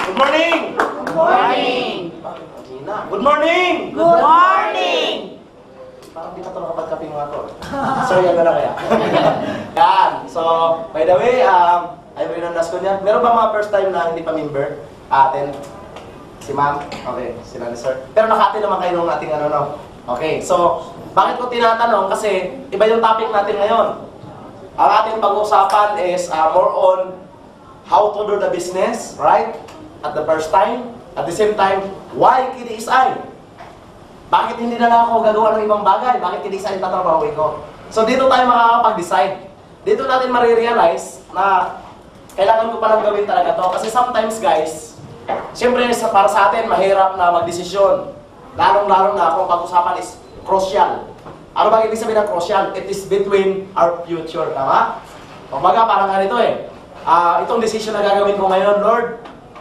Good morning! Good morning! Good morning! Good morning! Parang di pa ito nakapagkaping mga to. So, yan na kaya. Yan. So, by the way, I'm Rino Nascon yan. Meron ba mga first time na hindi pa member? Atin. Si ma'am? Okay. Sila ni sir. Pero nakati naman kayo nung ating ano, no? Okay. So, bakit ko tinatanong? Kasi, iba yung topic natin ngayon. Ang ating pag-uusapan is more on how to do the business, right? At the first time. At the same time, why KDSI? Bakit hindi na lang ako gagawa ng ibang bagay? Bakit KDSI tatrabahuin ko? So dito tayo makakapag-decide. Dito natin marirealize na kailangan ko palang gawin talaga to. Kasi sometimes guys, siyempre para sa atin, mahirap na magdesisyon. Lalong-lalong na kung pag-usapan is crucial. Ano ba ibig sabihin ng crucial? It is between our future, tama? Kumbaga parang ganito eh. Itong decision na gagawin ko ngayon, Lord,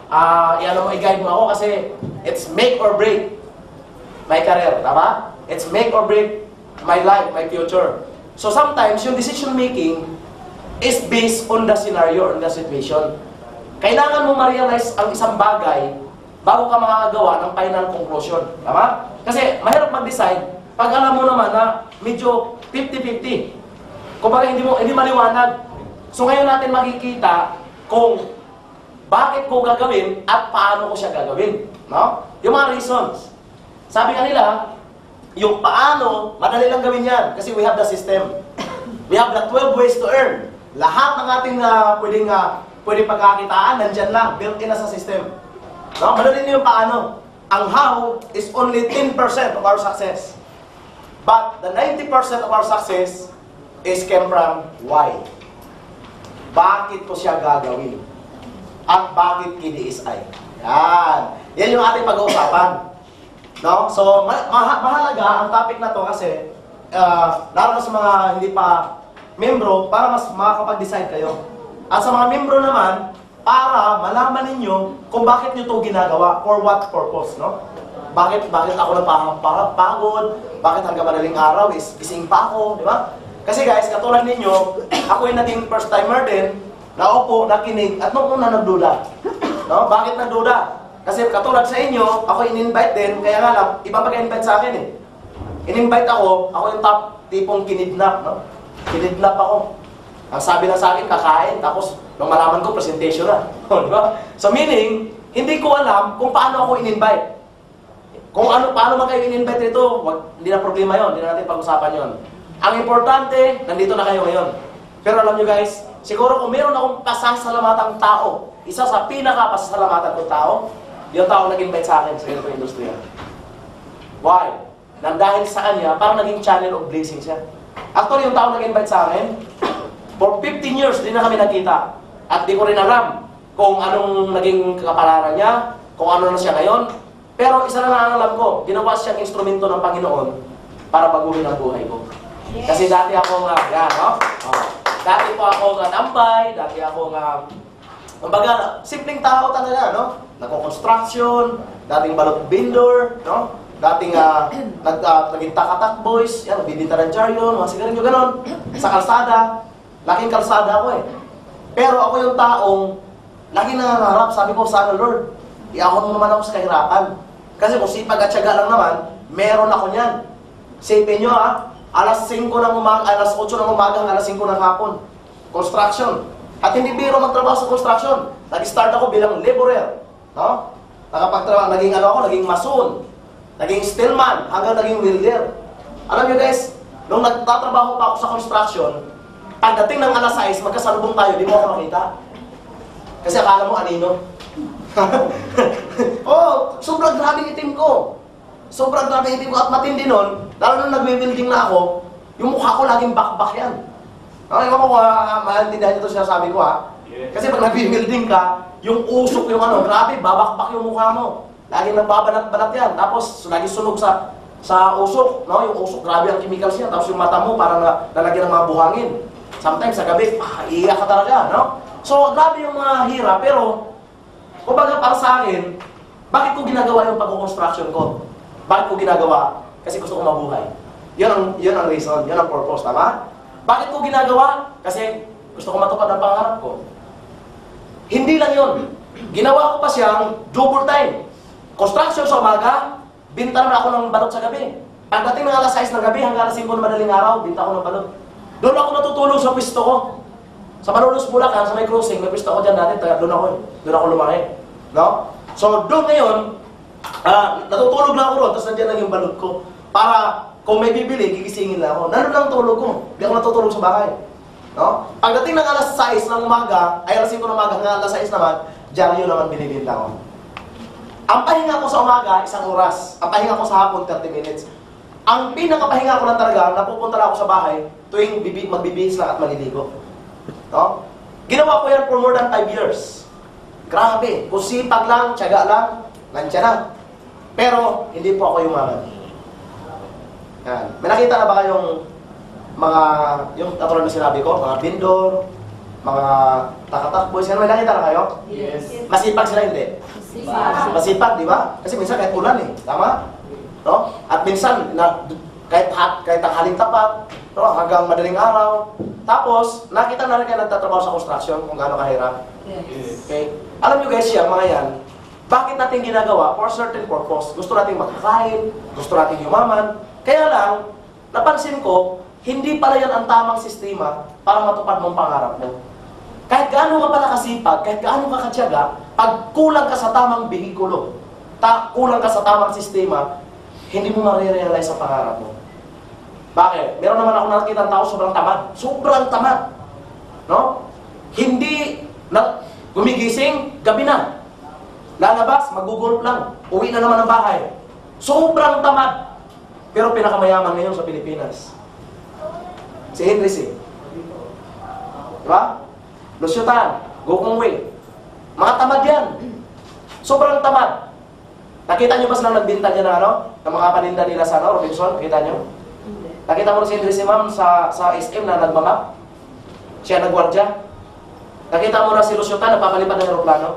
i-guide mo ako kasi it's make or break my career, tama? It's make or break my life, my future. So sometimes, yung decision making is based on the scenario, on the situation. Kailangan mo ma-realize ang isang bagay bago ka makakagawa ng final conclusion, tama? Kasi mahirap mag-decide pag alam mo naman na medyo 50-50. Kumbaga hindi maliwanag. So ngayon natin makikita kung bakit ko gagawin at paano ko siya gagawin, no? Yung mga reasons. Sabi nga nila, yung paano, madali lang gawin yan. Kasi we have the system. We have the 12 ways to earn. Lahat ng ating pwedeng pagkakitaan, nandyan lang, built-in na sa system. No? Madali na yung paano. Ang how is only 10% of our success. But the 90% of our success is came from why. Bakit ko siya gagawin? At bakit KDSI? Yan. Yan yung ating pag-uusapan. No? So, mahalaga ang topic na to kasi lalo sa mga hindi pa membro para mas makakapag-decide kayo. At sa mga membro naman, para malaman ninyo kung bakit nyo to ginagawa, for what purpose, no? Bakit ako napapagod? Bakit hanggang madaling araw is gising pa ako, di ba? Kasi guys, katulad ninyo, ako yung naging first timer din, naupo, nakinig, at nung una nagduda. No? Bakit nagduda? Kasi katulad sa inyo, ako in-invite din, kaya nga lang, iba pag-invite sa akin eh. In-invite ako yung top tipong kinidnap, no? Kinidnap ako. Ang sabi na sa akin, kakain, tapos nung malaman ko, presentation na. Diba? So meaning, hindi ko alam kung paano ako in-invite. Kung paano man kayo in-invite nito, hindi na problema yon, hindi na natin pag-usapan yon. Ang importante, nandito na kayo ngayon. Pero alam nyo guys, siguro kung meron akong pasasalamatang tao, isa sa pinaka-pasasalamatan kong tao, yung tao nag-invite sa akin sa ganito industriya. Why? Nang dahil sa kanya, parang naging channel of blessing siya. Actually, yung tao nag-invite sa akin, for 15 years, di na kami nakita. At di ko rin alam kung anong naging kapalaran niya, kung ano na siya ngayon. Pero isa na lang ang alam ko, ginawa siyang instrumento ng Panginoon para baguhin ang buhay ko. Yes. Kasi dati ako yan, no? Dati po ako tambay, dati ako kumbaga, simpleng tao talaga, no? Nagko-construction, dating balot vendor, no? Dating naging takatak boys, yan, bibinta ng charyon, mga sigarilyo, ganon. Sa kalsada, laking kalsada ako eh. Pero ako yung taong laging nangangarap, sabi ko, sana Lord, iahon mo naman ako sa kahirapan. Kasi kung sipag at syaga lang naman, meron ako niyan. Sipin nyo alas 5 ng umaga, alas 8 ng umaga, alas 5 ng hapon. Construction. At hindi biro magtrabaho sa construction. Nag-start ako bilang laborer. No? Naging mason. Naging steelman. Hanggang naging welder. Alam nyo guys, nung nagtatrabaho pa ako sa construction, pagdating ng alas 6, magkasalubong tayo, di mo ako makita. Kasi akala mo anino. Oh, sobrang grabe itim ko. Sobrang grabe itim ko at matindi nun, lalo nung nagwe-welding na ako, yung mukha ko laging bakbak yan. Okay, ewan ko maintindihan nyo ito sinasabi ko Yeah. Kasi pag nagwe-welding ka, yung usok yung grabe, babakbak yung mukha mo. Laging nagbabanat-banat yan. Tapos, laging sunog sa usok, no? Yung usok, grabe ang chemicals niya. Tapos yung mata mo, parang nalagyan ng mga buhangin. Sometimes, sa gabi, iiyak ka talaga, no? So, grabe yung mga hirap, pero, kumbaga para sa akin, bakit ko ginagawa yung pag-construction ko? Bakit ko ginagawa? Kasi gusto ko mabuhay. Yun ang reason, yun ang purpose, tama? Bakit ko ginagawa? Kasi gusto ko matupad ang pangarap ko. Hindi lang yun. Ginawa ko pa siyang double time. Construction sa umaga, binta naman ako ng balot sa gabi. Pagdating ng alas 6 ng gabi hanggang alas 5 ng madaling araw, binta ako ng balot. Doon ako natutulog sa pwesto ko. Sa Malolos, Bulacan, sa may cruising, may pwesto ako dyan dati, doon ako lumaki. No? So doon ngayon, natutulog na ako ron, tapos nandiyan lang yung balot ko. Para kung may bibili, gigisingin lang ako. Nandun lang tulog ko. Hindi ako natutulog sa bahay. No? Pagdating ng alas 6 ng umaga, ay alas 5 ng umaga, hanggang alas 6 naman, dyaryo naman binibinta ko. Ang pahinga ko sa umaga, 1 oras. Ang pahinga ko sa hapon, 30 minutes. Ang pinakapahinga ko lang talaga, napupunta na ako sa bahay, tuwing magbibihis lang at maliligo. No? Ginawa ko yan for more than 5 years. Grabe. Kung sipag lang, tiyaga lang, nandiyan na. Pero, hindi po ako yumaman. Yan. May nakita na ba kayong yung katulad na sinabi ko, mga vendor, mga takatakboys, may nakita na kayo? Yes. Masipag sila, hindi? Masipag, di ba? Kasi minsan kahit ulan eh. Tama? No? At minsan, kahit tanghaling tapat, no? Hanggang madaling araw. Tapos, nakita na rin kayo nagtatrabaho sa construction kung gaano kahirap. Yes. Okay? Alam nyo guys, yan, mga yan, bakit natin ginagawa? For certain purpose. Gusto natin makakain, gusto natin yumaman. Kaya lang, napansin ko, hindi pala yan ang tamang sistema para matupad mong pangarap mo. Kahit gaano ka pala kasipag, kahit gaano ka katyaga, pag kulang ka sa tamang behikulo, kulang ka sa tamang sistema, hindi mo marirealize ang pangarap mo. Bakit? Meron naman ako nakikita ng tao sobrang tamad. Sobrang tamad. No? Hindi gumigising, gabi na. Lalabas, magugulp lang. Uwi na naman ng bahay. Sobrang tamad. Pero pinakamayaman ngayon sa Pilipinas. Si Henry C. Diba? Lusyutan, Gokong Wei. Mga tamad yan. Sobrang tamad. Nakita nyo ba silang nagbinta niya na ng mga paninda nila sa Robinson? Nakita nyo? Nakita mo na si Henry C. Ma'am sa SM na nagmamap? Siya nagwardya? Nakita mo na si Lusyutan nagpapalipad ng aeroplano?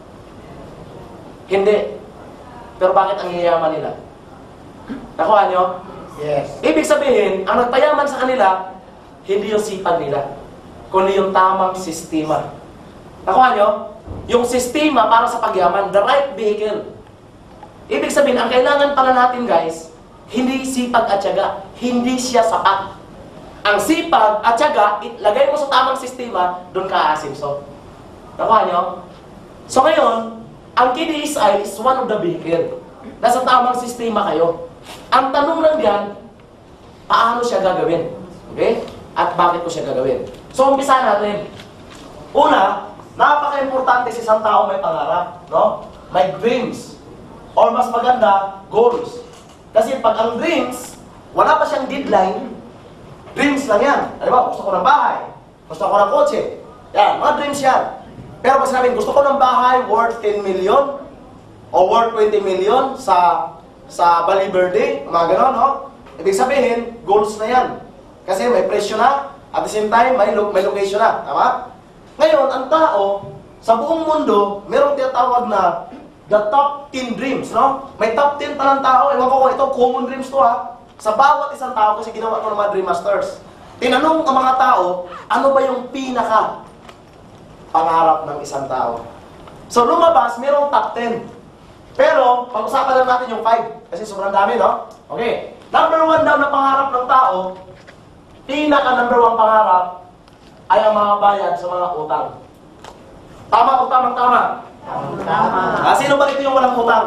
Hindi. Pero bakit ang yayaman nila? Nakuha nyo? Yes. Ibig sabihin, ang nagpayaman sa kanila, hindi yung sipag nila, kundi yung tamang sistema. Nakuha nyo? Yung sistema para sa pagyaman, the right vehicle. Ibig sabihin, ang kailangan pala natin guys, hindi sipag at tiyaga, hindi siya sapat. Ang sipag at tiyaga, ilagay mo sa tamang sistema, doon ka aasimso. Nakuha nyo? So ngayon, ang KDSI is one of the vehicle. Nasa tamang sistema kayo. Ang tanong lang diyan, paano siya gagawin? Okay? At bakit ko siya gagawin? So, umpisa natin. Una, napaka-importante sa isang tao may pangarap, no? May dreams. Or mas maganda, goals. Kasi pag ang dreams, wala pa siyang deadline, dreams lang yan. Alam mo, gusto ko ng bahay, gusto ko ng kotse. Yan, mga dreams yan. Pero pag sinabi, gusto ko ng bahay worth 10 million o worth 20 million sa Bali Verde, mga gano'n, no? Ibig sabihin, goals na yan. Kasi may presyo na, at the same time, may location na. Tama? Ngayon, ang tao, sa buong mundo, merong tinatawag na the top 10 dreams, no? May top 10 pa ng tao. Ewan ko kung ito, common dreams to, ha? Sa bawat isang tao, kasi ginawa ko ng mga Dream Masters. Tinanong ang mga tao, ano ba yung pinaka pangarap ng isang tao? So, lumabas, merong top 10. Pero, pag-usapan lang natin yung 5. Kasi sobrang dami, no? Okay. Number 1 daw na pangarap ng tao, pinaka number 1 pangarap, ay ang mga bayad sa mga utang. Tama o tamang tama? Tama. Sino ba ito yung walang utang?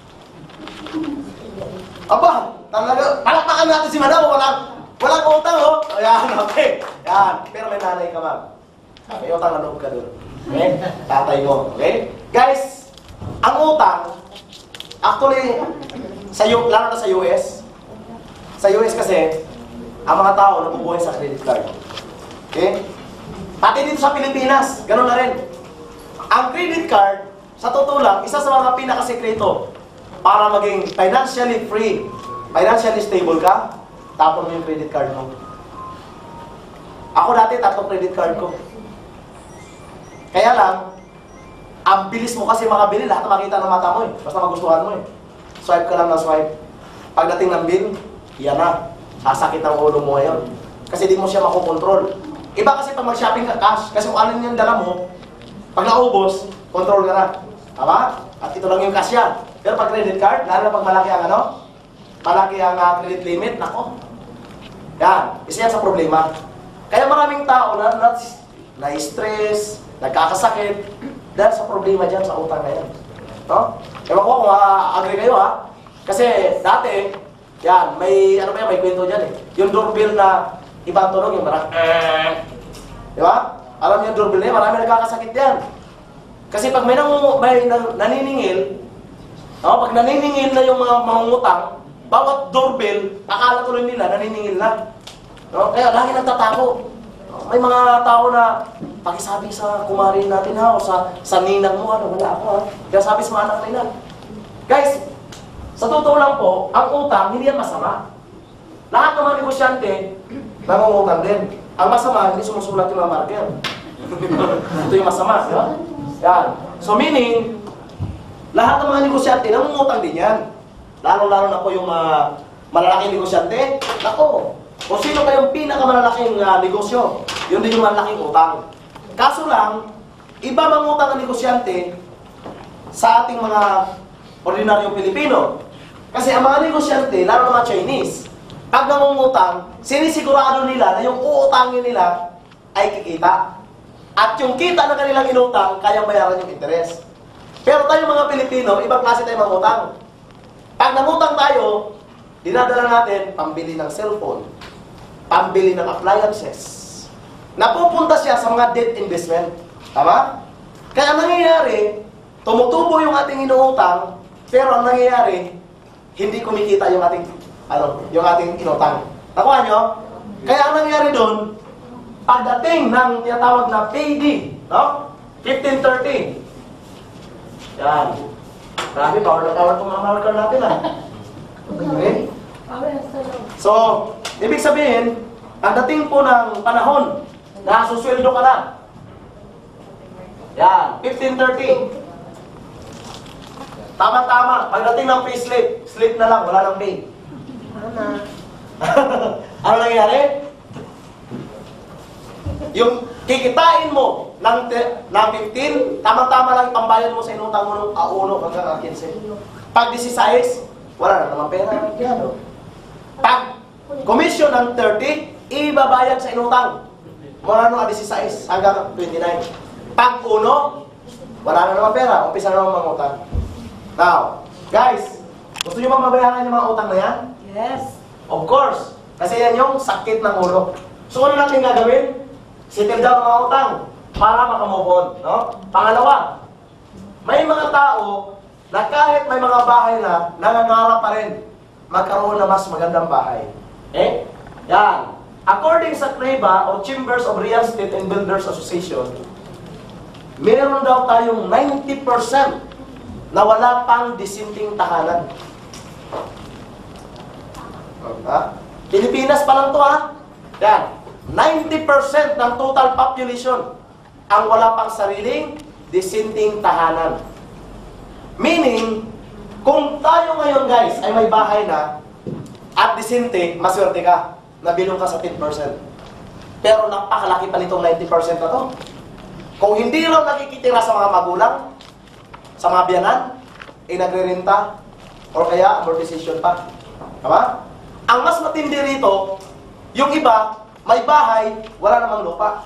Aba, talaga, palakpakan natin si Madam, walang utang, oh. Ayan, okay. Yan. Pero may nanay ka, ma'am. May utang na loob ka doon. Okay? Tatay mo. Okay? Guys, ang utang, actually, lalo na sa US kasi, ang mga tao nabubuhay sa credit card. Okay? Pati dito sa Pilipinas, gano'n na rin. Ang credit card, sa totoo lang, isa sa mga pinakasekreto para maging financially free, financially stable ka, tapon mo yung credit card mo. Ako dati, 3 credit card ko. Kaya lang, ang bilis mo kasi makabili, lahat na makita ng mata mo eh. Basta magustuhan mo eh. Swipe ka lang ng swipe. Pagdating ng bill, yan na. Sasakit ang ulo mo ngayon. Kasi di mo siya makokontrol. Iba kasi pag mag-shopping ka cash, kasi kung alin yung dala mo, pag naubos, control ka na. Tama? At ito lang yung kasya. Pero pag credit card, lalo na pag malaki ang ano? Malaki ang credit limit, nako. Yan, isa yan sa problema. Kaya maraming tao na stress, nagkakasakit, dahil sa problema dyan sa utang na yan. No? Ewan ko kung agree kayo ha. Kasi dati, yan, may kwento dyan eh. Yung doorbell na ibang tunog, yung parang di ba? Alam niyo yung doorbell na yan, marami nagkakasakit yan. Kasi pag may naniningil, pag naniningil na yung mga mangungutang, bawat doorbell, akala tuloy nila, naniningil na. No? Kaya lagi nagtatako. May mga tao na pakisabi sa kumari natin ha, o sa ninang mo, wala ako ha. Kaya sabi sa mga anak nila. Guys, sa totoo lang po, ang utang, hindi yan masama. Lahat ng mga negosyante, nangungutang din. Ang masama, hindi sumusulat yung mga marker. Ito yung masama, di ba? Yan. So meaning, lahat ng mga negosyante, nangungutang din yan. Lalo-lalo na po yung malalaking negosyante. Nako, kung sino kayong pinakamalalaking negosyo, yun din yung malalaking utang. Kaso lang, iba mangutang ang negosyante sa ating mga ordinaryong Pilipino. Kasi ang mga negosyante, lalo na mga Chinese, pag nangungutang, sinisigurado nila na yung uutangin nila ay kikita. At yung kita na kanilang inutang, kayang bayaran yung interes. Pero tayo mga Pilipino, ibang klase tayo mangutang. Pag nangutang tayo, dinadala natin pambili ng cellphone, pambili ng appliances. Napupunta siya sa mga debt investment. Tama? Kaya ang nangyayari, tumutubo yung ating inuutang, pero ang nangyayari, hindi kumikita yung ating inutang. Nakuha nyo? Kaya ang nangyayari doon, pagdating ng tinatawag na PD, no? 1530. Yan. Grabe, power na power itong mga marker natin, ha? Okay? So, ibig sabihin, pagdating po ng panahon, na susweldo ka na. Yan, 1530. Tama-tama, pagdating ng payslip, slip na lang, wala nang pay. Ano nangyari? Yung kikitain mo ng 15, tama-tama lang pambayad mo sa inutang mo ng A1 hanggang A15. Pag 16, wala na naman pera. Pag commission ng 30, ibabayad sa inutang. Mula nung 16 hanggang 29. Pag 1, wala na naman pera. Umpisa na naman mangutang. Now, guys, gusto nyo ba mabayaran yung mga utang na yan? Yes. Of course. Kasi yan yung sakit ng ulo. So, ano natin gagawin? Settle down ang mga utang para makamove on. No? Pangalawa, may mga tao na kahit may mga bahay na, nangangarap pa rin magkaroon na mas magandang bahay. Eh? Yan. According sa CREBA o Chambers of Real Estate and Builders Association, meron daw tayong 90% na wala pang disinting tahanan. Ha? Pilipinas pa lang to ha? Yan. 90% ng total population ang wala pang sariling disinting tahanan. Meaning, kung tayo ngayon guys ay may bahay na at disinte, maswerte ka. Nabilong ka sa 10%. Pero napakalaki pa nitong 90% na to. Kung hindi lang nakikitira sa mga magulang, sa mga biyanan, nagre-renta, or kaya amortization pa. Tama? Ang mas matindi rito, yung iba, may bahay, wala namang lupa.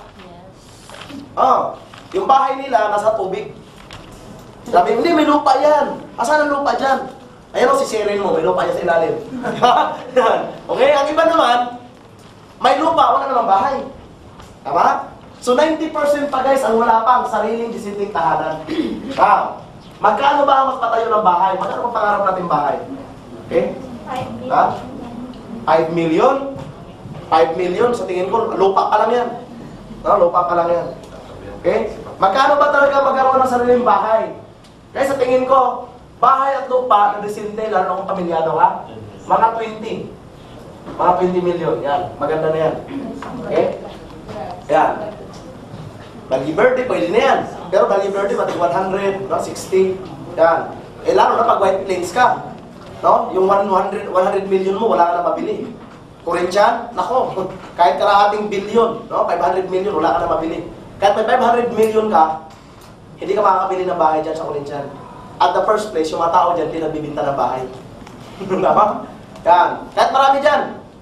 Yung bahay nila nasa tubig. Sabi, hindi, may lupa yan. Asan ang lupa dyan? Ayan o, sisirin mo, may lupa yan sa ilalim. Okay, ang iba naman, may lupa, wala namang bahay. Tama? So 90% pa guys ang wala pang sariling disinting tahanan. Now, magkano ba ang magpatayo ng bahay? Magkano ang pangarap natin bahay? Okay? 5 million. Ha? 5 million? 5 million, sa tingin ko, lupa pa lang yan. No, lupa pa lang yan. Okay? Magkano ba talaga magkaroon ng sariling bahay? Kaya sa tingin ko, bahay at lupa na disinte, lalo na kung pamilyado ha? Mga 20. Mga 20 million. Yan. Maganda na yan. Okay? Yan. Bali birthday, pwede na yan. Pero bali birthday, mati 100, no? 60. Yan. Eh, lalo na pag white plains ka. No? Yung 100 million mo, wala ka na mabili. Corinthian, nako, kahit karahating billion, no? 500 million, wala ka na mabili. Kahit may 500 million ka, hindi ka makakabili ng bahay dyan sa Corinthian. At the first place, yung mga tao dyan, hindi nagbibinta ng bahay. Tama? Yan. Kahit marami dyan.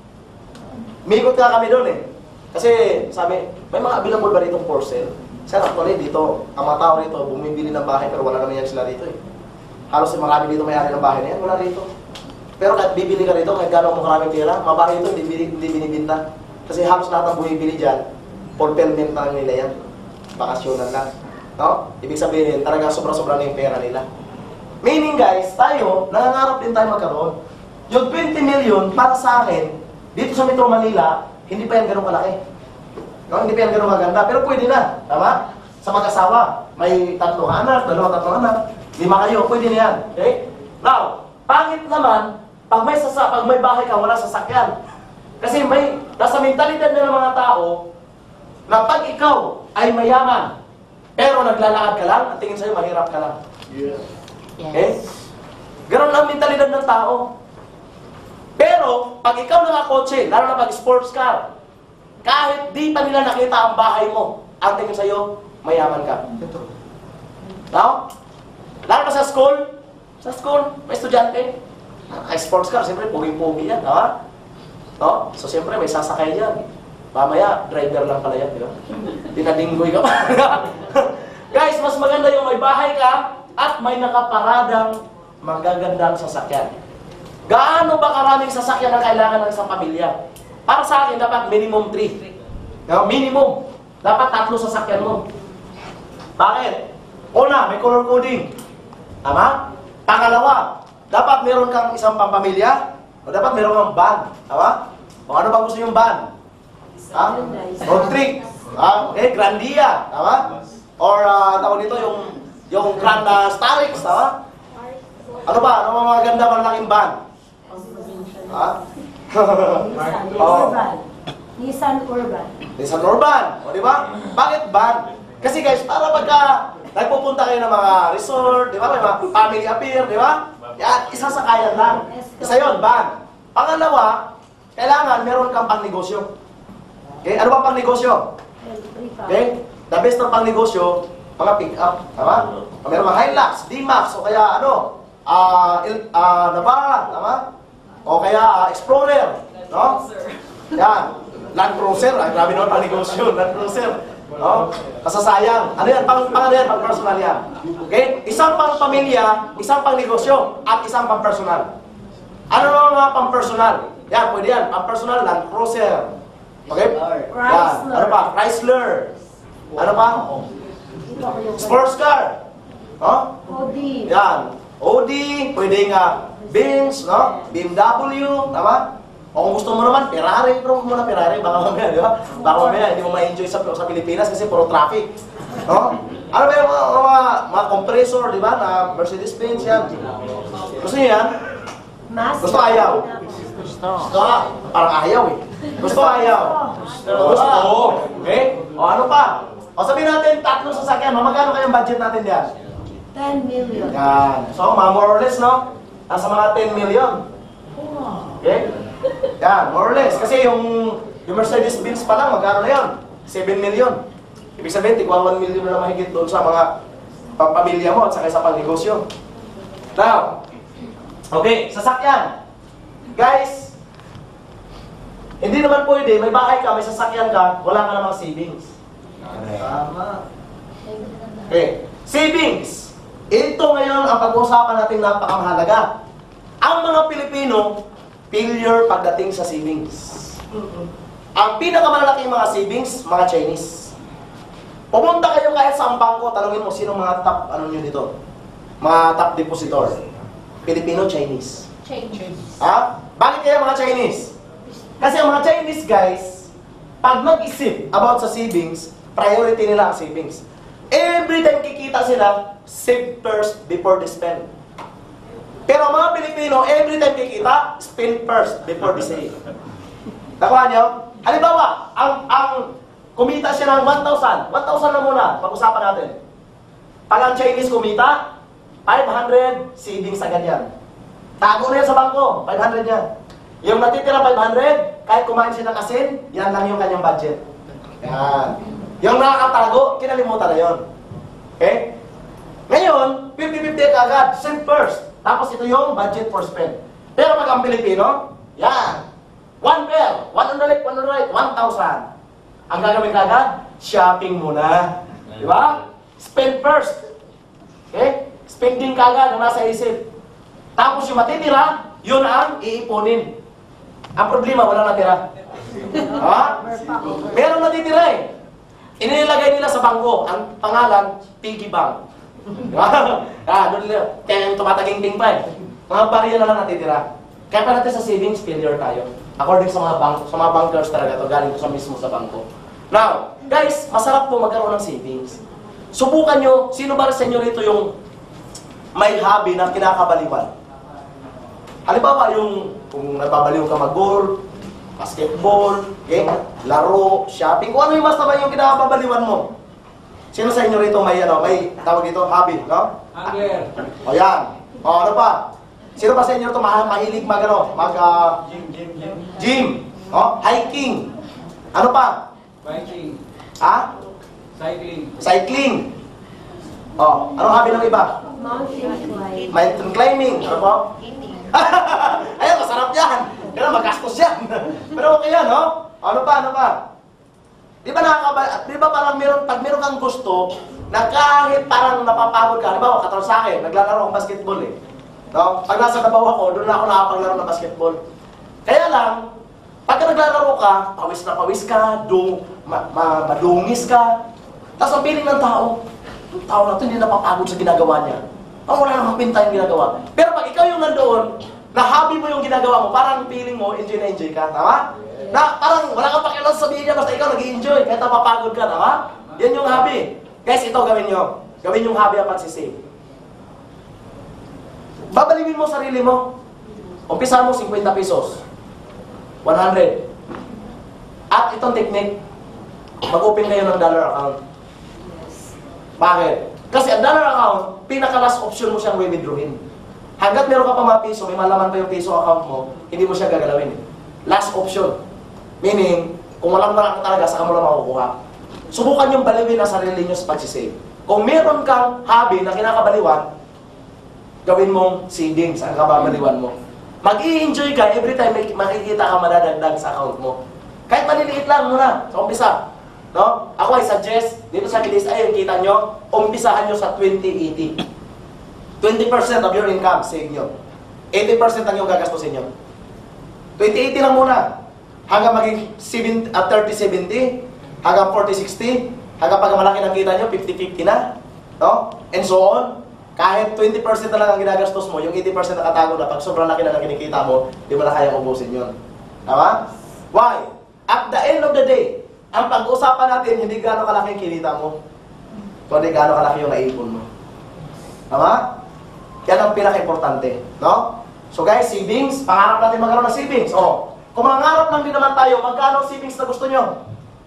Mikot nga kami doon eh. Kasi sabi, may mga available ba ditong for sale? Sir, actually dito, ang mga tao rito, bumibili ng bahay pero wala naman yan sila rito eh. Halos marami dito may-ari ng bahay na yan, wala rito. Pero kahit bibili ka rito, kahit gano'n mo karaming pera, mga bahay ito hindi binibinta. Kasi halos lahat ng bumibili dyan, fulfillment na lang nila yan. Bakasyonan lang. No? Ibig sabihin, talagang sobra-sobra na yung pera nila. Meaning guys, tayo, nangangarap din tayo magkaroon. Yung 20 million, para sa akin, dito sa Metro Manila, hindi pa yan ganun kalaki. No? Hindi pa yan ganun maganda, pero pwede na. Tama? Sa mag-asawa, may 3 anak, 2, 3 anak, 5 kayo, pwede na yan. Okay? Now, pangit naman, pag may bahay ka, wala sasakyan. Kasi may, nasa mentalidad na ng mga tao, na pag ikaw ay mayaman, pero naglalakad ka lang, at tingin sa'yo, mahirap ka lang. Yes. Okay? Ganun ang mentalidad ng tao. Pero, pag ikaw nakakotse, lalo na pag sports car, kahit di pa nila nakita ang bahay mo, ang tingin sa'yo, mayaman ka. No? Lalo na sa school, may estudyante, ay sports car, siyempre, puging-pugi yan, ha? No? So, siyempre, may sasakay dyan. Mamaya, driver lang pala yan, di ba? Dinadinggoy ka pa. Guys, mas maganda yung may bahay ka at may nakaparadang magagandang sasakyan. Gaano ba karaming sasakyan ang kailangan ng isang pamilya? Para sa akin, dapat minimum 3. No? Minimum. Dapat 3 sasakyan mo. Bakit? Una, may color coding. Tama? Pangalawa, dapat meron kang isang pampamilya o dapat meron kang van. Tama? O ano ba gusto yung van? Ha? Road trip. Okay, Grandia. Tama? Or tawag dito yung Grand Starix. Tama? Ano ba? Ano mga maganda malaking van? Ha? Urban. Nissan Urban. Nissan Urban. O, di ba? Bakit van? Kasi guys, para pagka nagpupunta kayo ng mga resort, di ba? May mga family affair, di ba? Yan, isa sa kaya lang. Isa yun, van. Pangalawa, kailangan meron kang pangnegosyo. Okay? Ano ba pangnegosyo? Okay? The best ng pangnegosyo, mga pick-up. Tama? Meron mga Hilux, D-Max, o kaya ano, Navara, tama? O kaya Explorer, no? Yan. Land Cruiser, ay grabe naman pangnegosyo, Land Cruiser. No? Kasasayang. Ano yan? Pang personal yan. Okay? Isang pang pamilya, isang pang negosyo, at isang pang personal. Ano naman mga pang personal? Yan, pwede yan. Pang personal, Land Cruiser. Okay? Yan. Ano pa? Chrysler. Ano pa? Sports car. No? Audi. Yan. Audi, pwede nga Benz, no? BMW, tama? O kung gusto mo naman, Ferrari, pero huwag mo na Ferrari, baka mamaya, di ba? Baka mamaya, hindi mo ma-enjoy sa Pilipinas kasi puro traffic. No? Ano ba yung mga compressor, di ba? Na Mercedes-Benz yan. Gusto niyo yan? Gusto ayaw? Gusto. Parang ayaw eh. Gusto ayaw? Gusto. Okay? O ano pa? O sabihin natin, 3 sasakyan. Magkano kayong budget natin diyan? 10 million. Yan. So, more or less, no? Nasa mga 10 million. Okay? Yan, more or less. Kasi yung Mercedes-Benz pa lang, magkano na yun? 7 million. Ibig sabihin, tigwa 1 million na mahigit doon sa mga pamilya mo at saka sa pangnegosyo. Now, okay, sasakyan. Guys, hindi naman pwede, may bahay ka, may sasakyan ka, wala ka namang savings. Tama. Okay, savings. Ito ngayon ang pag-uusapan natin napakamahalaga. Ang mga Pilipino, failure pagdating sa savings. Ang pinakamalalaking mga savings, mga Chinese. Pumunta kayo kahit sa bangko, tanungin mo sino mga top, ano nyo dito? Mga top depositor. Filipino, Chinese. Ha? Bakit kaya mga Chinese? Kasi ang mga Chinese guys, pag mag-isip about sa savings, priority nila ang savings. Every time kikita sila, save first before they spend. Pero ang mga Pilipino, every time kikita, spend first before they save. Nakuha nyo? Halimbawa, ang kumita siya ng 1,000. 1,000 na muna, pag-usapan natin. Pag ang Chinese kumita, 500 savings agad yan. Tago na yan sa bangko, 500 yan. Yung natitira 500, kahit kumain siya ng asin, yan lang yung kanyang budget. Yan. Yung nakakatago, kinalimutan na yun. Okay? Ngayon, 50-50 agad, save first. Tapos ito yung budget for spend. Pero pag ang Pilipino, yan. 1 pair, 100, 100, 1,000. Ang gagawin kagad, shopping muna. Di ba? Spend first. Okay? Spending kagad ang nasa isip. Tapos yung matitira, yun ang iipunin. Ang problema, wala natira. Ha? Meron natitira eh. Inilagay nila sa bangko. Ang pangalan, piggy bank. Diba? Doon nila. Kaya yung tumataging-ting pa eh. Mga barya na lang natitira. Kaya pa natin sa savings, failure tayo. According sa mga bankers talaga to, galing ko sa mismo sa bangko. Now, guys, masarap po magkaroon ng savings. Subukan nyo, sino ba sa inyo rito yung may hobby na kinakabaliwan? Halimbawa, yung kung nababaliw ka mag-golf, basketball, okay, laro, shopping, kung ano yung mas naman yung kinakabaliwan mo. Sino sa inyo rito may tawag dito, hobby, no? Hunger. O yan. O ano pa? Sino pa sa inyo rito mahilig gym? O, hiking. Ano pa? Biking. Ha? Cycling. Cycling. O, anong hobby ng iba? Mountain climb. Mountain climbing. Ano po? Ayun, masarap yan. Pero magastos yan. Pero okay yan, no? Ano pa? Di ba parang pag meron kang gusto, na kahit parang napapagod ka, halimbawa, katulad sa akin, naglalaro akong basketball eh. No? Pag nasa Davao ako, doon na ako nakapaglaro ng basketball. Kaya lang, pagka naglalaro ka, pawis na pawis ka, madungis ka. Tapos ang piling ng tao na ito hindi napapagod sa ginagawa niya. Wala namang pinta yung ginagawa. Pero pag ikaw yung nandoon, na hobby mo yung ginagawa mo, parang feeling mo, enjoy na enjoy ka, tama? Na parang wala kang pakialam sa sabihin niya, basta ikaw nag-i-enjoy, kahit napapagod ka, tama? Yan yung hobby. Guys, ito gawin nyo. Gawin yung hobby ang pagsisave. Babalingin mo sarili mo. Umpisa mo 50 pesos. 100. At itong technique, mag-open kayo ng dollar account. Bakit? Kasi ang dollar account, pinaka-last option mo siyang withdrawin. Hanggat meron ka pa mga piso, may malaman pa yung piso account mo, hindi mo siya gagalawin. Last option. Meaning, kung walang ka talaga, saka mo lang makukuha. Subukan yung baliwin ang sarili nyo sa pagsisave. Kung meron kang hobby na kinakabaliwan, gawin mong savings ang kababaliwan mo. Mag-i-enjoy ka every time makikita ka madadagdag sa account mo. Kahit maliliit lang muna, sa umpisa. No? Ako ay suggest, dito sa bilis, ayun, kita nyo, umpisahan nyo sa 20-80. 20% of your income, save nyo. 80% ang yung gagastusin nyo. 20-80 lang muna. Hanggang maging 30-70, hanggang 40-60, hanggang pag malaki ng kita nyo, 50-50 na. No? And so on. Kahit 20% na lang ang ginagastos mo, yung 80% nakatago na, pag sobrang laki na lang kinikita mo, di mo na kaya ubusin yun. Tama? Why? At the end of the day, ang pag-uusapan natin, hindi gaano kalaki yung kinita mo, kundi gaano kalaki yung naipon mo. Tama? Yan ang pinaka-importante. No? So guys, savings, pangarap natin magkaroon ng savings. O, kung mangarap lang din naman tayo, magkano savings na gusto nyo?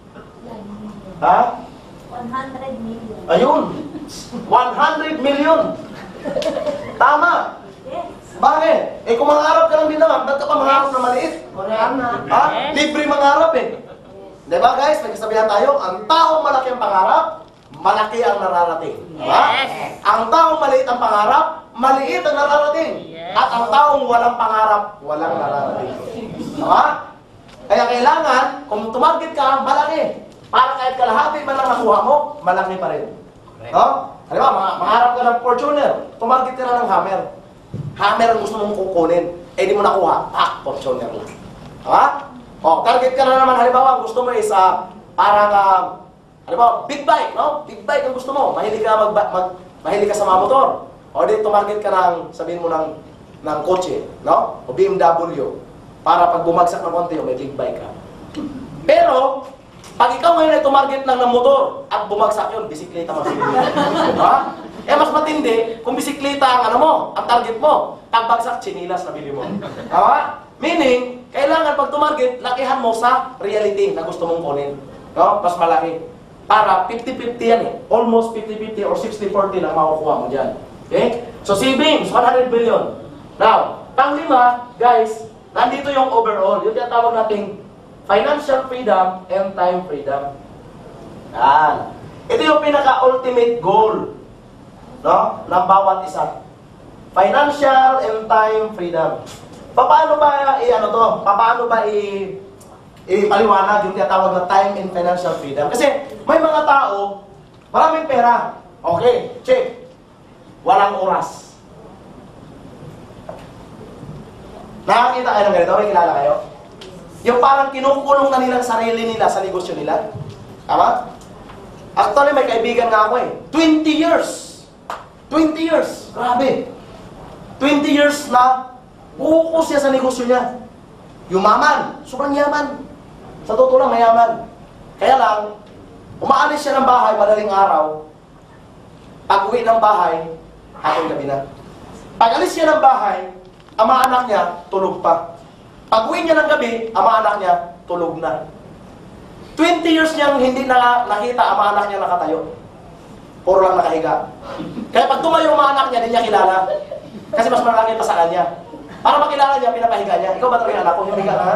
Ha? 100 million. Ayun! 100 million! Tama! Yes. Bakit? Eh kung mangarap ka lang din naman, ba't ka pa mangarap na maliit? Ha? Libre mangarap eh. Diba guys, may kasabihan tayo, ang taong malaki ang pangarap, malaki ang nararating. Diba? Ang taong maliit ang pangarap, maliit ang nararating. At ang taong walang pangarap, walang nararating. Diba? Kaya kailangan, kung tumarget ka, malaki. Para kahit kalahati man lang nakuha mo, malaki pa rin. No? Halimbawa, mangarap ka ng Fortuner, tumarget ka na ng Hammer. Hammer ang gusto mong kukunin. Eh, di mo nakuha, Fortuner lang. Diba? O, target ka na naman, halimbawa, gusto mo is parang, halimbawa, big bike, no? Big bike ang gusto mo. Mahilig ka sa mga motor. O, di tumarget ka ng, sabihin mo ng kotse, no? O BMW. Para pag bumagsak ng konti, may big bike ka. Pero, pag ikaw ngayon ay tumarget lang ng motor at bumagsak yun, bisikleta mas hindi. Ha? Eh mas matindi kung bisikleta ang ang target mo. Pag bagsak, chinilas na bili mo. Ha? Meaning, kailangan pag tumarget, lakihan mo sa reality na gusto mong kunin. No? Mas malaki. Para 50-50 yan eh. Almost 50-50 or 60-40 na makukuha mo dyan. Okay? So savings, 100 billion. Now, pang-lima, guys, nandito yung overall. Yung tinatawag nating financial freedom and time freedom. Yan. Ito yung pinaka-ultimate goal. no, ng bawat isa. Financial and time freedom. Paano ba i-ano to? Paano ba ipaliwanag yung tinatawag na time and financial freedom? Kasi may mga tao, maraming pera. Okay, check. Walang oras. Nakakita kayo ng ganito? May kilala kayo? Yung parang kinukulong na nilang sarili nila sa negosyo nila. Tama? Actually, may kaibigan nga ako 20 years. 20 years. Grabe. 20 years na focus siya sa negosyo niya. Yumaman. Sobrang yaman. Sa totoo lang, mayaman. Kaya lang, umaalis siya ng bahay madaling araw. Pag uwi ng bahay, hapon gabi na. Pag alis siya ng bahay, ama anak niya, tulog pa. Pag uwi niya ng gabi, ama anak niya, tulog na. 20 years niyang hindi nakita ama anak niya nakatayo. Puro lang nakahiga. Kaya pag tumayo ama anak niya, hindi niya kilala. Kasi mas malaki pa sa kanya. Para makilala niya, pinapahiga niya. Ikaw ba talaga anak ko? Hindi ka na.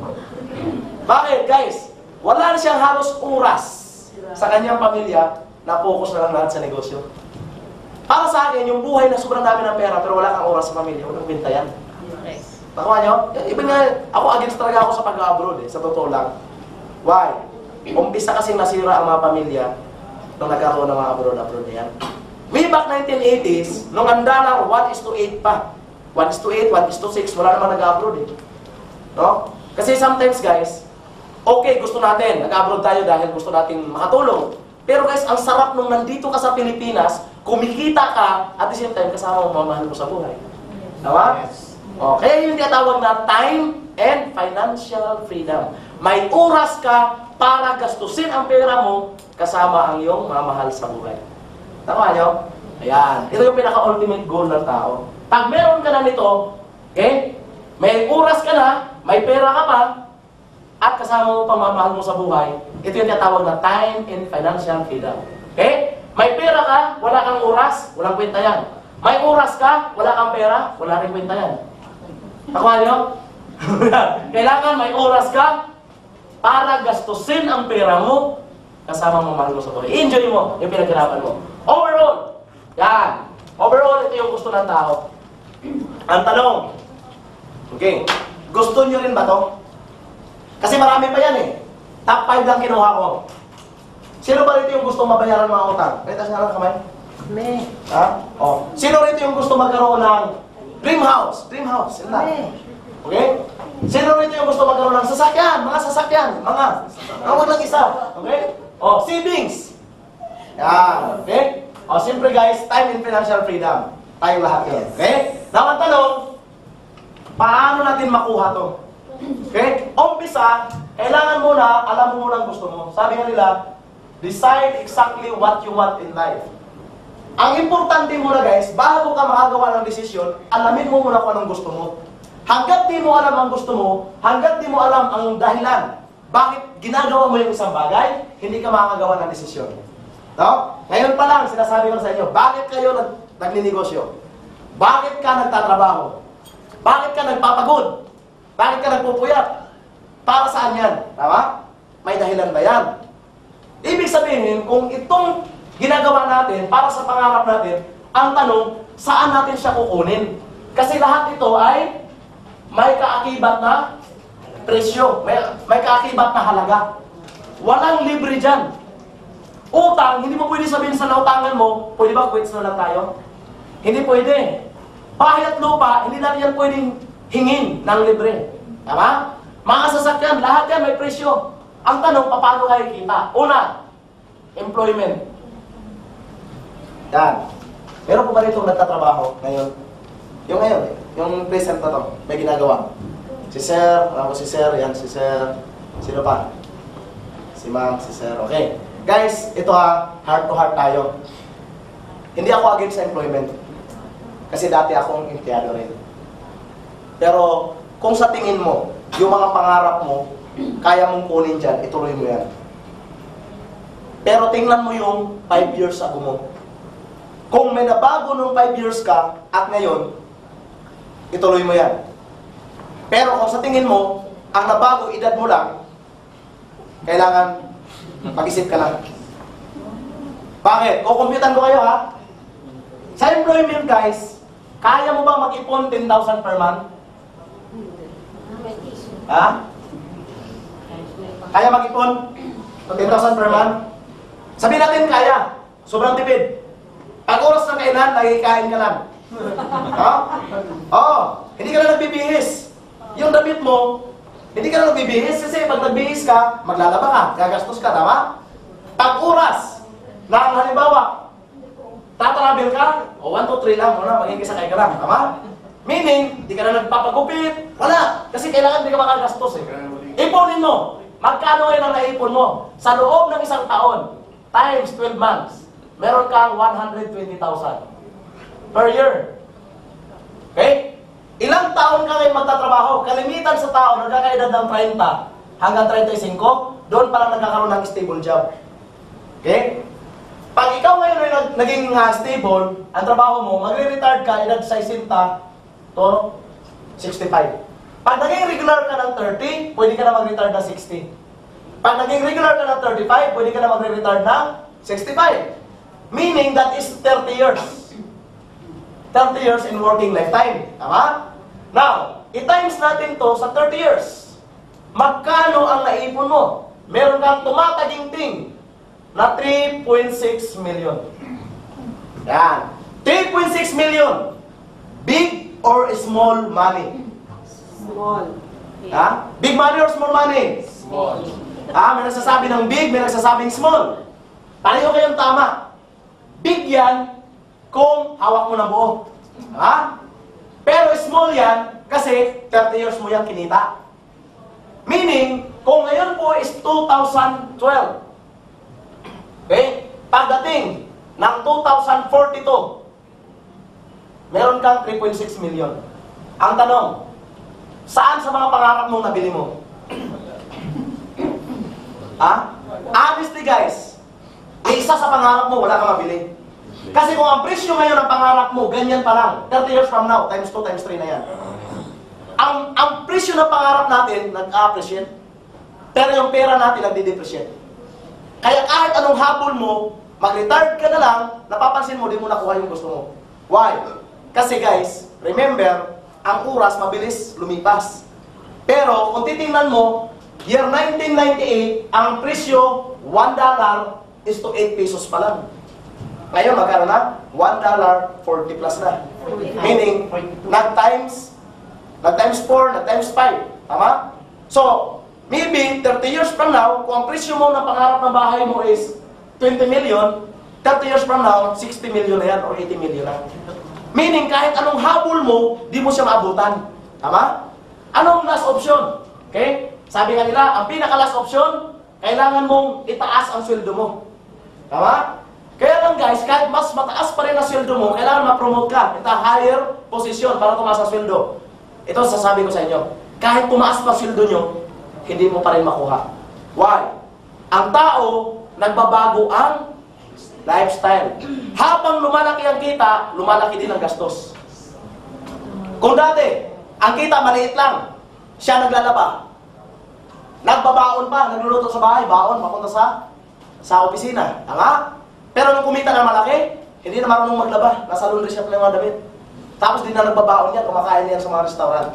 Bakit, guys? Wala na siyang halos oras sa kanyang pamilya na focus na lang lahat sa negosyo. Para sa akin, yung buhay na sobrang dami ng pera pero wala kang oras sa pamilya, walang binta yan. Nakuha niyo? Iba nga, ako against talaga ako sa pag-abroad sa totoo lang. Why? Umpisa kasing nasira ang mga pamilya nung nagkaroon ng mga abroad na yan. Way back 1980s, nung andalang 1:8 pa. 1:8, 1:6, wala naman nag-abroad No? Kasi sometimes guys, okay, gusto natin, nag-abroad tayo dahil gusto natin makatulong. Pero guys, ang sarap nung nandito ka sa Pilipinas, kumikita ka, at the same time, kasama mo mamahal mo sa buhay. Tama? Yes. O, kaya yung tinatawag na time and financial freedom. May oras ka para gastusin ang pera mo kasama ang iyong mamahal sa buhay. Tama nyo? Ayan. Ito yung pinaka-ultimate goal ng tao. Pag meron ka na nito, okay, may oras ka na, may pera ka pa, at kasama mo pang mamahal mo sa buhay, ito yung tinatawag na time and financial freedom. Okay? May pera ka, wala kang oras, walang kwenta yan. May oras ka, wala kang pera, wala rin kwenta yan. Nakuha nyo? Kailangan may oras ka para gastusin ang pera mo kasama mo mahal mo sa buhay. Enjoy mo yung pinaghirapan mo. Overall, yan. Overall, ito yung gusto ng tao. Ang tanong, okay, gusto nyo rin ba to? Kasi marami pa yan Top 5 lang kinuha ko. Sino ba rito yung gusto mabayaran mga utang? Kaya siya lang kamay? Me. Ha? Oh. Sino rito yung gusto magkaroon ng dream house? Dream house, yun lang. Okay? Sino rito yung gusto magkaroon ng sasakyan? Mga sasakyan, mga wag lang isa. Okay? Oh, savings. Yan. Okay? Oh, siyempre guys, time and financial freedom. Tayong lahat yun. Okay? Now, ang tanong, paano natin makuha to? Okay? Umpisa, kailangan muna, alam mo muna ang gusto mo. Sabi nga nila, decide exactly what you want in life. Ang importante muna guys, bago ka makagawa ng desisyon, alamin mo muna kung anong gusto mo. Hanggat di mo alam ang gusto mo, hanggat di mo alam ang dahilan, bakit ginagawa mo yung isang bagay, hindi ka makagawa ng desisyon. No? Ngayon pa lang, sinasabi ko sa inyo, bakit kayo nagninegosyo? Bakit ka nagtatrabaho? Bakit ka nagpapagod? Bakit ka nagpupuyat? Para saan yan? Tama? May dahilan ba yan? Ibig sabihin, kung itong ginagawa natin para sa pangarap natin, ang tanong, saan natin siya kukunin? Kasi lahat ito ay may kaakibat na presyo, may kaakibat na halaga. Walang libre dyan. Utang, hindi mo pwede sabihin sa nautangan mo, pwede ba quits na lang tayo? Hindi pwede. Bahay at lupa, hindi natin yan pwedeng hingin ng libre. Tama? Mga sasakyan, lahat yan may presyo. Ang tanong, paano kayo kita? Una, employment. Yan. Meron po ba rito nagtatrabaho ngayon? Yung ngayon yung present na to, may ginagawa. Si Sir, alam ko si Sir, yan si Sir. Sino pa? Si Ma'am, si Sir. Okay. Guys, ito heart to heart tayo. Hindi ako against sa employment. Kasi dati akong empleyado rin. Pero, kung sa tingin mo, yung mga pangarap mo, kaya mong kunin dyan, ituloy mo yan. Pero tingnan mo yung 5 years ago mo. Kung may nabago nung 5 years ka, at ngayon, ituloy mo yan. Pero kung sa tingin mo, ang nabago, edad mo lang, kailangan mag-isip ka lang. Bakit? Kukumputan ko kayo Sa employment guys, kaya mo ba mag-ipon 10,000 per month? Ha? Kaya mag-ipon 10,000 per month? Sabihin natin kaya. Sobrang tipid. Pag oras ng kainan, nagkikain ka lang. Ha? Oo. Hindi ka na nagbibihis. Yung damit mo, hindi ka na nagbibihis kasi pag nagbihis ka, maglalaba ka, gagastos ka, tama? Pag oras ng halimbawa, tatravel ka, o 1, 2, 3 lang, muna, magkikisakay ka lang, tama? Meaning, hindi ka na nagpapagupit, wala. Kasi kailangan hindi ka makagastos eh. Iponin mo. Magkano ngayon ang naipon mo? Sa loob ng isang taon, times 12 months, meron kang 120,000 per year. Okay? Ilang taon ka ngayon magtatrabaho? Kalimitan sa tao, nagkakaedad ng 30 hanggang 35, doon pa lang nagkakaroon ng stable job. Okay? Pag ikaw ngayon ay naging stable, ang trabaho mo, magre-retard ka, edad 60 to 65. Pag naging regular ka ng 30, pwede ka na mag-retard ng 60. Pag naging regular ka ng 35, pwede ka na magre-retard ng 65. Meaning, that is 30 years. 30 years in working lifetime. Tama? Now, i-times natin to sa 30 years. Magkano ang naipon mo? Meron kang tumataginting na 3.6 million. Yan. 3.6 million. Big or small money? Small. Ha? Big money or small money? Small. May nagsasabi ng big, may nagsasabing small. Pareho kayong tama. Big yan kung hawak mo na buo. Ha? Pero small yan kasi 30 years mo yan kinita. Meaning, kung ngayon po is 2012, okay? Pagdating ng 2042, meron kang 3.6 million. Ang tanong, saan sa mga pangarap mong nabili mo? Ha? Honestly guys, isa sa pangarap mo, wala kang mabili. Kasi kung ang presyo ngayon ng pangarap mo, ganyan pa lang, 30 years from now, times 2, times 3 na yan. Ang presyo ng pangarap natin, nag-appreciate. Pero yung pera natin, nagdi-depreciate. Kaya kahit anong habol mo, mag-retard ka na lang, napapansin mo, di mo nakuha yung gusto mo. Why? Kasi guys, remember, ang oras mabilis lumipas. Pero kung titingnan mo, year 1998, ang presyo, $1 is to 8 pesos pa lang. Ngayon, magkano na? $1, 40 plus na. Meaning, nag-times 4, nag-times 5. Tama? So, maybe 30 years from now, kung ang presyo mo ng pangarap ng bahay mo is 20 million, 30 years from now, 60 million na yan or 80 million na. Meaning, kahit anong habol mo, di mo siya maabutan. Tama? Anong last option? Okay? Sabi nga nila, ang pinaka-last option, kailangan mong itaas ang sweldo mo. Tama? Kaya lang guys, kahit mas mataas pa rin ang sweldo mo, kailangan ma-promote ka. Ito, higher position para tumaas ang sweldo. Ito sasabi ko sa inyo, kahit tumaas pa ang sweldo nyo, hindi mo pa rin makuha. Why? Ang tao, nagbabago ang lifestyle. Habang lumalaki ang kita, lumalaki din ang gastos. Kung dati, ang kita maliit lang, siya naglalaba. Nagbabaon pa, nagluluto sa bahay, baon, papunta sa opisina. Tama? Pero nung kumita na malaki, hindi na marunong maglaba. Nasa laundry shop lang yung mga damit. Tapos di na nagbabaon yan, kumakain yan sa mga restaurant.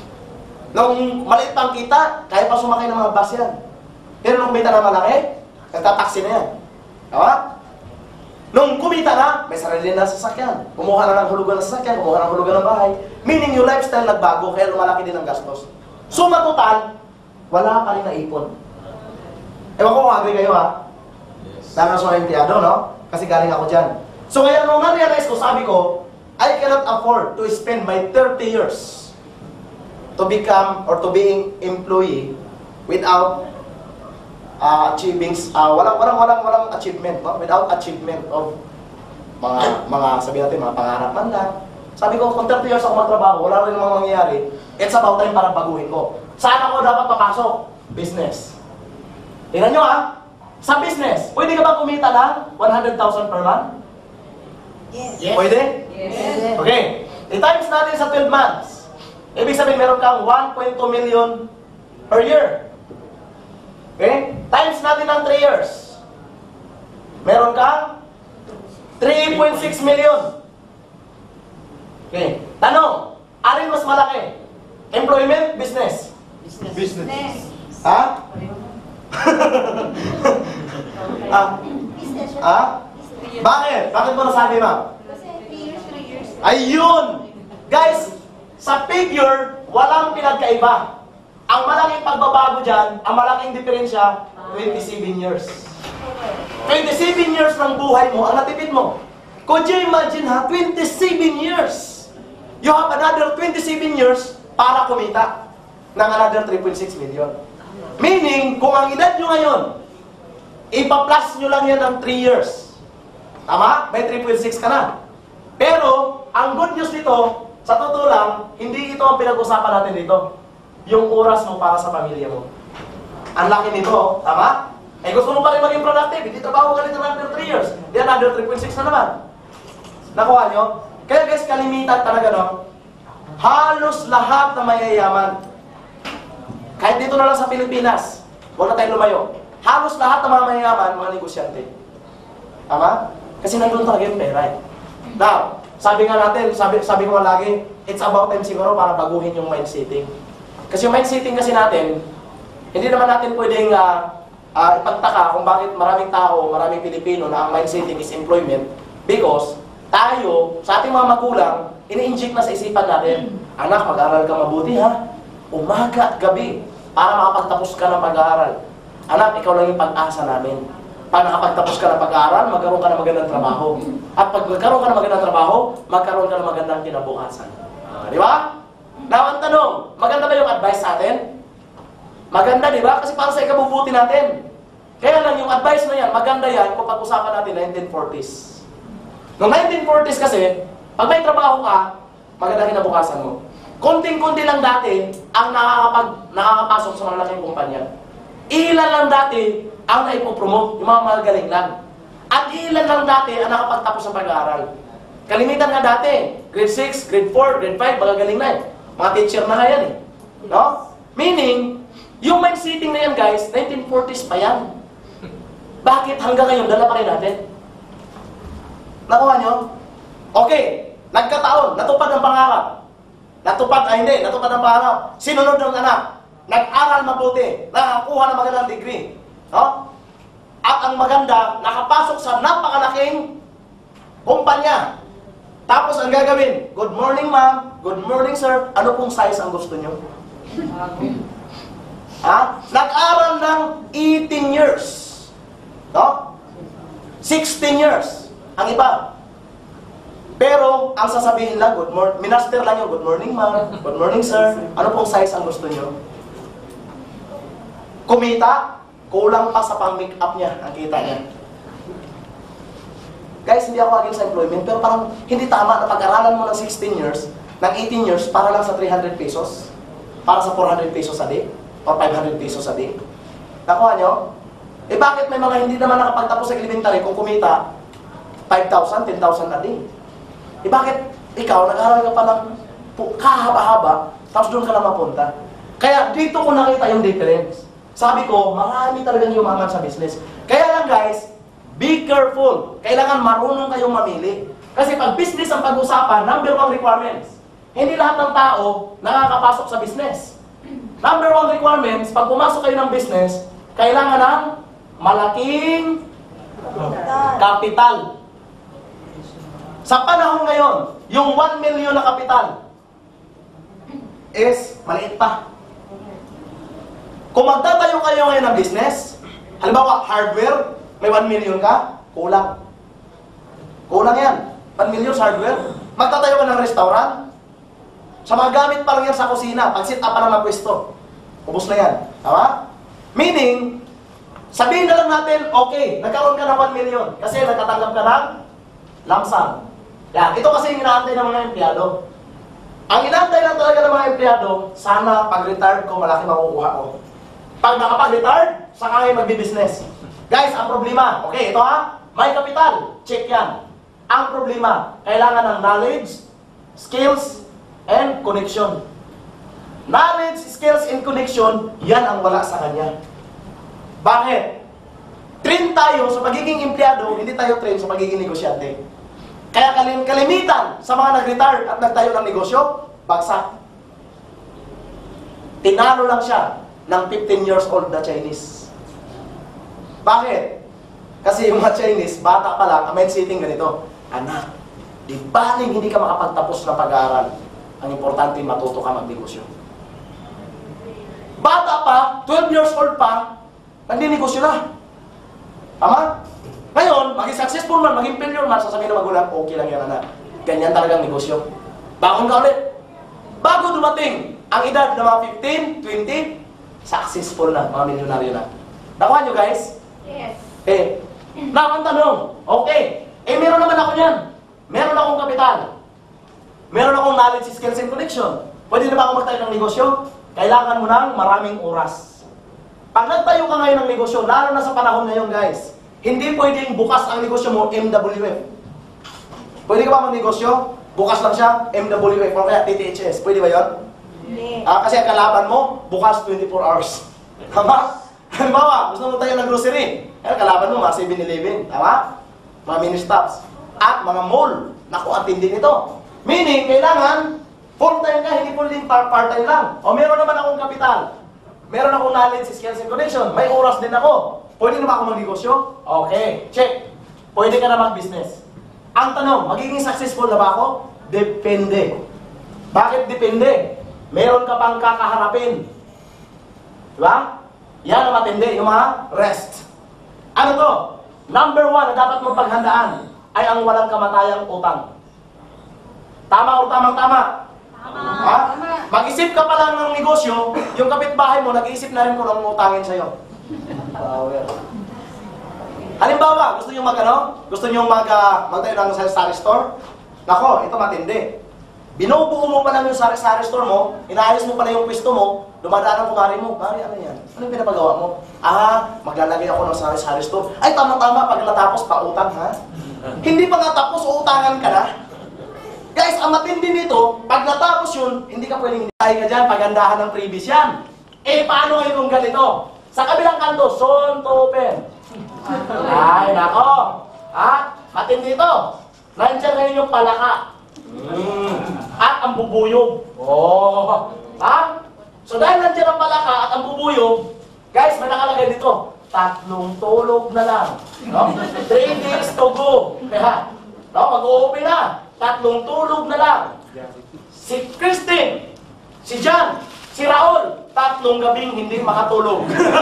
Nung maliit pang kita, kaya pa sumakay ng mga bus yan. Pero nung kumita na malaki, nagtataksi na yan. Tama? Nung kumita na, may sarili na sasakyan. Kumuha na ng hulugan ng sasakyan, kumuha ng hulugan ng bahay. Meaning yung lifestyle nagbago, kaya lumalaki din ang gastos. Suma total, wala pa rin naipon. Ewan ko kung agree kayo ha. Dami na sa empleyado, no? Kasi galing ako dyan. So ngayon, nung na-realize ko, sabi ko, I cannot afford to spend my 30 years to become or to being employee without achieving, walang achievement, no? Without achievement of mga sabihin natin, mga pangarap man lang. Sabi ko, kung 30 years ako magtrabaho, wala rin mga mangyayari, it's about time para baguhin ko. Saan ako dapat papasok? Business. Tingnan nyo ha, sa business, pwede ka ba kumita ng 100,000 per month? Yes. Pwede? Yes. Okay. I-times natin sa 12 months. Ibig sabihin, meron kang 1.2 million per year. Okay? Times natin ng 3 years. Meron kang 3.6 million. Okay. Tanong, alin mas malaki? Employment, business? Business. Ha? Business. Bakit? Bakit mo nasabi, ma'am? Kasi 3 years. Ayun! Guys, sa figure, walang pinagkaiba. Ang malaking pagbabago dyan, ang malaking diferensya, 27 years. 27 years ng buhay mo, ang natipid mo. Could you imagine ha? 27 years. You have another 27 years para kumita ng another 3.6 million. Meaning, kung ang edad nyo ngayon, ipa-plus nyo lang yan ng 3 years. Tama? May 3.6 ka na. Pero, ang good news dito, sa totoo lang, hindi ito ang pinag-usapan natin dito. Yung oras mo para sa pamilya mo. Ang laki nito, tama? Eh gusto mo pa rin maging productive, hindi trabaho ka nito another 3 years. Di another 3.6 na naman. Nakuha nyo? Kaya guys, kalimitan talaga, no? Halos lahat na mayayaman. Kahit dito na lang sa Pilipinas, huwag na tayong lumayo. Halos lahat ng mga mayayaman, mga negosyante. Tama? Kasi nandun talaga yung pera eh. Now, sabi nga natin, sabi ko nga lagi, it's about time siguro para baguhin yung mind setting. Kasi yung mind setting kasi natin, hindi naman natin pwedeng ipagtaka kung bakit maraming tao, maraming Pilipino na ang mind setting is employment. Because tayo, sa ating mga magulang, ini-inject na sa isipan natin, anak, mag-aral ka mabuti ha. Umaga at gabi, para makapagtapos ka ng pag-aaral. Anak, ikaw lang yung pag-asa namin. Pag nakapagtapos ka ng pag-aaral, magkaroon ka ng magandang trabaho. At pag magkaroon ka ng magandang trabaho, magkaroon ka ng magandang kinabukasan. Di ba? Now, ang tanong, maganda ba yung advice sa atin? Maganda, di ba? Kasi para sa ikabubuti natin. Kaya lang yung advice na yan, maganda yan kung pag-usapan natin 1940s. Noong 1940s kasi, pag may trabaho ka, maganda kinabukasan mo. Konting-konti lang dati ang nakakapasok sa malalaking kumpanya. Ilan lang dati ang naipopromote, yung mga magaling lang. At ilan lang dati ang nakapagtapos ng pag-aaral. Kalimitan nga dati, grade 6, grade 4, grade 5, magagaling na eh. Mga teacher na nga yan eh. No? Meaning, yung mind setting na yan guys, 1940s pa yan. Bakit hanggang ngayon, dala pa rin natin? Nakuha nyo? Okay, nagkataon, natupad ang pangarap. Natupad ang pangarap. Sinunod ng anak. Nag-aral mabuti, nakakuha ng magandang degree. No? At ang maganda, nakapasok sa napakalaking kumpanya. Tapos ang gagawin, good morning ma'am, good morning sir, ano pong size ang gusto nyo? Ha? Nag-aral ng 18 years. No? 16 years. Ang iba. Pero, ang sasabihin lang, good morning, minaster lang yung good morning ma'am, good morning sir, ano pong size ang gusto nyo? Kumita, kulang pa sa pang-make up niya, ang kita niya. Guys, hindi ako against sa employment, pero parang hindi tama na pag-aralan mo ng 16 years, ng 18 years, para lang sa 300 pesos, para sa 400 pesos a day, or 500 pesos a day. Nakuha nyo? Eh bakit may mga hindi naman nakapagtapos sa elementary kung kumita 5,000, 10,000 a day? Eh bakit ikaw, nag-aral ka pa ng kahaba-haba, tapos doon ka lang mapunta? Kaya dito ko nakita yung difference. Sabi ko, marami talagang yumaman sa business. Kaya lang guys, be careful. Kailangan marunong kayong mamili. Kasi pag business ang pag-usapan, number 1 requirements. Hindi lahat ng tao nakakapasok sa business. Number 1 requirements, pag pumasok kayo ng business, kailangan ng malaking kapital. Sa panahon ngayon, yung 1 million na kapital is maliit pa. Kung magtatayo kayo ngayon ng business, halimbawa, hardware, may 1 million ka, kulang. Kulang yan. 1 million sa hardware. Magtatayo ka ng restaurant, sa mga gamit pa lang yan sa kusina, pag-sit up pa lang ng pwesto, ubos na yan. Tama? Meaning, sabihin na lang natin, okay, nagkaroon ka ng 1 million kasi nagtatanggap ka ng lump sum. Yan. Ito kasi yung inaantay ng mga empleyado. Ang inaantay lang talaga ng mga empleyado, sana pag-retired ko, malaki makukuha ko. Pag nakapag-retired, saka kayo magbi-business. Guys, ang problema, okay, ito ha, may kapital, check yan. Ang problema, kailangan ng knowledge, skills, and connection. Knowledge, skills, and connection, yan ang wala sa kanya. Bakit? Train tayo sa pagiging empleyado, hindi tayo train sa pagiging negosyante. Kaya kalimitan sa mga nag-retire at nagtayo ng negosyo, bagsak. Tinalo lang siya ng 15 years old na Chinese. Bakit? Kasi yung mga Chinese, bata pa lang, ang mindsetting ganito, anak, di baling hindi ka makapagtapos ng pag-aaral. Ang importante, matuto ka magnegosyo. Bata pa, 12 years old pa, nagninegosyo na. Tama? Ngayon, maging successful man, maging failure man, sasabihin ng magulang, okay lang yan, anak. Ganyan talagang negosyo. Bangon ka ulit. Bago dumating ang edad ng mga 15, 20, successful na, mga milyonaryo na. Nakuha nyo, guys? Yes. Now, ang tanong, okay, meron naman ako yan. Meron akong kapital. Meron akong knowledge, skills, and connection. Pwede na ba ako magtayo ng negosyo? Kailangan mo ng maraming oras. Pag nagtayo ka ngayon ng negosyo, lalo na sa panahon ngayon, guys, hindi pwedeng bukas ang negosyo mo, MWF. Pwede ka ba magnegosyo? Bukas lang siya, MWF, o kaya TTHS. Pwede ba yun? Hindi. Kasi ang kalaban mo, bukas 24 hours. Tama? Halimbawa, gusto mo tayo ng grocery. Kalaban mo, mga 7-Eleven. Tama? Mga mini-stops. At mga mall. Naku, ang tindi nito. Meaning, kailangan full-time ka, hindi full-time, part-time lang. O meron naman akong kapital. Meron akong knowledge, skills, and connection. May oras din ako. Pwede na ba ako magnegosyo? Okay, check. Pwede ka na mag-business. Ang tanong, magiging successful na ba ako? Depende. Bakit depende? Meron ka pang kakaharapin. Diba? Yan ang matindi, yung mga rest. Ano to? Number 1 na dapat mong paghandaan ay ang walang kamatayang utang. Tama o tamang-tama? Ha? Mag-isip ka pa lang ng negosyo, yung kapitbahay mo, nag-iisip na rin kung anong utangin sa'yo. Halimbawa, gusto nyo Gusto nyo magtayo ng sari-sari store? Nako, ito matindi. Binubuo mo pa lang yung sari-sari store mo, inaayos mo pa lang yung pwesto mo, dumadaan ang kumari mo. Mari, ano yan? Ano yung pinapagawa mo? Maglalagay ako ng sari-sari store. Ay, tama-tama, pag natapos, pautang, ha? Hindi pa nga tapos, uutangan ka na. Guys, ang matindi nito, pag natapos yun, hindi ka pwedeng hintayin ka dyan, pagandahan ng previous yan. Paano ngayon kung ganito? Sa kabilang kanto, son to open. Ay, nako. Matindi ito. Nandiyan ngayon yung palaka. At ang bubuyog. So dahil nandiyan ang palaka at ang bubuyog, guys, may nakalagay dito, 3 tulog na lang. No? 3 days to go. Kaya, mag-uuwi na. 3 tulog na lang. Si Christine, si John, si Raul, 3 gabing hindi makatulog.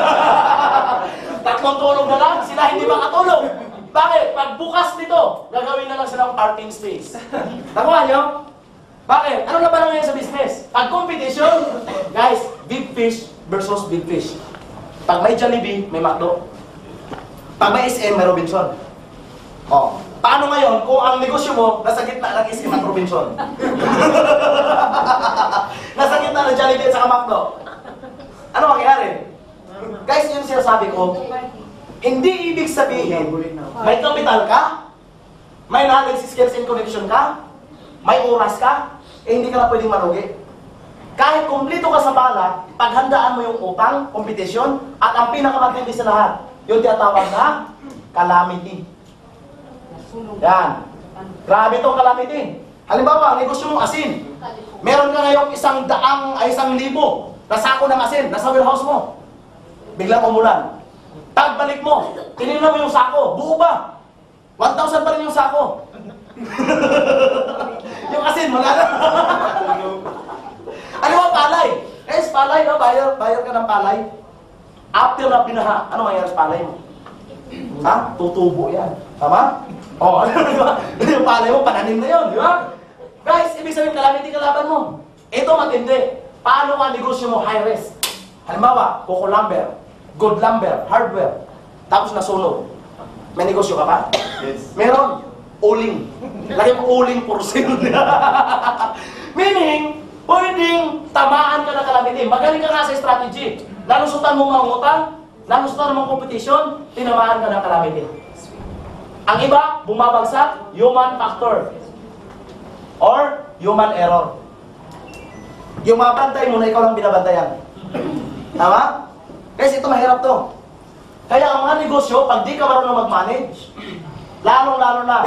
3 tulog na lang, sila hindi makatulog. Bakit? Pag bukas nito, gagawin na lang silang parking space. Nakuha nyo? Bakit? Ano na ba lang ngayon sa business? Pag competition, guys, big fish versus big fish. Pag may Jollibee, may McDo. Pag may SM, may Robinson. Paano ngayon kung ang negosyo mo nasa gitna ng SM at Robinson? Nasa gitna ng Jollibee at saka McDo. Ano mangyayari? Guys, yun sinasabi ko, hindi ibig sabihin, may kapital ka, may knowledge, skills, and connection ka, may oras ka, hindi ka na pwedeng malugi. Kahit kumplito ka sa bala, paghandaan mo yung utang, kompetisyon, at ang pinakamatindi sa lahat, yung tinatawag na calamity. Yan. Grabe itong calamity. Halimbawa, ang negosyo mong asin. Meron ka ngayong 100 na sako ng asin, nasa warehouse mo. Biglang umulan. Tagbalik mo, tinignan mo yung sako, buo ba? 1,000 pa rin yung sako. Yung asin, wala na. Ano ba palay? Palay, no? Bayar ka ng palay. After na binaha, ano mangyari sa palay mo? Tutubo yan. Tama? Yung palay mo, pananim na yun, di ba? Guys, ibig sabihin, calamity kalaban mo. Ito matindi. Paano ang negosyo mo high risk? Halimbawa, Coco Lumber, Good Lumber, Hardware, tapos nasunog. May negosyo ka pa? Yes. Meron. Uling. Lagi mo uling for sale. Meaning, pwedeng tamaan ka na calamity. Magaling ka nga sa strategy. Nalusutan mo mga utang, nalusutan mo competition, tinamaan ka ng calamity. Ang iba, bumabagsak, human factor. Or human error. Yung mabantay mo na ikaw lang binabantayan. Tama? Kasi ito mahirap to. Kaya ang mga negosyo, pag di ka marunong mag-manage, lalong-lalo na,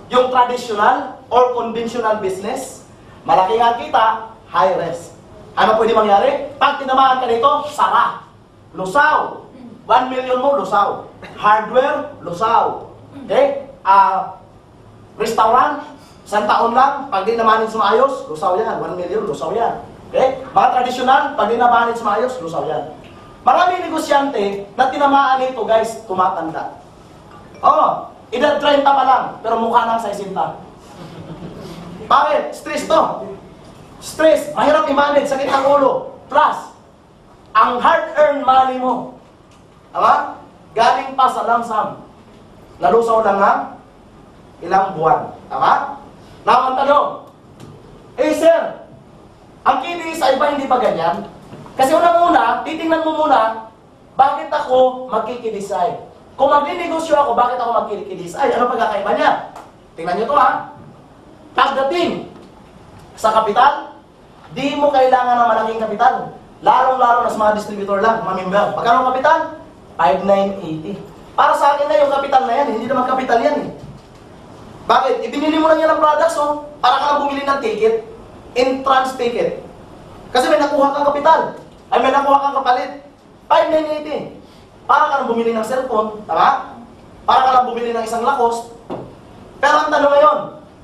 yung traditional or conventional business, malaki nga kita, high risk. Ano pwede mangyari? Pag tinamaan ka nito, sara. Lusaw. 1 million mo, lusaw. Hardware, lusaw. Okay? Restaurant, 1 taon lang, pag di namanin sa maayos, lusaw yan. 1 million, lusaw yan. Okay? Mga traditional, pag di namanin sa maayos, lusaw yan. Maraming negosyante na tinamaan nito, guys, tumatanda. Edad 30 pa lang, pero mukha nang 60. Bakit? Stress to. Stress, mahirap i-manage, sakit ang ulo. Plus, ang hard-earned money mo, tama? Galing pa sa langsam. Nalusaw lang nga, ilang buwan. Tama? Now, ang tanong, sir, ang kinis ay ba hindi pa ganyan? Kasi unang-una, titingnan mo muna, bakit ako magkikidisay? Kung magninegosyo ako, bakit ako magkikidisay? Ano pagkakaiba niya? Tingnan nyo to ha. Pagdating sa kapital, di mo kailangan ng malaking kapital. Lalong-lalo na sa mga distributor lang, mga member. Magkano ang kapital? 5,980. Para sa akin na yung kapital na yan, hindi naman kapital yan eh. Bakit? Ibinili mo lang yan ng products, para ka lang bumili ng ticket. Entrance ticket. Kasi may nakuha kang kapital. Ay may nakuha kang kapalit. 5,980. Para ka lang bumili ng cellphone, tama? Para ka lang bumili ng isang Lacoste. Pero ang tanong ngayon,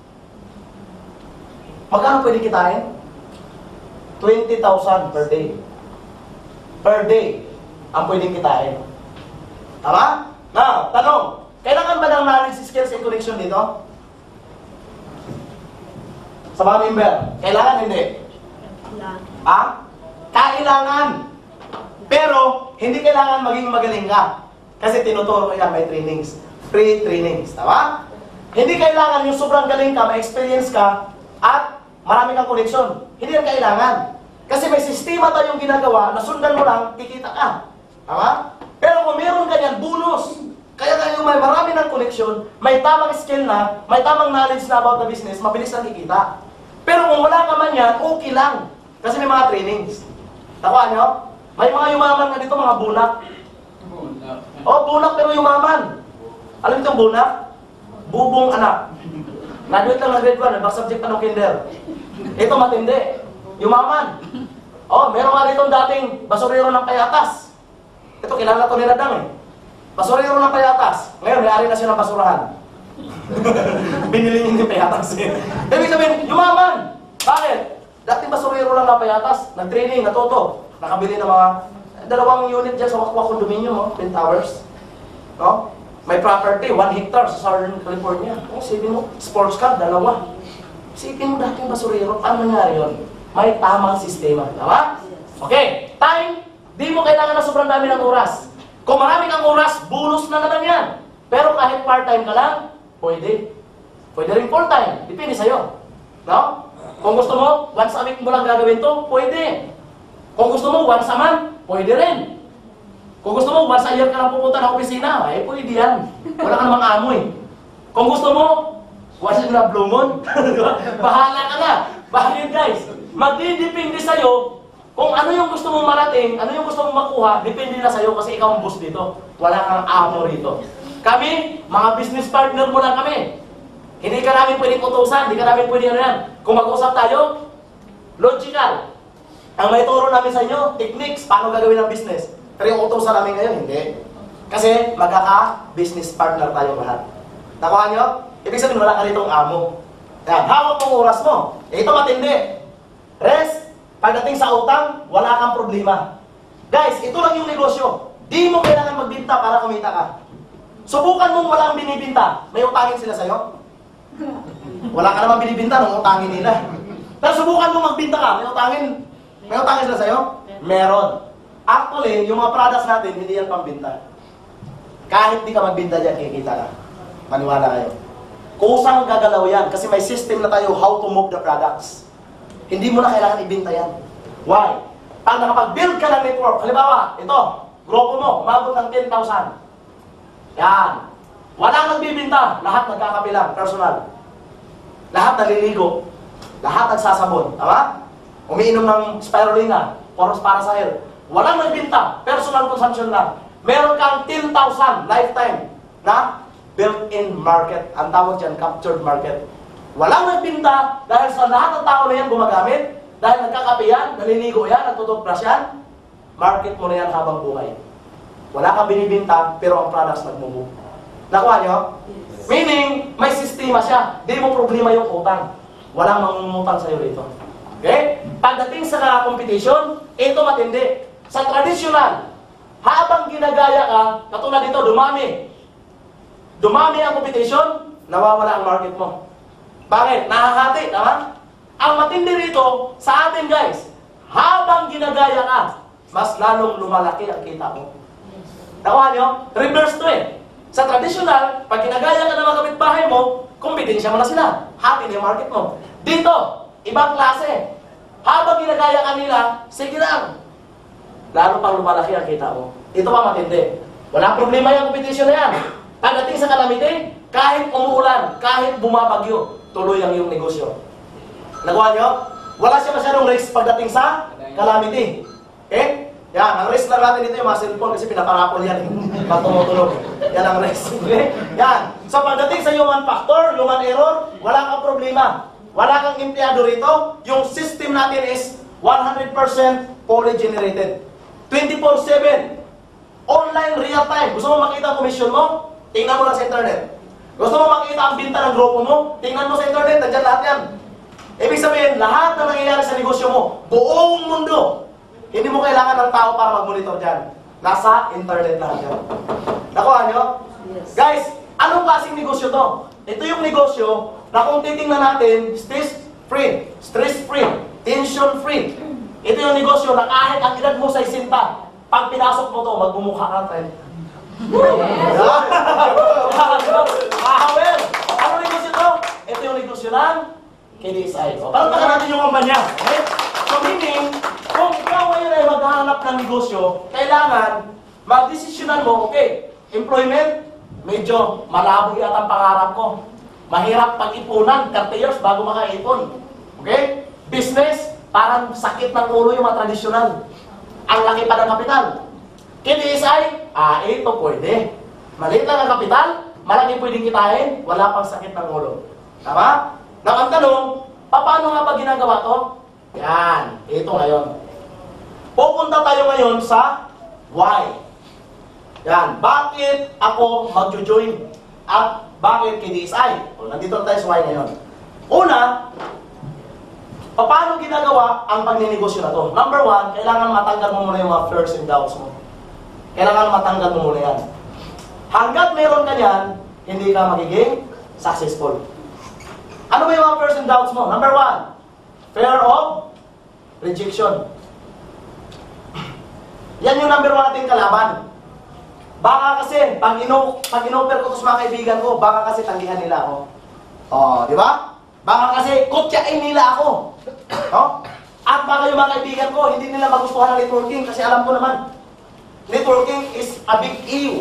magkano pwede kitain? 20,000 per day. Per day ang pwedeng kitain. Tama? Now, tanong, kailangan ba ng knowledge, skills, and connection dito? Sa mga member, kailangan hindi? Kailangan. Pero, hindi kailangan maging magaling ka. Kasi tinuturo ko yan, may trainings. Free trainings. Tama? Hindi kailangan yung sobrang galing ka, may experience ka, at marami kang connection. Hindi yan kailangan. Kasi may sistema tayong ginagawa na sundan mo lang, kikita ka. Tama? Pero kung meron ka yan, bonus. Kaya tayo may marami ng connection, may tamang skill na, may tamang knowledge na about the business, mabilis na kikita. Pero kung wala ka man yan, okay lang. Kasi may mga trainings. Takuha nyo? May mga yumaman na dito, mga bunak. Bunak pero yumaman. Alam niyo itong bunak? Bubong anak. Graduate lang ng grade 1, back subject pa ng kinder. Ito matindi. Yumaman. Meron nga dito dating basurero ng Payatas. Ito, kilala to ni Radang eh. Basurero ng Payatas. Ngayon, may-ari na siya ng basurahan. Binili niya yung Payatas eh. Ibig sabihin, yumaman. Bakit? Dating basurero lang ng Payatas. Nag-training, natuto. Nakabili ng mga 2 unit dyan sa Wakwak Condominium, Twin Towers. No? May property, 1 hectare sa Southern California. Sipin mo, sports car, 2. Sipin mo dating basurero, paano nangyari yun? May tamang sistema. Tama? Okay, time, di mo kailangan na sobrang dami ng oras. Kung marami kang oras, bonus na naman yan. Pero kahit part-time ka lang, pwede. Pwede rin full-time, depende sa'yo. No? Kung gusto mo, once a week mo lang gagawin to, pwede. Kung gusto mo, once a month, pwede rin. Kung gusto mo, once a year ka lang pupunta ng opisina, ay pwede yan. Wala ka namang amoy. Kung gusto mo, once in a blue moon, bahala ka na. Bakit guys? Magdidepende sa'yo kung ano yung gusto mong marating, ano yung gusto mong makuha, depende na sa'yo kasi ikaw ang boss dito. Wala kang amo rito. Kami, mga business partner mo lang kami. Hindi ka namin pwedeng utusan, hindi ka namin pwedeng ano yan. Kung mag-usap tayo, logical. Ang may turo namin sa inyo, techniques, paano gagawin ang business. Pero yung utusan namin ngayon, hindi. Kasi magkaka-business partner tayo lahat. Nakuha nyo? Ibig sabihin, wala ka ritong amo. Yan, hawak mong oras mo. Ito matindi. Rest, pagdating sa utang, wala kang problema. Guys, ito lang yung negosyo. Di mo kailangan magbinta para kumita ka. Subukan mong walang binibinta. May utangin sila sa'yo? Wala ka naman binibinta nung utangin nila. Pero subukan mong magbinta ka. May utangin sila sa'yo? Meron. Actually, yung mga products natin, hindi yan pambinta. Kahit di ka magbinta dyan, kikita ka. Maniwala kayo. Kusang gagalaw yan kasi may system na tayo how to move the products. Hindi mo na kailangan ibinta yan. Why? Pag nakapag-build ka ng network, halimbawa, ito, grupo mo, umabot ng 10,000. Yan. Walang nagbibinta, lahat nagkakapilang, personal. Lahat naliligo, lahat nagsasabon, tama? Umiinom ng spirulina, oros para sa health. Walang nagbinta, personal consumption lang. Meron kang 10,000 lifetime na built-in market. Ang tawag dyan, captured market. Walang nagbinta dahil sa lahat ng tao na yan gumagamit, dahil nagkakape yan, naliligo yan, nagtutoothbrush yan, market mo na yan habang buhay. Wala kang binibinta, pero ang products nagmumove. Nakuha nyo? Meaning, may sistema siya. Di mo problema yung utang. Walang mangungutang sa'yo rito. Okay? Pagdating sa competition, ito matindi. Sa traditional, habang ginagaya ka, katulad dito, dumami ang competition, nawawala ang market mo. Bakit? Nakahati, tama? Ang matindi rito, sa atin guys, habang ginagaya ka, mas lalong lumalaki ang kita mo. Nakuha nyo? Reverse to eh. Sa traditional, pag ginagaya ka ng mga kapitbahay mo, kumbidensya mo na sila. Hati na yung market mo. Dito, ibang klase. Habang ginagaya ka nila, sige lang. Lalo pang lumalaki ang kita mo. Ito pa matindi. Walang problema yung competition na yan. Pagdating sa calamity, kahit umuulan, kahit bumabagyo, tuloy ang iyong negosyo. Nakuha nyo? Wala siya masyadong risk pagdating sa calamity. Okay? Yan, ang risk lang natin dito yung mga cellphone kasi pinaparapol yan. Pag tumutulog. Yan ang risk. Okay? Yan. So pagdating sa human factor, human error, wala kang problema. Wala kang empleyado rito. Yung system natin is 100% fully generated. 24/7. Online, real time. Gusto mo makita ang commission mo? Tingnan mo lang sa internet. Gusto mo makita ang binta ng grupo mo? Tingnan mo sa internet. Nandiyan lahat yan. Ibig sabihin, lahat na nangyayari sa negosyo mo, buong mundo, hindi mo kailangan ng tao para mag-monitor dyan. Nasa internet lahat yan. Nakuha nyo? Yes. Guys, anong klaseng negosyo to? Ito yung negosyo na kung titingnan natin, stress-free, tension-free. Ito yung negosyo na kahit ang edad mo sa isinta, pag pinasok mo to, magbumukha ka tayo. Well, ano negosyo to? Ito yung negosyo ng KDSI. Parang baka natin yung kampanya. Okay? So meaning, kung ikaw ngayon ay maghahanap ng negosyo, kailangan mag-desisyonan mo, okay, employment, medyo malabo yata ang pangarap ko. Mahirap pag-ipunan, 30 years bago makaipon. Okay? Business, parang sakit ng ulo yung mga tradisyonal. Ang laki pa ng kapital. KDSI, ito pwede. Maliit lang ang kapital, malaki pwedeng kitain, wala pang sakit ng ulo. Tama? Ang tanong, paano nga ba ginagawa to? Yan, ito ngayon. Pupunta tayo ngayon sa why. Yan, bakit ako magjo-join? At bakit KDSI? O, nandito na tayo sa why ngayon. Una, paano ginagawa ang pagninegosyo na to? Number one, kailangan matanggal mo muna yung mga fears and doubts mo. Kailangan matanggal mo muna yan. Hanggat meron ka yan, hindi ka magiging successful. Ano ba yung mga fears and doubts mo? Number one, fear of rejection. Yan yung number one nating kalaban. Baka kasi, pag in-offer ko to sa mga kaibigan ko, baka kasi tanggihan nila ako. Oh, di ba? Baka kasi kutyain nila ako. Oh? At baka yung mga kaibigan ko, hindi nila magustuhan ng networking kasi alam ko naman, networking is a big issue.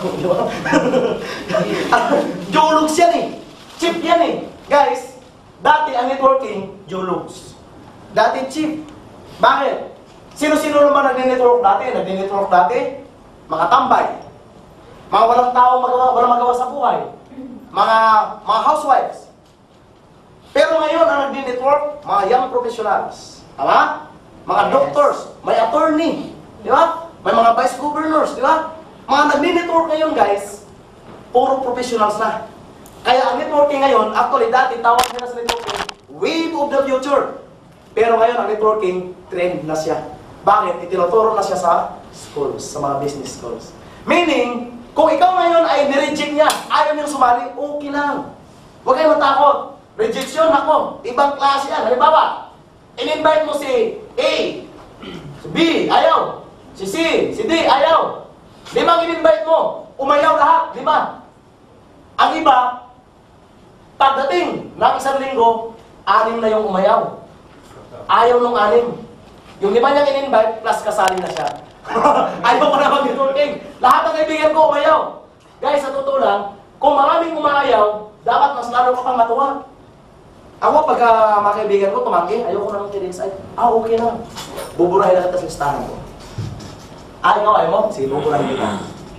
Julugs yan eh. Cheap yan eh. Guys, dati ang networking, julugs. Dati cheap. Bakit? Sino-sino naman nag-network dati? Nag-network dati? Mga tambay. Mga walang tao walang magawa sa buhay. Mga housewives. Pero ngayon, ang nag-network, mga young professionals. Tama? Mga doctors, may attorney. Di ba? May mga vice governors, di ba? Mga nag-network ngayon, guys, puro professionals na. Kaya ang networking ngayon, actually dati tawag nila sa networking, wave of the future. Pero ngayon, ang networking, trend na siya. Bakit? Itinuturo na siya sa schools, sa mga business schools. Meaning, kung ikaw ngayon ay nireject niya, ayaw niyang sumali, okay lang. Huwag kayong matakot. Rejection, ako, ibang klase yan. Halimbawa, in-invite mo si A, si B, ayaw. Si C, si D, ayaw. 5 in-invite mo, umayaw lahat, 5. Ang iba, pagdating ng 1 linggo, 6 na yung umayaw. Ayaw nung 6. Yung 5 niyang in-invite, plus kasali na siya. Ayaw pa na mag-networking. Lahat ng kaibigan ko umayaw. Guys, sa totoo lang, kung maraming umayaw, dapat mas lalo ka pang matuwa. Ako, pag mga kaibigan ko tumanggi, ayoko na ng KDSI. Okay lang. Buburahin na kita sa listahan ko. Ayaw mo? Sige, buburahin kita.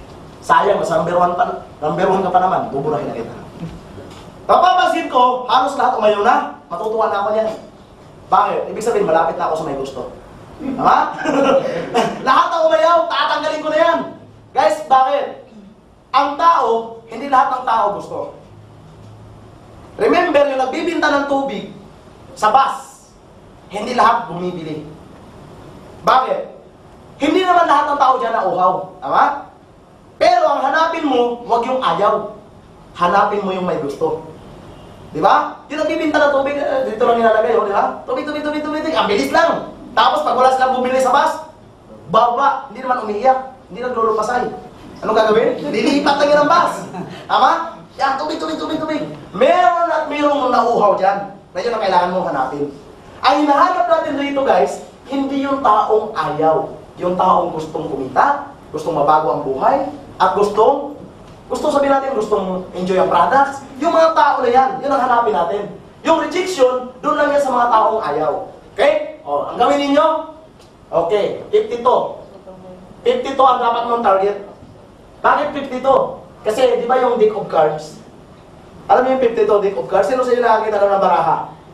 Sayang, mas number one ka pa naman, buburahin na kita. Napapansin ko, halos lahat umayaw na. Matutuwa na ako niyan. Bakit? Ibig sabihin, malapit na ako sa may gusto. Tama? Lahat ng umayaw, tatanggalin ko na yan. Guys, bakit? Ang tao, hindi lahat ng tao gusto. Remember, yung nagbibinta ng tubig sa bus, hindi lahat bumibili. Bakit? Hindi naman lahat ng tao dyan na uhaw. Tama? Pero ang hanapin mo, huwag yung ayaw. Hanapin mo yung may gusto. Di ba? Yung nagbibinta ng tubig, dito lang nilalagay, di ba? Tubig. Ang bilis lang. Tapos pag wala silang bumili sa bus, baba, hindi naman umiiyak, hindi naglulupasay. Anong gagawin? Lilipat lang yun ang bus. Tama? Yan, tubig. Meron at mayroong nauuhaw dyan. Na yun ang kailangan mong hanapin. Ang hinahanap natin dito, guys, hindi yung taong ayaw. Yung taong gustong kumita, gustong mabago ang buhay, at gustong sabihin natin, gustong enjoy ang products. Yung mga tao na yan, yun ang hanapin natin. Yung rejection, doon lang yan sa mga taong ayaw. Okay? O, ang gawin ninyo? Okay, 52. 52 ang dapat mong target. Bakit 52? Kasi, di ba yung deck of cards? Alam niyo yung 52 deck of cards? Sino sa inyo nakakita ng baraha?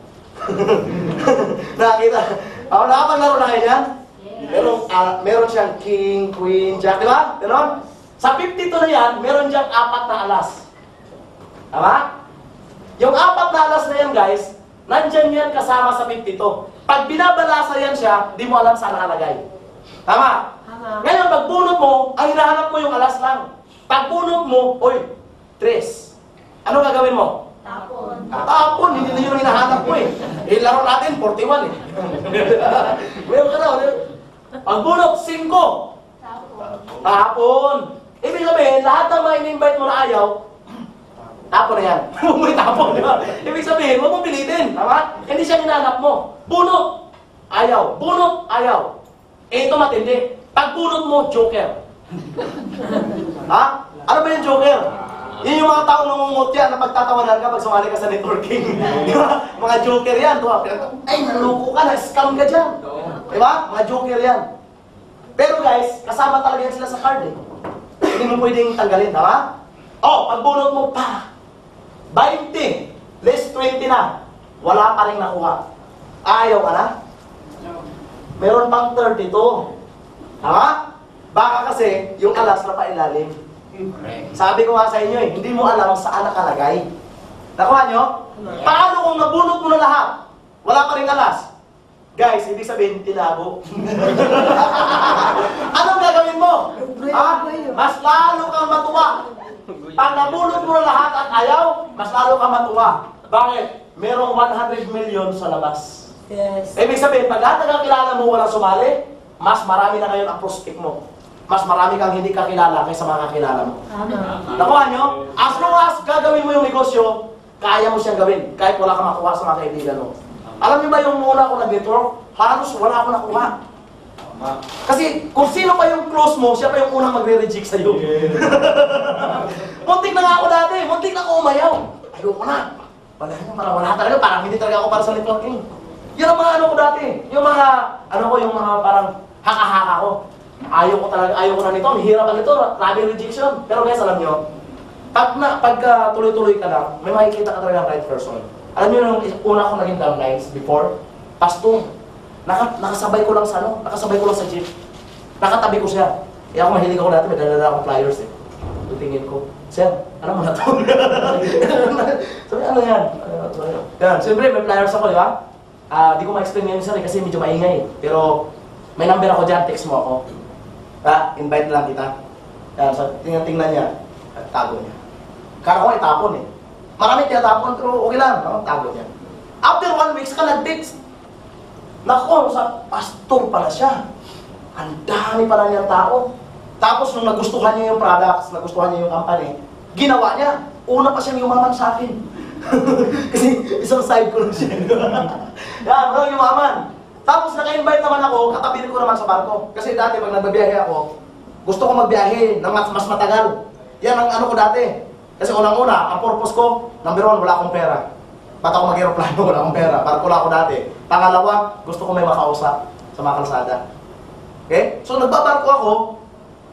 Nakakita? Ako, nakapaglaro na kayo yan? Meron siyang king, queen, jack, di ba? Ganon? Sa 52 na yan, meron diyang 4 na alas. Tama? Yung 4 na alas na yan, guys, nandyan yan kasama sa 52. Pag binabalasa yan siya, di mo alam saan nakalagay. Tama? Ngayon, pag bunot mo, ang hinahanap mo yung alas lang. Pag bunot mo, oy, 3. Ano gagawin mo? Tapon, hindi na yun ang hinahanap mo eh. Laro natin, 41 eh. Meron ka na, pag bunot, 5. Tapon. Ibig sabihin, lahat ng mga in-invite mo na ayaw, tapon na yan. Huwag mo itapon, di ba? Ibig sabihin, huwag mong pilitin. Tama? Hindi siya hinahanap mo. Bunot, ayaw. Bunot, ayaw. Eh, ito matindi. Pag bunot mo, joker. Ha? Ano ba yung joker? Yun yung mga taong nangungot yan na pagtatawanan ka pag sumali ka sa networking. Di ba? Mga joker yan. Ay, naloko ka, na-scam ka dyan. Di ba? Mga joker yan. Pero guys, kasama talaga yan sila sa card eh. Hindi mo pwedeng tanggalin, tama? Oh, pag bunot mo pa, 20, less 20 na, wala pa rin nakuha. Ayaw ka na? Meron pang 32. Tama? Baka kasi, yung alas na pailalim. Sabi ko nga sa inyo eh, hindi mo alam saan nakalagay. Nakuha nyo? Paano kung nabunot mo na lahat? Wala pa rin alas. Guys, ibig sabihin, tinago. Anong gagawin mo? Ha? Mas lalo kang matuwa. Pag nabunot mo na lahat at ayaw, mas lalo kang matuwa. Bakit? Merong 100 million sa labas. Yes. Ibig sabihin, pag lahat ng kilala mo walang sumali, mas marami na ngayon ang prospect mo. Mas marami kang hindi kakilala kaysa mga kakilala mo. Nakuha nyo? As long as gagawin mo yung negosyo, kaya mo siyang gawin. Kahit wala kang makuha sa mga kaibigan mo. Alam niyo ba yung muna ako nag-network? Halos wala ako nakuha. Kasi kung sino pa yung close mo, siya pa yung unang magre-reject sa'yo. Muntik na nga ako dati. Muntik na ako umayaw. Ayoko na. Wala talaga. Parang hindi talaga ako para sa networking. Yun ang mga ano ko dati. Yung mga, yung mga parang haka-haka ko. Ayaw ko na nito. Ang hirap nito. Maraming rejection. Pero guys, alam nyo, pag tuloy-tuloy ka lang, may makikita ka talaga ng right person. Alam niyo nung una akong naging downlines before, pastong, nakasabay ko lang sa jeep. Nakatabi ko siya. Eh ako mahilig ako dati, may dala akong flyers eh. Tutingin ko, sir, ano mo na to? Sabi, ano yan? Yan, siyempre may flyers ako, di ba? Di ko ma-explain yun sir kasi medyo maingay. Pero may number ako dyan, text mo ako. Invite lang kita. Yan, so tingnan niya, tago niya. Kala ko itapon eh. Marami tinatapon, pero okay lang. Tago niya. After 1 week, saka nag-text. Naku, sa pastor pala siya. Ang dami pala niyang tao. Tapos nung nagustuhan niya yung products, nagustuhan niya yung company, ginawa niya. Una pa siyang yumaman sa akin. Kasi isang side ko lang siya. Yan, bro, yumaman. Tapos naka-invite naman ako, katabi ko naman sa barko. Kasi dati pag nagbabiyahe ako, gusto ko magbiyahe ng mas matagal. Yan ang ano ko dati. Kasi unang-una, ang purpose ko, number 1, wala akong pera. Ba't ako mag-aeroplano, wala akong pera. Barko lang ako dati. Pangalawa, gusto ko may makausap sa mga kalsada. Okay? So nagbabarko ako,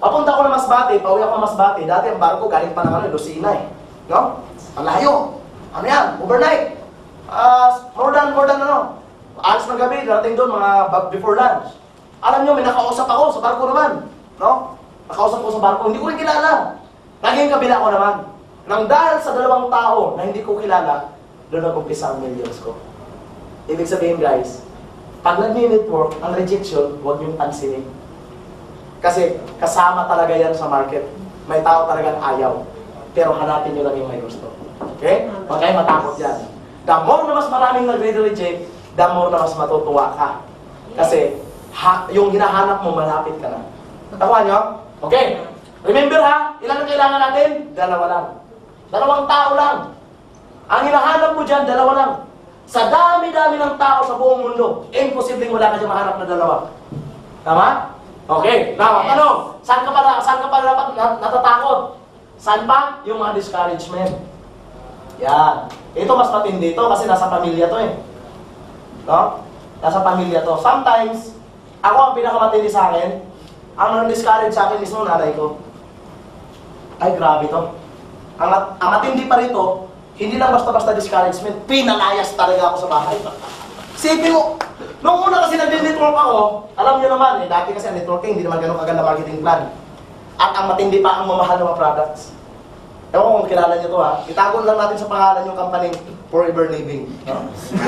Papunta ko na Masbate, pauwi ako na Masbate. Dati ang barko galing pa ng Lucena eh. No? Malayo. Ano yan? Overnight. More than ano. Alas ng gabi, darating doon mga before lunch. Alam nyo, may nakausap ako sa barko naman. No? Nakausap ko sa barko, hindi ko rin kilala. Naging kabila ko naman. Nang dahil sa 2 tao na hindi ko kilala, doon nag-umpisa ang millions ko. Ibig sabihin guys, pag nag-network, ang rejection, huwag niyong pansinin. Kasi kasama talaga yan sa market. May tao talagang ayaw. Pero hanapin nyo lang yung may gusto. Okay? Huwag kayo matakot yan. The more na mas maraming nagre-reject, the more na mas matutuwa ka. Kasi yung hinahanap mo, malapit ka na. Takuha nyo? Okay. Remember ha, ilan ang kailangan natin? 2 lang. 2 tao lang. Ang hinahanap mo dyan, 2 lang. Sa dami-dami ng tao sa buong mundo, imposibleng wala ka dyan mahanap na 2. Tama? Okay. Now, ano? Saan ka pa dapat natatakot? Saan pa? Yung mga discouragement. Yan. Ito mas matindi ito kasi nasa pamilya to eh. No? Nasa pamilya to. Sometimes, ako ang pinakamatindi sa akin, ang discourage sa akin mismo nanay ko. Ay, grabe to. Ang matindi pa rito, hindi lang basta-basta discouragement, pinalayas talaga ako sa bahay. Sipin mo, nung una kasi nag-network ako, alam niyo naman, dati kasi ang networking, hindi naman ganun kaganda marketing plan. At ang matindi pa ang mamahal ng mga products. Ewan ko kung kilala niyo to ha. Itago lang natin sa pangalan yung company Forever Living. No?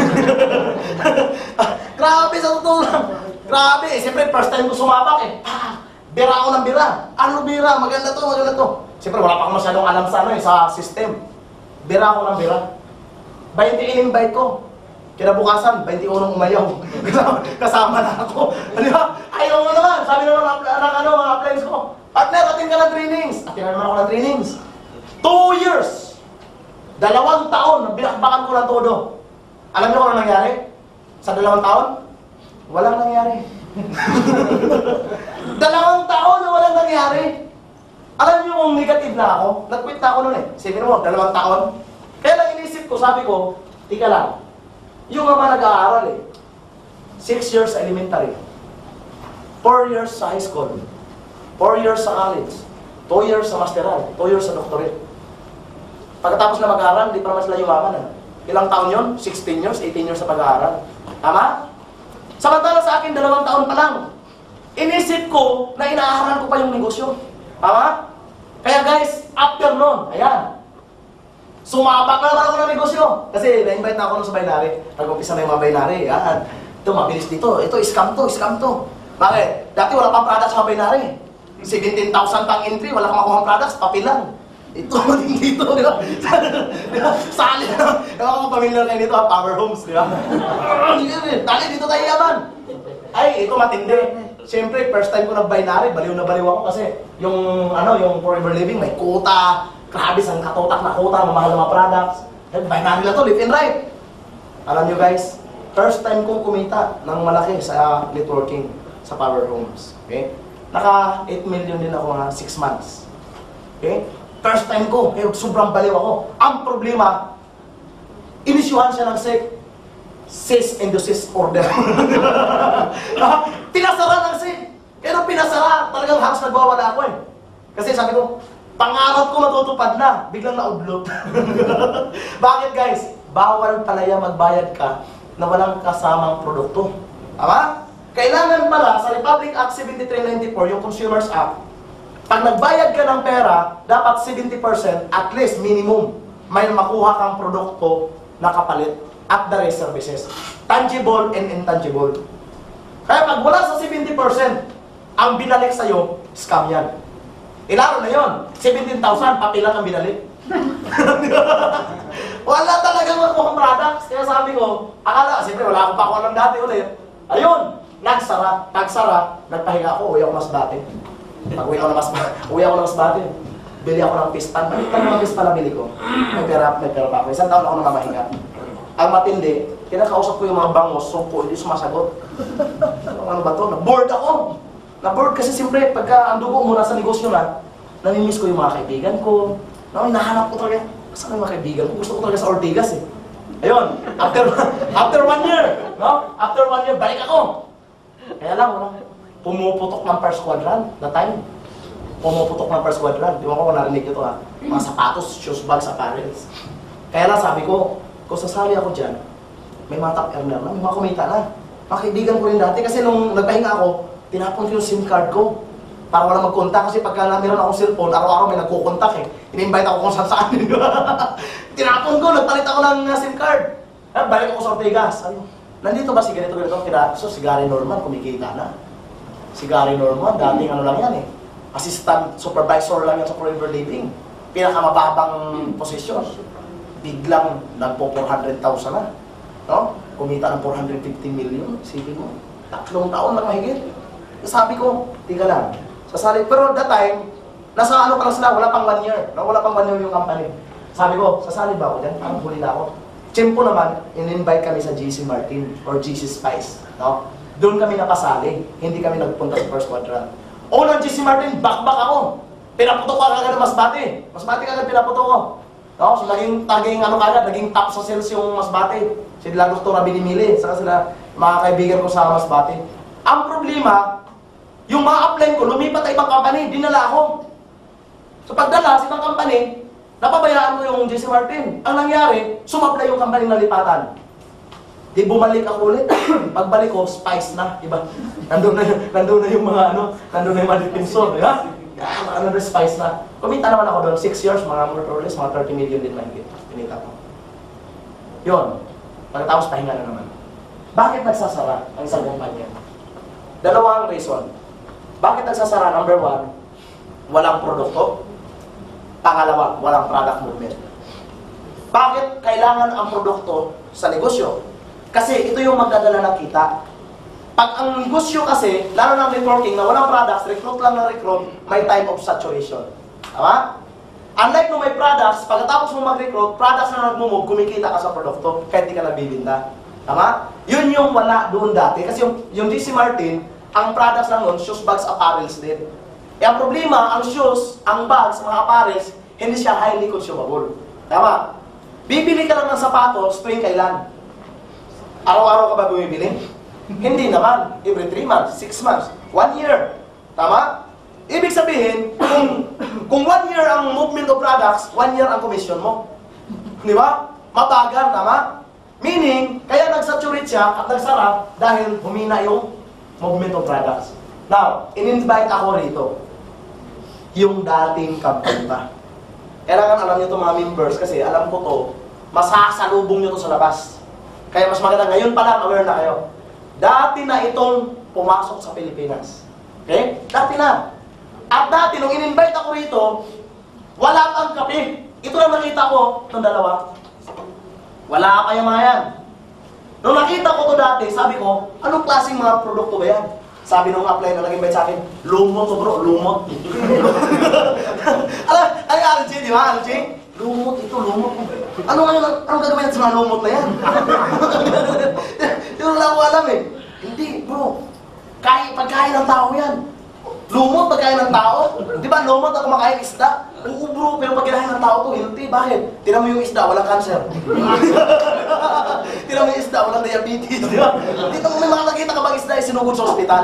Grabe sa totoo lang. Grabe eh. Siyempre, first time ko sumabak eh. Bira ako ng bira. Ano bira? Maganda to, maganda to. Siyempre, wala pa akong masyadong alam sa sa system. Bira ako ng bira. 20 in-invite ko. Kinabukasan, 21 umayaw. Kasama na ako. Di ba? Ayaw mo naman. Sabi naman ng mga appliance ko, partner, atin ka ng trainings. Atin naman ako ng trainings. 2 years. 2 taon, binakbakan ko na todo. Alam niyo kung ano nangyari? Sa 2 taon? Walang nangyari. 2 taon na walang nangyari. Alam niyo kung negative na ako? Nag-quit na ako noon eh. Sabi mo, 2 taon. Kaya lang inisip ko, sabi ko, tika lang. Yung ama nag-aaral eh. 6 years elementary. 4 years sa high school. 4 years sa college. 2 years sa masteral. 2 years sa doctorate. Pagkatapos na mag-aaral, hindi pa naman sila yumaman. Ilang taon yun? 16 years, 18 years sa pag-aaral. Tama? Samantala sa akin, 2 taon pa lang. Inisip ko na inaaral ko pa yung negosyo. Tama? Kaya guys, after nun, ayan. Sumabak na ako ng negosyo. Kasi na-invite na ako nun sa binary. Nag-umpisa na yung mga binary. Ayan. Ito, mabilis dito. Ito, scam to. Bakit? Dati wala pang products sa binary. 17,000 pang entry, wala kang makuha products, papel lang. Ito, dito, di ba? Sali na. Ewan ko familiar kayo dito, Power Homes, di ba? Dali, dito tayo yaman. Ay, ito matindi. Siyempre, first time ko nag-binary, baliw na baliw ako kasi yung Forever Living, may quota. Grabe, sang katotak na quota, mamahal na mga products. Binary na to, left and right. Alam nyo guys, first time kong kumita ng malaki sa networking sa Power Homes. Okay? Naka 8 million din ako mga 6 months. Okay? First time ko, kaya sobrang baliw ako. Ang problema, inisyuhan siya ng cease and desist order. Pinasara ng SEC. Pero pinasara, talagang halos nagwawala ako eh. Kasi sabi ko, pangarap ko matutupad na, biglang naudlot. Bakit guys? Bawal palaya magbayad ka na walang kasamang produkto. Tama? Kailangan pala sa Republic Act 7394, yung Consumers Act, pag nagbayad ka ng pera, dapat 70% at least minimum may makuha kang produkto na kapalit at the rest services. Tangible and intangible. Kaya pag wala sa 70%, ang binalik sa'yo, scam yan. Ilaro na yun. 17,000, papilan ang binalik. Wala talagang makuha products. Kaya sabi ko, akala, siyempre wala akong pakuha ng dati ulit. Ayun, nagsara, nagpahinga ako, uwi ako Masbate. Pag uwi ako na Masbate, bili ako ng pispan. Balik ng mga pispan na bili ko. May pera pa ako. 1 taon ako namamahinga. Ang matindi, kinakausap ko yung mga bangos, so ko, hindi sumasagot. Ano ba to? Na-bored ako. Na-bored kasi siyempre, pagka ang dugo mo nasa negosyo na, namimiss ko yung mga kaibigan ko. Nahanap ko talaga, saan yung mga kaibigan ko? Gusto ko talaga sa Ortigas eh. Ayun, after 1 year, no? After 1 year, balik ako. Kaya lang, pumuputok ng first quadrant na time. pumuputok ng first quadrant. Di ba ko narinig ito ha? Mga sapatos, shoes, bags, apparels. Kaya lang sabi ko, kung sasali ako dyan, may mga top earner na, may mga kumita na. Mga kaibigan ko rin dati kasi nung nagpahinga ako, tinapon ko yung SIM card ko. Para wala mag-contact kasi pagka meron akong cellphone, araw-araw may nagko-contact eh. In-invite ako kung saan-saan. Tinapon ko, nagpalit ako ng SIM card. Balik ako sa Ortigas. Sabi ko, nandito ba si ganito? So si Gary Norman, kumikita na. Si Gary Norman, dating ano lang yan eh. Assistant supervisor lang yan sa Forever Living. Pinakamababang posisyon. Biglang nagpo 400,000 na. No? Kumita ng 450 million. Isipin mo, 3 taon lang mahigit. Sabi ko, tiga lang. Sasali. Pero that time, nasa ano pa lang sila, wala pang 1 year. No? Wala pang 1 year yung company. Sabi ko, sasali ba ako dyan? Parang huli na ako. Tiyempo naman, in-invite kami sa GC Martin or GC Spice. No? Doon kami napasali. Hindi kami nagpunta sa first quadrant. O ng GC Martin, back ako. Pinaputok ko agad ng Masbate. Masbate agad pinaputok ko. No? So naging ano kagad, naging top sa sales yung Masbate. Sila Dr. Binimili, saka sila mga kaibigan ko sa Masbate. Ang problema, yung mga upline ko, lumipat sa ibang company, dinala ako. So pagdala sa ibang company, napabayaan ko yung GC Martin. Ang nangyari, sumablay yung company na lipatan. Di bumalik ako ulit. Pagbalik ko, Spice na, diba? Nandun na yung mga ano, nandun na yung mga defensor, diba? Ano na Spice na. Kumita naman ako doon, 6 years, mga more or less, mga 30 million din mahigit. Pinita ko. Yun. Pagkatapos pahinga na naman. Bakit nagsasara ang isang kumpanya? Dalawang reason. Bakit nagsasara? Number 1, walang produkto. Pangalawa, walang product movement. Bakit kailangan ang produkto sa negosyo? Kasi ito yung magdadala ng kita. Pag ang negosyo kasi, lalo ng networking na walang products, recruit lang ng recruit, may time of saturation. Tama? Unlike nung may products, pagkatapos mo mag-recruit, products na nag-move, kumikita ka sa produkto, kahit di ka nabibinda. Tama? Yun yung wala doon dati. Kasi yung GC Martin, ang products lang nun, shoes, bags, apparels din. E ang problema, ang shoes, ang bags, mga apparels, hindi siya highly consumable. Tama? Bibili ka lang ng sapatos tuwing kailan? Araw-araw ka ba bumibili? Hindi naman. Every 3 months, 6 months, 1 year. Tama? Ibig sabihin, kung 1 year ang movement of products, 1 year ang commission mo. Di ba? Mabagal, tama? Meaning, kaya nag-saturate siya at nagsara dahil humina yung movement of products. Now, in-invite ako rito. Yung dating company pa. Kailangan alam nyo ito mga members kasi alam ko to, masasalubong nyo to sa labas. Kaya mas maganda, ngayon pa lang, aware na kayo. Dati na itong pumasok sa Pilipinas. Okay? Dati na. At dati, nung in-invite ako rito, wala pang kape. Ito lang nakita ko, itong dalawa. Wala pa yung mga yan. Nung nakita ko to dati, sabi ko, anong klaseng mga produkto ba yan? Sabi nung apply na nag-invite sa akin, lumot to bro, lumot. Ay, LG, di ba? LG? Lumot ito, lumot. Anong gagawin natin sa mga lumot na yan? Yung wala ko alam eh. Hindi, bro. Pagkain ng tao yan. Lumot, pagkain ng tao. Di ba, lumot na kumakain isda? Oo bro, pero pag kinain ng tao to, healthy. Bakit? Tinan mo yung isda, walang cancer. Tinan mo yung isda, walang diabetes. Di ba? Dito may mga nakita ka bang isda ay sinugod sa ospital?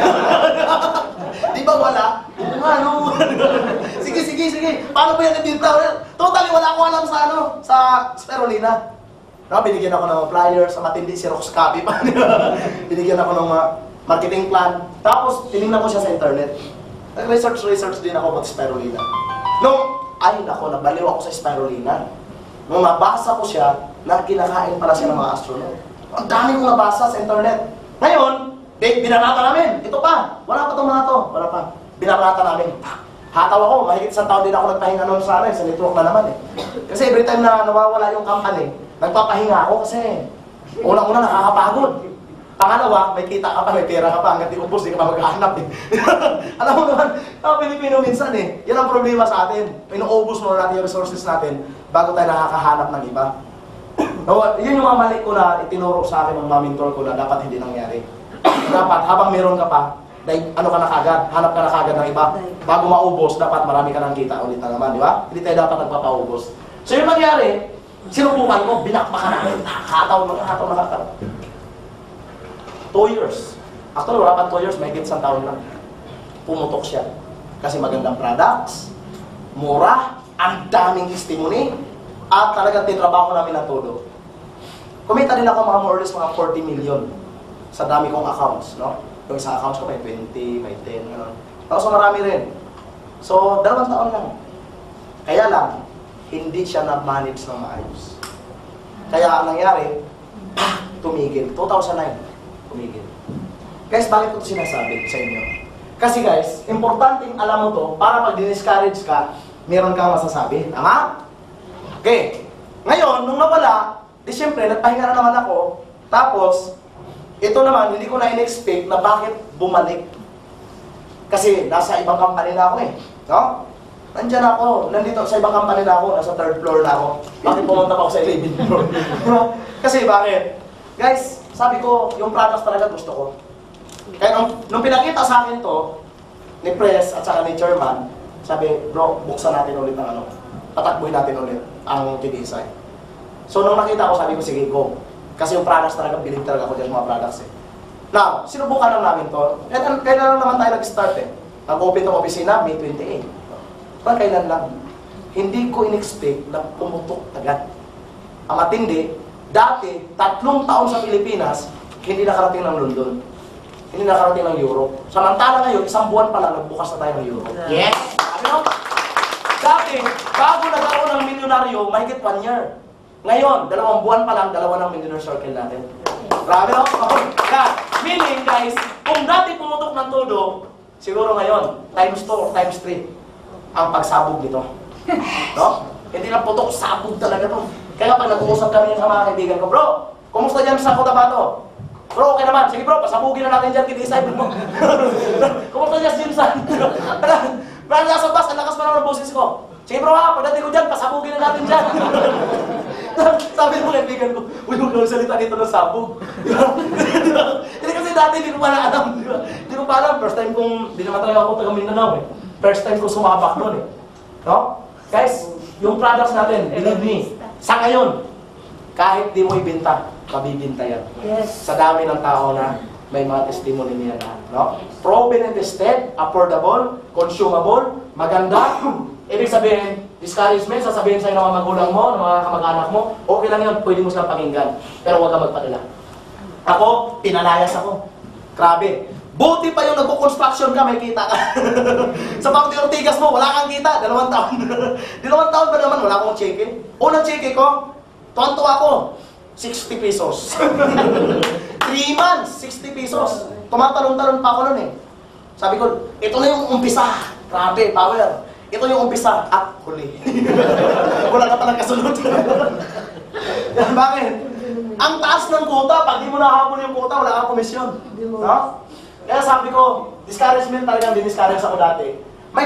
Di ba wala? Ano? Sige. Paano ba yan nabinta? Totally, wala akong alam sa sa spirulina. No, binigyan ako ng flyers, sa matindi Xerox copy pa. Binigyan ako ng marketing plan. Tapos, tinignan ko siya sa internet. Nag-research din ako about spirulina. Nabaliw ako sa spirulina. Nung nabasa ko siya, na kinakain pala siya ng mga astronaut. Ang dami kong nabasa sa internet. Ngayon, binanata namin. Ito pa. Wala pa itong mga to. Wala pa. Binanata namin. Hataw ako. Mahigit isang taon din ako nagpahinga noon sa network na naman eh. Kasi every time na nawawala yung company, nagpapahinga ako kasi unang-una nakakapagod. Pangalawa, may kita ka pa, may pera ka pa, hanggang ubos, di ka pa maghahanap eh. Alam mo naman, Pilipino minsan eh, yan ang problema sa atin. Inuubos mo natin yung resources natin bago tayo nakakahanap ng iba. No, yun yung mga mali ko na itinuro sa akin ng mga mentor ko na dapat hindi nangyari. Dapat habang meron ka pa, ano ka na kagad, hanap ka na kagad ng iba. Bago maubos, dapat marami ka nang kita ulit na naman, di ba? Hindi tayo dapat nagpapaubos. So yung nangyari, sinubukan ko, binakpakan namin, nakakataw. 2 years. Actually, wala pa 2 years, may isang taon lang. Pumutok siya. Kasi magandang products, mura, ang daming testimony, at talagang titrabaho namin na todo. Kumita din ako mga more or less mga 40 million sa dami kong accounts, no? Yung isang accounts ko may 20, may 10, gano'n. Tapos marami rin. So, 2 taon lang. Kaya lang, hindi siya na-manage ng maayos. Kaya ang nangyari, tumigil. 2009, tumigil. Guys, bakit ko ito sinasabi sa inyo? Kasi guys, importanteng alam mo to, para pag discourage ka, meron kang masasabi. Tama? Okay. Ngayon, nung nawala, di syempre, nagpahinga na naman ako. Tapos, ito naman, hindi ko na in-expect na bakit bumalik. Kasi nasa ibang company na ako eh. No? Nandiyan ako, nandito sa ibang company na ako, nasa 3rd floor na ako. Bakit pumunta pa ako sa 11th floor? Kasi bakit? Guys, sabi ko, yung products talaga gusto ko. Kaya nung pinakita sa akin to, ni Press at saka ni Chairman, sabi, bro, buksan natin ulit ang ano. Patakbuhin natin ulit ang TDSI. So nung nakita ko, sabi ko, sige, go. Kasi yung products talaga, bilhin talaga ako dyan mga products eh. Now, sinubukan lang namin to. Kailan lang naman tayo nag-start eh. Nag-open ng opisina, May 28. Parang kailan lang. Hindi ko in-expect na pumutok agad. Ang matindi, dati, 3 taon sa Pilipinas, hindi nakarating ng London. Hindi nakarating ng Europe. Samantala ngayon, 1 buwan pa lang, nagbukas na tayo ng Europe. Yes! Ano? Dati, bago nagkaroon ng milyonaryo, mahigit 1 year. Ngayon, 2 buwan pa lang, 2 ng millionaire circle natin. Grabe no? Okay. Meaning guys, kung dati pumutok ng todo, siguro ngayon, times 2 or times 3 ang pagsabog nito. No? Hindi lang putok, sabog talaga to. Kaya pag nag-uusap kami sa mga kaibigan ko, bro, kumusta dyan sa Cotabato? Bro, okay naman. Sige bro, pasabugin na natin dyan, kiti-isay mo. Kumusta dyan, Jinsan? Parang nasa bus, ang lakas pa naman ng boses ko. Sige bro ha, pagdating ko dyan, pasabugin na natin dyan. Sabi ng kaibigan ko, uy, huwag na salita dito ng sabog. Hindi kasi dati hindi ko pa alam. Hindi ko pa alam. First time kong, hindi naman talaga ako taga Mindanao eh. First time ko sumabak doon eh. No? Guys, yung products natin, believe me, sa ngayon, kahit di mo ibenta, mabibinta yan. Yes. Sa dami ng tao na may mga testimony niya na, no? Proven and tested, affordable, consumable, maganda. Ibig sabihin, discouragement, sasabihin sa'yo ng mga magulang mo, ng mga kamag-anak mo, okay lang yun, pwede mo silang pakinggan. Pero huwag kang magpadala. Ako, pinalayas ako. Grabe. Buti pa yung nagpo-construction ka, may kita ka. Sa Pangti Ortigas mo, wala kang kita, 2 taon. 2 taon pa naman, wala akong cheque. Unang cheque ko, tonto ako, 60 pesos. 3 months, 60 pesos. Tumatalon-talon pa ako nun eh. Sabi ko, ito na yung umpisa. Grabe, power. Ito yung umpisa at huli. Wala ka palang kasunod. Bakit? Ang taas ng quota, pag di mo nahabol yung quota, wala kang komisyon. No? Kaya sabi ko, discouragement talagang din-discourage ako dati.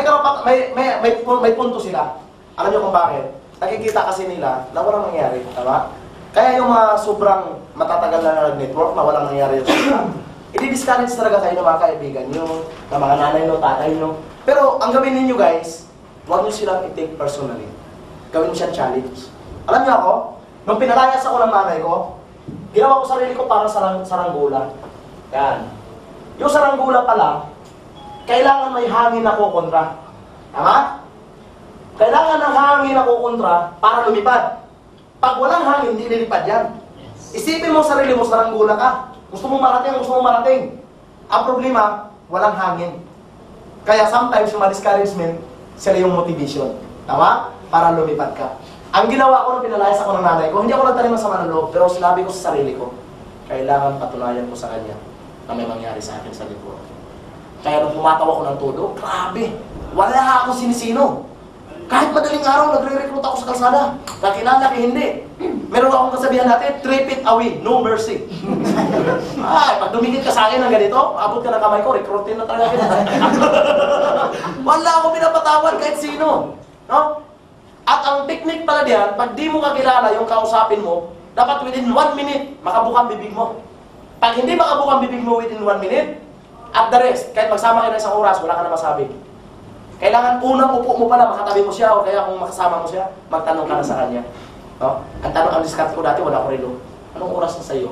May punto sila. Alam niyo kung bakit? Nakikita kasi nila na walang nangyari. Tama? Kaya yung mga sobrang matatagal na network na walang nangyari yung sila, i-discourage talaga kayo ng mga kaibigan nyo, ng mga nanay nyo, tatay nyo. Pero ang gawin ninyo guys, huwag nyo silang i-take personally. Gawin mo siyang challenge. Alam niyo ako, nung pinalayas ako ng nanay ko, ginawa ko sarili ko parang saranggula. Yan. Yung saranggula pala, kailangan may hangin na kukontra. Tama? Kailangan ng hangin na kukontra para lumipad. Pag walang hangin, hindi lilipad yan. Isipin mo sarili mo, saranggula ka. Gusto mo marating. Ang problema, walang hangin. Kaya sometimes yung discouragement, sila yung motivation. Tama? Para lumipad ka. Ang ginawa ko nung pinalayas ako ng nanay ko, hindi ako nagtanim ng sama ng loob, pero sinabi ko sa sarili ko, kailangan patunayan ko sa kanya na may mangyari sa akin sa libro. Kaya nung pumataw ako ng todo, grabe, wala akong sinisino. Kahit madaling araw, nagre-recruit ako sa kalsada. Kakilala kay hindi. Meron akong kasabihan natin, 3 feet away, no mercy. Ay, pag dumingit ka sa akin ng ganito, abot ka ng kamay ko, recruitin na talaga kita. Wala akong pinapatawad kahit sino. No? At ang technique pala diyan, pag di mo kakilala yung kausapin mo, dapat within 1 minute, makabukang bibig mo. Pag hindi makabukang bibig mo within 1 minute, at the rest, kahit magsama kayo ng 1 oras, wala ka na masabi. Kailangan unang upo mo pala, makatabi mo siya, o kaya kung makasama mo siya, magtanong ka na sa kanya. No? Ang tanong, ang discard ko dati, wala ko relo. Anong oras na sa'yo?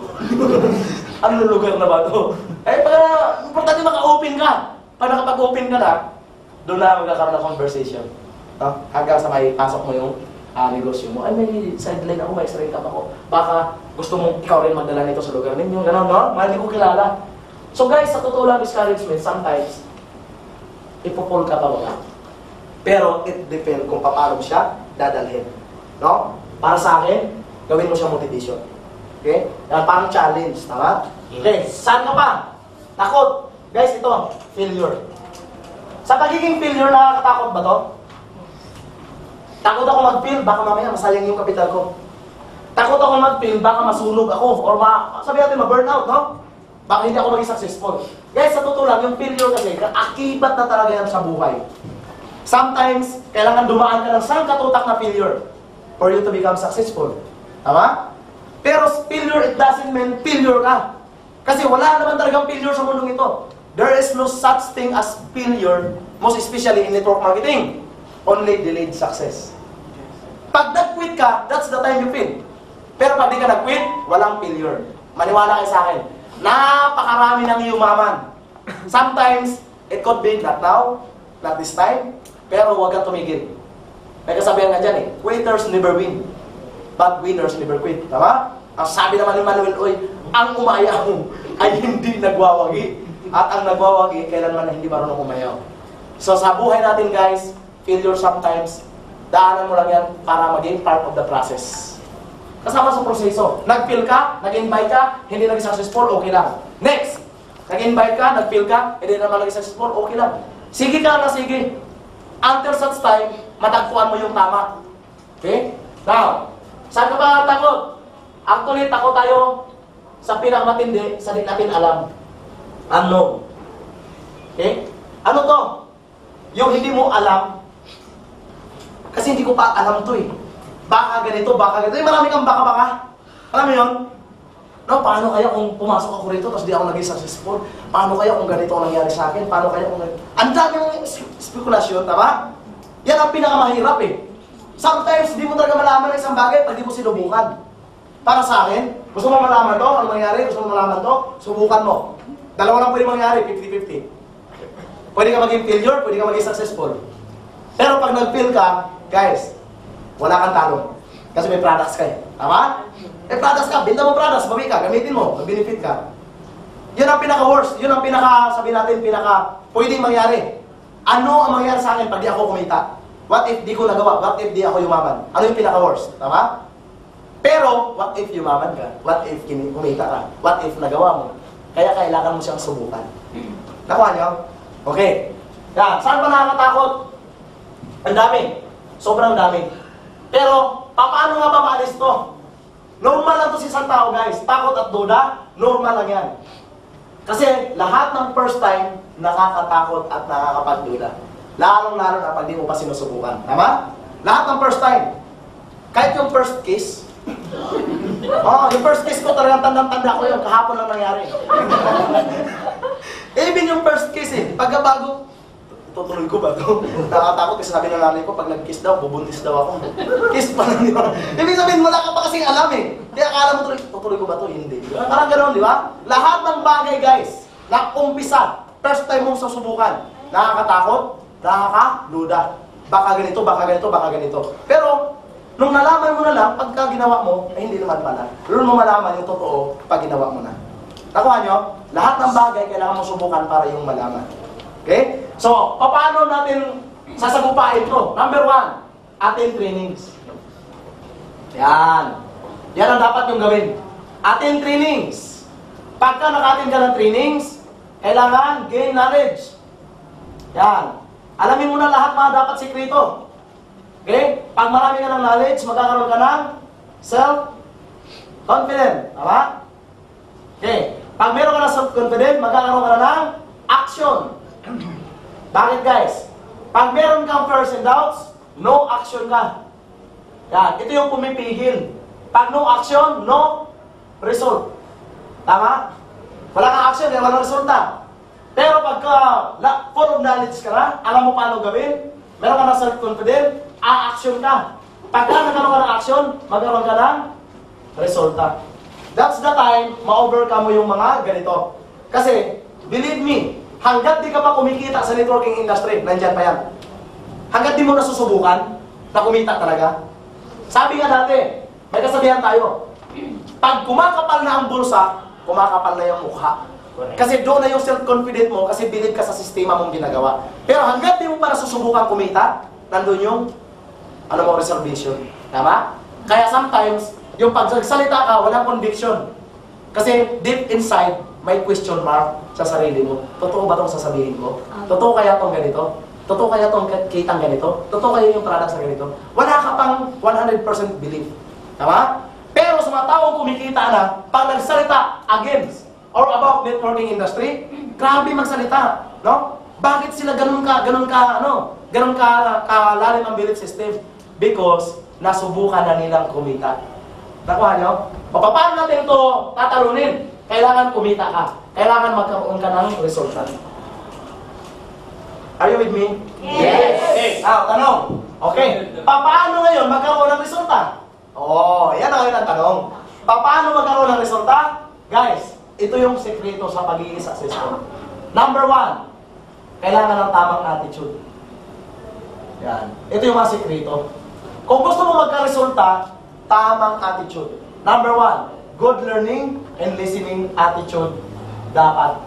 Anong lugar na ba ito? Eh, importante maka-open ka. Pag nakapag-open ka na, doon na magkakaroon ng conversation. No? Hanggang sa may pasok mo yung negosyo mo. Ay, may sideline ako, may extra income ako. Baka gusto mong ikaw rin magdala nito sa lugar ninyo. Ganon, no? Mga hindi ko kilala. So guys, sa totoo lang, discouragement, sometimes, ipupul ka pa wala. Pero it depends kung paano siya dadalhin. No? Para sa akin, gawin mo siya motivation. Okay? Yan, parang challenge. Tama? Okay, saan ka pa? Takot. Guys, ito, failure. Sa pagiging failure, nakakatakot ba to? Takot ako mag-fail, baka mamaya masayang yung kapital ko. Takot ako mag-fail, baka masunog ako. Or sabi natin, ma-burnout, no? Baka hindi ako maging successful. Guys, sa totoo lang, yung failure kasi, akibat na talaga yan sa buhay. Sometimes, kailangan dumaan ka ng sangkatutak na failure for you to become successful. Tama? Pero failure, it doesn't mean failure ka. Kasi wala naman talagang failure sa mundong ito. There is no such thing as failure, most especially in network marketing. Only delayed success. Pag nag-quit ka, that's the time you fail. Pero pag di ka nag-quit, walang failure. Maniwala kayo sa akin. Napakarami ng yumaman. Sometimes, it could be not now, not this time, pero huwag kang tumigil. May kasabihan nga dyan quitters never win, but winners never quit. Tama? Ang sabi naman ni Manuel Oy, ang umayaw ay hindi nagwawagi. At ang nagwawagi, kailanman na hindi marunong umayaw. So sa buhay natin guys, failure sometimes, daanan mo lang yan para maging part of the process. Kasama sa proseso. Nag-fail ka, nag-invite ka, hindi naging successful, okay lang. Next! Nag-invite ka, nag-fail ka, hindi naman naging successful, okay lang. Sige ka na sige. Until such time, matagpuan mo yung tama. Okay? Now, saan ka ba takot? Actually, takot tayo sa pinakamatindi, sa di natin alam. Unknown. Okay? Ano to? Yung hindi mo alam, kasi hindi ko pa alam to eh. Baka ganito, baka ganito. Eh, marami kang baka-baka. Alam mo yun? No, paano kaya kung pumasok ako rito tapos di ako naging successful? Paano kaya kung ganito ang nangyari sa akin? Paano kaya kung ganito? Ang daming spekulasyon, tama? Yan ang pinakamahirap eh. Sometimes, di mo talaga malaman ng isang bagay pag di mo sinubukan. Para sa akin, gusto mo malaman to? Ano mangyari? Gusto mo malaman to? Subukan mo. Dalawa lang pwede mangyari, 50-50. Pwede ka maging failure, pwede ka maging successful. Pero pag nag-fail ka, guys, wala kang talo. Kasi may products ka eh. Tama? May products ka, binta mo products, bawi ka, gamitin mo, mag-benefit ka. Yun ang pinaka-worst, yun ang sabi natin, pwedeng mangyari. Ano ang mangyari sa akin pag di ako kumita? What if di ko nagawa? What if di ako yumaman? Ano yung pinaka-worst? Tama? Pero, what if yumaman ka? What if kumita ka? What if nagawa mo? Kaya kailangan mo siyang subukan. Nakuha niyo? Okay. Yan. Saan ba nakakatakot? Ang dami. Sobrang dami. Pero, paano nga ba maalis to? Normal lang to sa isang tao, guys. Takot at duda, normal lang yan. Kasi lahat ng first time, nakakatakot at nakakapagduda. Lalong-lalo na pag di mo pa sinusubukan. Tama? Lahat ng first time. Kahit yung first kiss. Yung first kiss ko talagang tandang-tanda ko yun. Kahapon lang nangyari. Even yung first kiss pagkabago, tutuloy ko ba ito? Nakatakot kasi sabi ng nanay ko, pag nag-kiss daw, bubuntis daw ako. Kiss pa lang, di ba? Ibig sabihin, wala ka pa kasing alam Kaya akala mo, tutuloy ko ba ito? Hindi. Parang ganoon, di ba? Lahat ng bagay, guys, na umpisa, first time mong susubukan, nakakatakot, nakakaluda. Baka ganito, baka ganito, baka ganito. Pero, nung nalaman mo na lang, pagka ginawa mo, hindi naman pala. Doon mo malaman yung totoo pag ginawa mo na. Nakuha nyo? Lahat ng bagay, kailangan mo subukan para yung malaman. Okay? So, paano natin sasagupain ito? Number 1, attend trainings. Yan. Yan ang dapat yung gawin. Attend trainings. Pagka naka-attend ka ng trainings, kailangan gain knowledge. Yan. Alamin mo na lahat mga dapat sikreto. Okay? Pag marami ka ng knowledge, magkakaroon ka ng self-confident. Tama? Okay. Pag meron ka ng self-confident, magkakaroon ka na ng action. Bakit guys? Pag meron kang fears and doubts, no action ka. Yan. Ito yung pumipigil. Pag no action, no result. Tama? Wala kang action, walang resulta. Pero pagka full of knowledge ka na, alam mo paano gawin, meron ka ng self-confident, a-action ka. Pagka nagkaroon ka ng action, magkaroon ka ng resulta. That's the time, ma-overcome mo yung mga ganito. Kasi, believe me, hanggat di ka pa kumikita sa networking industry, nandyan pa yan. Hanggat di mo nasusubukan na kumita talaga. Sabi nga dati, may kasabihan tayo, pag kumakapal na ang bulsa, kumakapal na yung mukha. Kasi doon na yung self-confident mo, kasi believe ka sa sistema mong ginagawa. Pero hanggat di mo pa nasusubukan kumita, nandun yung reservation. Tama? Kaya sometimes, yung pagsalita ka, walang conviction. Kasi deep inside, may question mark sa sarili mo. Totoo ba itong sasabihin ko? Totoo kaya itong ganito? Totoo kaya itong kitang ganito? Totoo kaya yung product sa ganito? Wala ka pang 100% belief. Tama? Pero sa mga taong kumikita na, pag nagsalita against or about networking industry, grabe magsalita. No? Bakit sila ganun kalalim ang belief system? Because nasubukan na nilang kumita. Nakuha nyo? O paano natin ito tatalunin? Kailangan kumita ka. Kailangan magkaroon ka ng resulta. Are you with me? Yes! Okay, tanong. Okay, paano ngayon magkaroon ng resulta? Yan ang tanong. Paano magkaroon ng resulta? Guys, ito yung sekreto sa pagiging successful. Number 1, kailangan ng tamang attitude. Yan. Ito yung mga sekreto. Kung gusto mo magka-resulta, tamang attitude. Number 1, good learning and listening attitude dapat.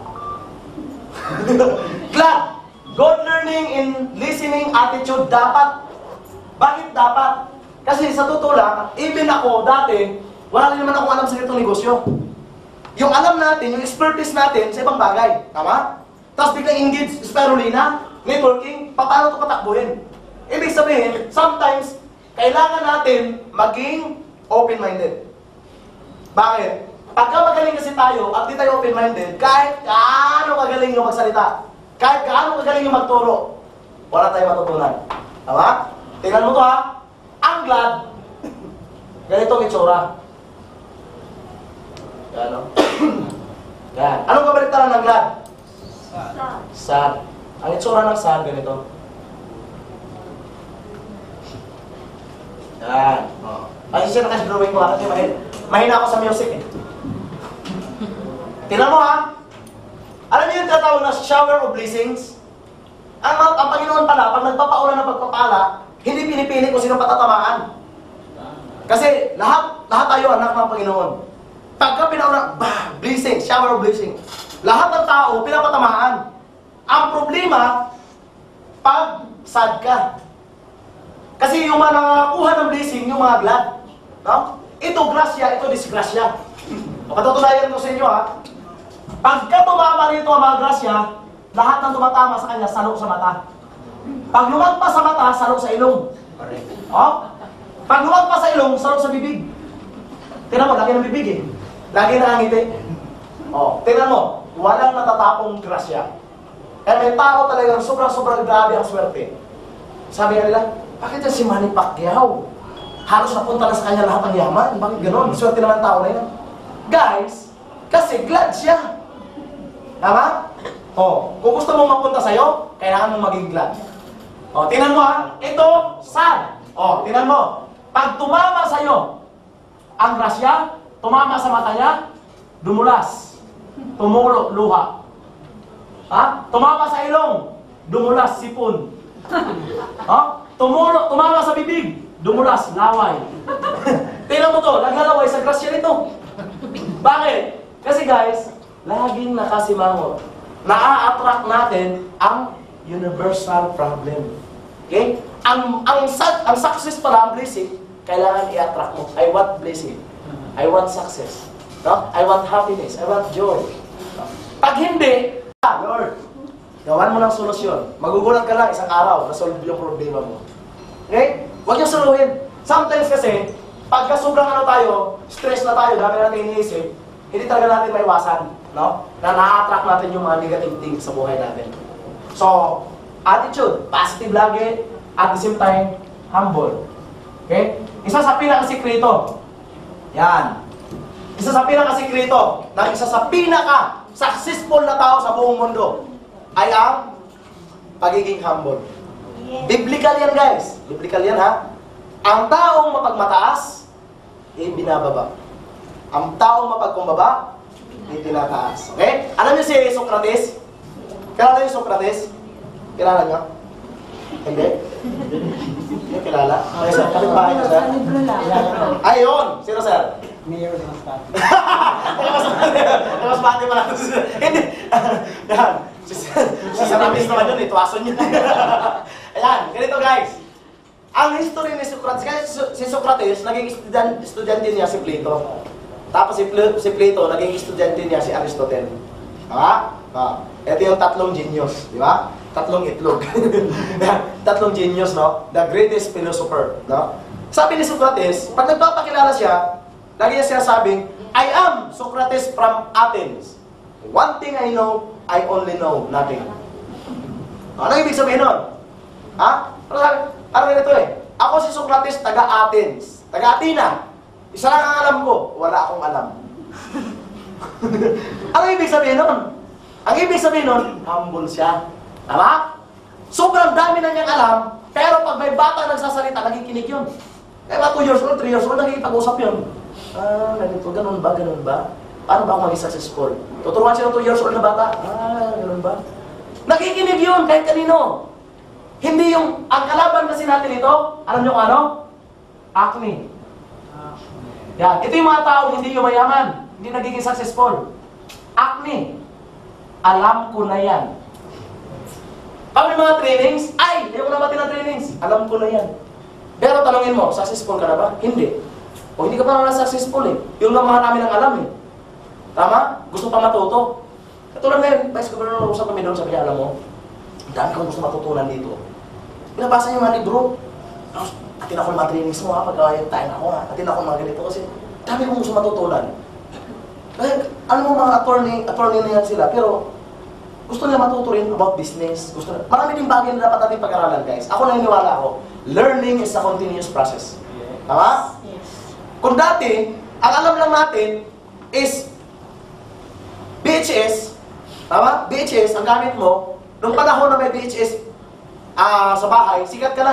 Glad! Good learning and listening attitude dapat. Bakit dapat? Kasi sa totoo lang, even ako dati, wala rin naman akong alam sa ganitong negosyo. Yung alam natin, yung expertise natin sa ibang bagay. Tama? Tapos biglang engage, spirulina, networking, paano ito patakbuhin? Ibig sabihin, sometimes, kailangan natin maging open-minded. Bakit? Pagka magaling kasi tayo at di tayo open-minded, kahit gaano magaling yung magsalita, kahit gaano magaling yung magturo, wala tayong matutunan. Tama? Tingnan mo to ha. Ang glad, ganito ang itsura. Yan o. Yan. Anong kabaliktaran ng glad? Sad. Ang itsura ng sad, ganito. Yan. Ay, siya nakasdrawing ko ha. Kasi mahina ako sa music eh. Tingnan mo ha. Alam niyo yung tatawag na shower of blessings? Ang Panginoon pala, pag nagpapaulan ng pagpapala, hindi pinipili kung sino patatamaan. Kasi lahat tayo anak ng Panginoon. Pagka pinaulan, blessing, shower of blessing. Lahat ng tao, pinapatamaan. Ang problema, pag sad ka. Kasi yung mga nakakuha ng blessing, yung mga glad. No? Ito grasya, ito disgrasya. Patutunayan ko sa inyo ha. Pagka tumama rito ang mga grasya, lahat ng tumatama sa kanya, salo sa mata. Pag lumagpas sa mata, salo sa ilong. Pag lumagpas sa ilong, salo sa bibig. Tingnan mo, lagi ng bibig eh. Lagi nakangiti. Tingnan mo, walang natatapong grasya. Kaya may tao talagang sobrang grabe ang swerte. Sabi nga nila, bakit yan si Manny Pacquiao? Halos napunta na sa kanya lahat ng yaman. Bakit gano'n? Swerte naman tao na yan. Guys, kasi glad siya. Tama? Kung gusto mong mapunta sa'yo, kailangan mong maging glad. Tingnan mo ha. Ito, sad. Tingnan mo. Pag tumama sa'yo, ang grasya, tumama sa mata niya, dumulas. Tumulo, luha. Tumama sa ilong, dumulas, sipon. Tumama sa bibig, dumulas, laway. Tingnan mo to, naglalaway sa grasya nito. Bakit? Kasi guys, laging nakasimangot. Na-attract natin ang universal problem. Okay? Ang success pala, ang blessing, kailangan i-attract mo. I want blessing. I want success. No? I want happiness. I want joy. No? Pag hindi, Lord, gawan mo ng solusyon. Magugulat ka lang isang araw, na-solve yung problema mo. Okay? Huwag yung suluhin. Sometimes kasi, pagka sobrang tayo, stress na tayo, dami natin iniisip, hindi talaga natin maiwasan, no? Na na-attract natin yung mga negative things sa buhay natin. So, attitude, positive lagi, at the same time, humble. Okay? Isa sa pinakasikreto, yan. Isa sa pinakasikreto, na isa sa pinaka-successful na tao sa buong mundo, ay ang pagiging humble. Biblical yan guys. Biblical yan ha. Ang taong mapagmataas, binababa. Ang taong mapagkumbaba, itinataas. Okay? Alam niyo si Socrates? Kilala niyo Socrates? Kilala niyo? Hindi? Hindi kilala? Okay, sir. Kapit-bahay niyo, sir? Ayun! Sino, sir? Mayor ng Masbate. Masbate pala. Hindi. Yan. Si Sarabis naman yun, tuwason yun. Ayan, ganito guys. Ang history ni Socrates, kaya si Socrates, naging estudyante niya si Plato. Tapos si Plato, naging estudyante niya si Aristotle. Tama? Ito yung tatlong genius, di ba? Tatlong itlog. Tatlong genius, no? The greatest philosopher, no? Sabi ni Socrates, pag nagpapakilala siya, lagi niya sinasabing, I am Socrates from Athens. One thing I know, I only know nothing. Ano ibig sabihin nun? Ha? Parang ganito eh. Ako si Socrates, taga-Athens. Taga-Athena. Isa lang ang alam ko, wala akong alam. Ano ibig sabihin nun? Ang ibig sabihin nun, humble siya. Tama? Sobrang dami na niyang alam, pero pag may bata nagsasalita, nakikinig yun. Kaya 2 years old, 3 years old, nakikipag-usap yun. Ganito, ganun ba? Paano ba ako maging successful? Tuturuan siya ng 2 years old na bata. Ganun ba? Nakikinig yun kahit kanino. Hindi yung, ang kalaban kasi natin ito, alam niyo kung ano? Acne. Yan. Ito yung mga tao hindi yung mayaman, hindi nagiging successful. Acne. Alam ko na yan. Pag may mga trainings, ay, hindi ko na ng trainings. Alam ko na yan. Pero tanongin mo, successful ka na ba? Hindi. O hindi ka pa naman successful eh. Yung lang mga namin ang alam eh. Tama? Gusto pa matuto. Katulad ngayon, Vice Governor, usap kami doon, sabi niya, alam mo, ang dami kong gusto matutunan dito. Binabasa niyo mga libro. Atin ako ng mga trainings mo, pagkakayag tayo na ako ha. Atin ako mga ganito kasi dami kong gusto matutunan. Kasi, alam mo mga attorney na yan sila, pero gusto nila matuto rin about business. Marami din bagay na dapat natin pag-aralan, guys. Ako naniniwala ako, learning is a continuous process. Tama? Yes. Kung dati, ang alam lang natin is VHS, tama? VHS, ang gamit mo, nung panahon na may VHS sa bahay, sikat ka na.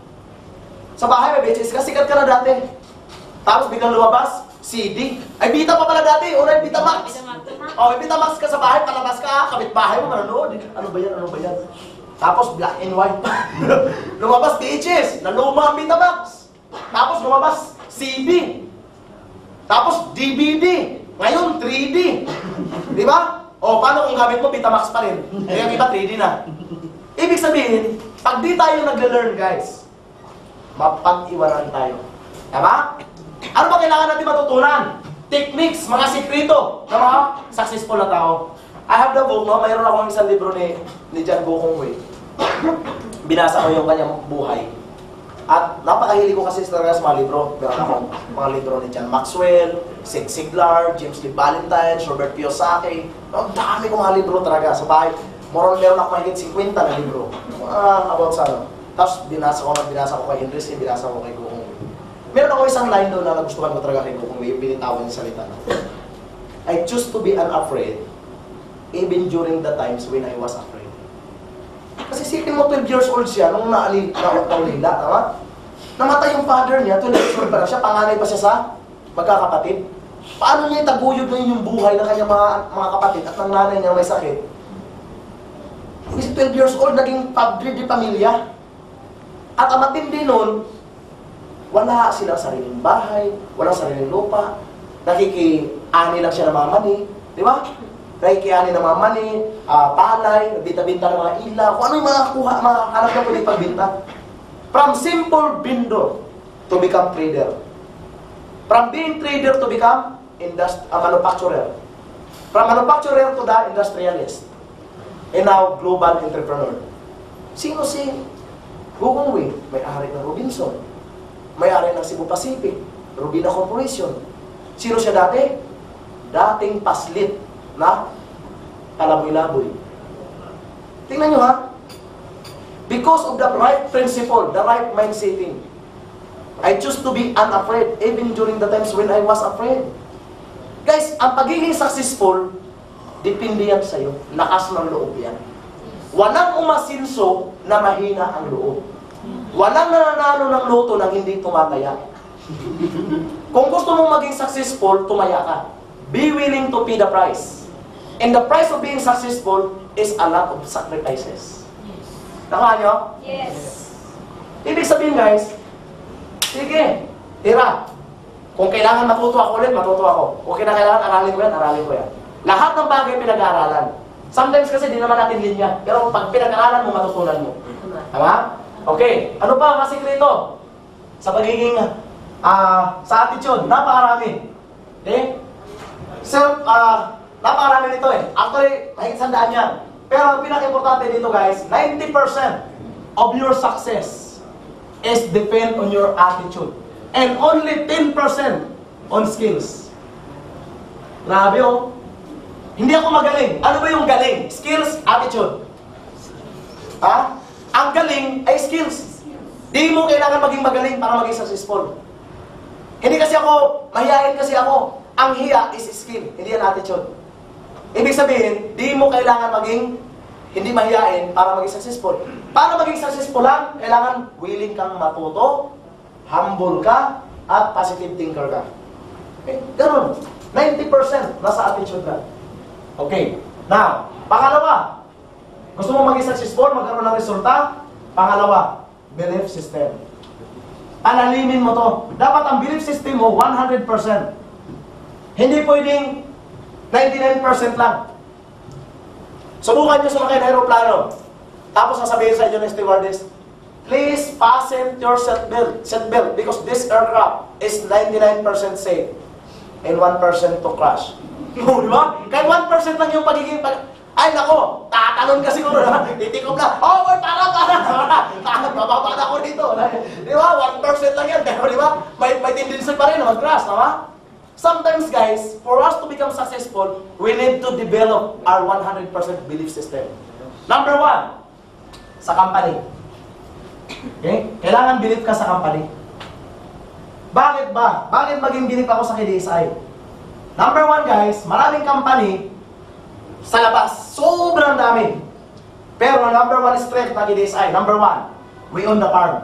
Sa bahay may VHS ka, sikat ka na dati. Tapos biglang lumabas, CD. Ay, Vita pa pala dati, o na Vitamax. O, may Vitamax ka sa bahay, palabas ka, kapit bahay mo, manonood. Ano ba yan, ano ba yan? Tapos black and white pa. Lumabas VHS, naluma ang Vitamax. Tapos lumabas CD. Tapos DVD. Ngayon, 3D. Di ba? O, paano kung gamit mo, Vitamax pa rin? Eh, yung iba, 3D na. Ibig sabihin, pag di tayo nagle-learn, guys, mapag-iwanan tayo. Tama? Ano ba kailangan natin matutunan? Techniques, mga sekreto ng mga successful na tao. I have the book, no? Mayroon akong isang libro ni John Gokong Wei. Binasa ko yung kanyang buhay. At napakahilig ko kasi talaga sa mga libro. Meron akong mga libro ni John Maxwell, Zig Ziglar, James Lee Valentine, Robert Kiyosaki. Ang dami kong mga libro talaga sa bahay. Meron ako mahigit 50 na libro. About sa ano. Tapos binasa ko kay Andres, binasa ko kay Gokong Wei. Meron ako isang line doon na nagustuhan ko talaga kay Gokong Wei, yung binitawan niya salita. I choose to be unafraid even during the times when I was afraid. Kasi isipin mo, 12 years old siya nung naulila, tama? Namatay yung father niya, 12 years old pa lang siya, panganay pa siya sa magkakapatid. Paano niya itaguyod na yung buhay ng kanyang mga kapatid at ng nanay niya may sakit? Kasi 12 years old, naging padre di pamilya. At ang matindi nun, wala silang sariling bahay, walang sariling lupa, nakiki-ani lang siya ng mga mani, di ba? Nakiki-ani ng mga mani, palay, binta-binta ng mga ilaw, kung ano yung mahanap na pwede pagbinta. From simple vendor to become trader. From being trader to become manufacturer. From manufacturer to the industrialist. And now, global entrepreneur. Sino si Gokong Wei? May-ari ng Robinson. May-ari ng Cebu Pacific. Robina Corporation. Sino siya dati? Dating paslit na kalaboy-laboy. Tingnan nyo ha. Because of the right principle, the right mindsetting, I choose to be unafraid even during the times when I was afraid. Guys, ang pagiging successful, depende yan sa'yo. Lakas ng loob yan. Walang umasinso na mahina ang loob. Walang nananalo ng loto nang hindi tumataya. Kung gusto mong maging successful, tumaya ka. Be willing to pay the price. And the price of being successful is a lot of sacrifices. Nakuha nyo? Yes. Ibig sabihin guys, sige, tira. Kung kailangan matuto ako ulit, matuto ako. Kung kailangan aralin ko yan, aralin ko yan. Lahat ng bagay pinag-aaralan. Sometimes kasi di naman natin linya. Pero pag pinag-aaralan mo, matutunan mo. Tama? Okay. Ano pa ang masikreto? Sa pagiging, sa attitude, napakarami. Okay? So, napakarami nito eh. Actually, mahigit sandaan yan. Pero ang pinaka-importante dito guys, 90% of your success is depend on your attitude. And only 10% on skills. Grabe oh. Hindi ako magaling. Ano ba yung galing? Skills, attitude. Ha? Ang galing ay skills. Di mo kailangan maging magaling para maging successful. Hindi kasi ako, mahihain kasi ako. Ang hiya is skill, hindi yan attitude. Ibig sabihin, di mo kailangan maging hindi mahihain para maging successful. Para maging successful lang, kailangan willing kang matuto, humble ka, at positive thinker ka. Okay? Ganun. 90% nasa attitude ka. Okay. Now, pangalawa. Gusto mo maging successful, magkaroon ng resulta? Pangalawa, belief system. Panalimin mo to. Dapat ang belief system mo, 100%. Hindi pwedeng 99% lang. Subukan nyo sumakay ng aeroplano. Tapos sasabihin sa inyo ng stewardess, please fasten your seatbelt because this aircraft is 99% safe and 1% to crash. Oh, di ba? Kahit 1% lang yung pagiging ay nako, tatalon kasi ko na, titikop na, oh, para, bababa na ako dito. Di ba? 1% lang yan, pero di ba? May tendency pa rin na mag-crash, tama? Sometimes guys, for us to become successful, we need to develop our 100% belief system. Number 1, sa company. Okay? Kailangan believe ka sa company. Bakit ba? Bakit maging believe ako sa KDSI? Number 1 guys, maraming company sa labas. Sobrang dami. Pero number 1 strength ng KDSI. Number 1, we own the farm.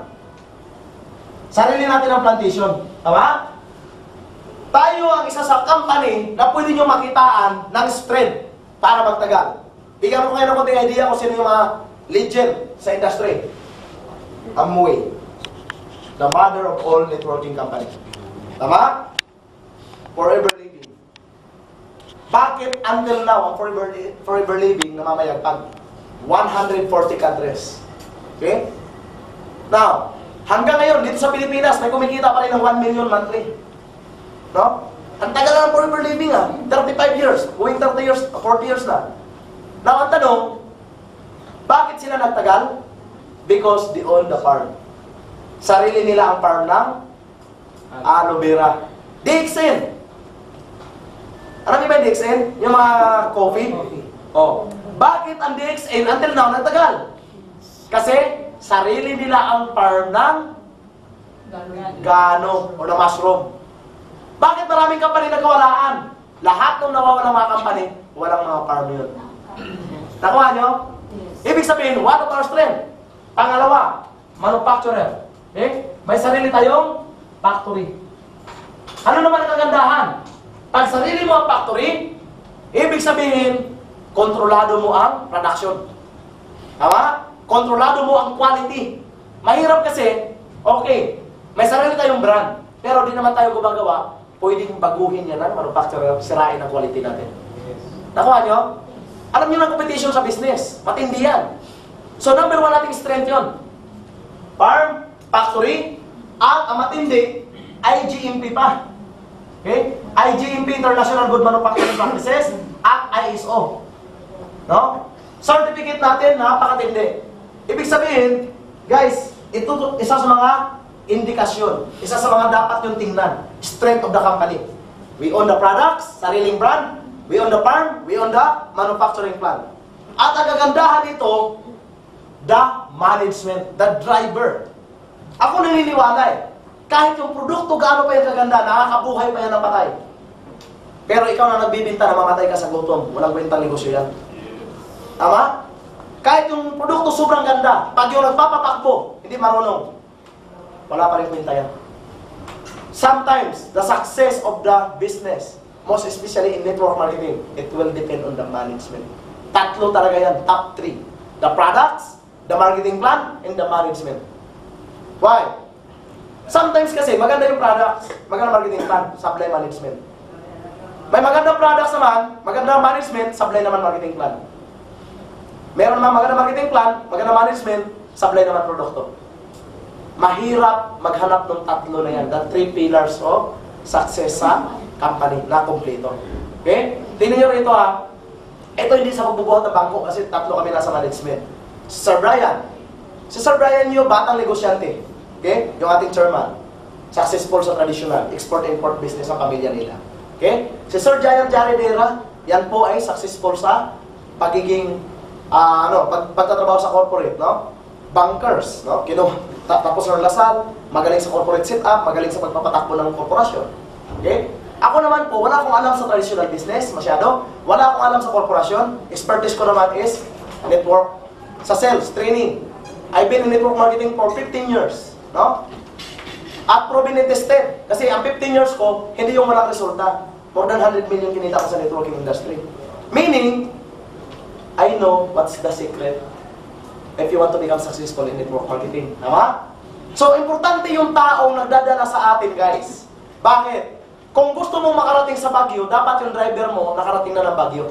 Sarili natin ang plantation. Tama? Tayo ang isa sa company na pwede nyo makitaan ng strength para magtagal. Bigyan ko kayo ng konting idea kung sino yung mga legend sa industry. Amway. The mother of all networking company. Tama? Forever Living. Bakit until now ang Forever Living namamayagpag? 140 countries. Okay? Now, hanggang ngayon, dito sa Pilipinas, may kumikita pa rin ng 1 million monthly. No? Ang tagal na ng Forever Living 35 years. Going 30 years, 40 years na. Now, ang tanong, bakit sila nagtagal? Because they own the farm. Sarili nila ang farm ng aloe vera. DXN. Alam niyo ba yung DXN? Yung mga coffee? Oh. Bakit ang DXN until now nagtagal? Kasi sarili nila ang farm ng gano o na mushroom. Bakit maraming company nagkawalaan? Lahat ng nawawalang mga company, walang mga farm yun. Nakuha nyo? Ibig sabihin, what of our strength? Pangalawa, manufacturer. Okay? May sarili tayong factory. Ano naman ang kagandahan? Pag sarili mo ang factory, ibig sabihin, kontrolado mo ang production. Tama? Kontrolado mo ang quality. Mahirap kasi, okay, may sarili tayong brand, pero di naman tayo gumagawa, pwedeng baguhin yan ng manufacturer, sirain ang quality natin. Nakuha nyo? Alam nyo ng competition sa business. Matindi yan. So, number 1 nating strength yun. Farm, factory, at ang matindi, IGMP pa. Okay? IGMP, International Good Manufacturing Practices, at ISO. No? Certificate natin, napakatindi. Ibig sabihin, guys, ito isa sa mga indikasyon. Isa sa mga dapat yung tingnan. Strength of the company. We own the products, sariling brand. We own the farm. We own the manufacturing plant. At ang kagandahan nito, the management, the driver. Ako naniniwala eh. Kahit yung produkto gaano pa yung kaganda, nakakabuhay pa yan ng patay. Pero ikaw na nagbibinta na mamatay ka sa gutom, walang kwentang negosyo yan. Tama? Kahit yung produkto sobrang ganda, pag yung nagpapatakbo, hindi marunong, wala pa rin kwenta yan. Sometimes, the success of the business, most especially in network marketing, it will depend on the management. Tatlo talaga yan, top 3. The products, the marketing plan, and the management. Why? Sometimes kasi, maganda yung products, maganda marketing plan, supply management. May magandang products naman, magandang management, supply naman marketing plan. Meron naman magandang marketing plan, magandang management, supply naman produkto. Mahirap maghanap ng tatlo na yan, the 3 pillars of success sa company na kompleto. Okay? Tingnan nyo rito ha. Ito hindi sa pagbubuhat ng bangko kasi tatlo kami nasa management. Si Sir Brian. Si Sir Brian yung batang negosyante. Okay? Yung ating chairman. Successful sa traditional export-import business ng pamilya nila. Okay? Si Sir Giant Jaredera, yan po ay successful sa pagiging pagtatrabaho sa corporate, no? Bankers, no? Tapos ng Lasal, magaling sa corporate setup, magaling sa pagpapatakbo ng korporasyon. Okay? Ako naman po, wala akong alam sa traditional business, masyado. Wala akong alam sa korporasyon. Expertise ko naman is network, sa sales, training. I've been in network marketing for 15 years. No? At proven and tested. Kasi ang 15 years ko, hindi yung walang resulta. More than 100 million kinita ko sa networking industry. Meaning, I know what's the secret if you want to become successful in network marketing. Tama? So, importante yung taong nagdadala sa atin, guys. Bakit? Kung gusto mong makarating sa Baguio, dapat yung driver mo nakarating na ng Baguio.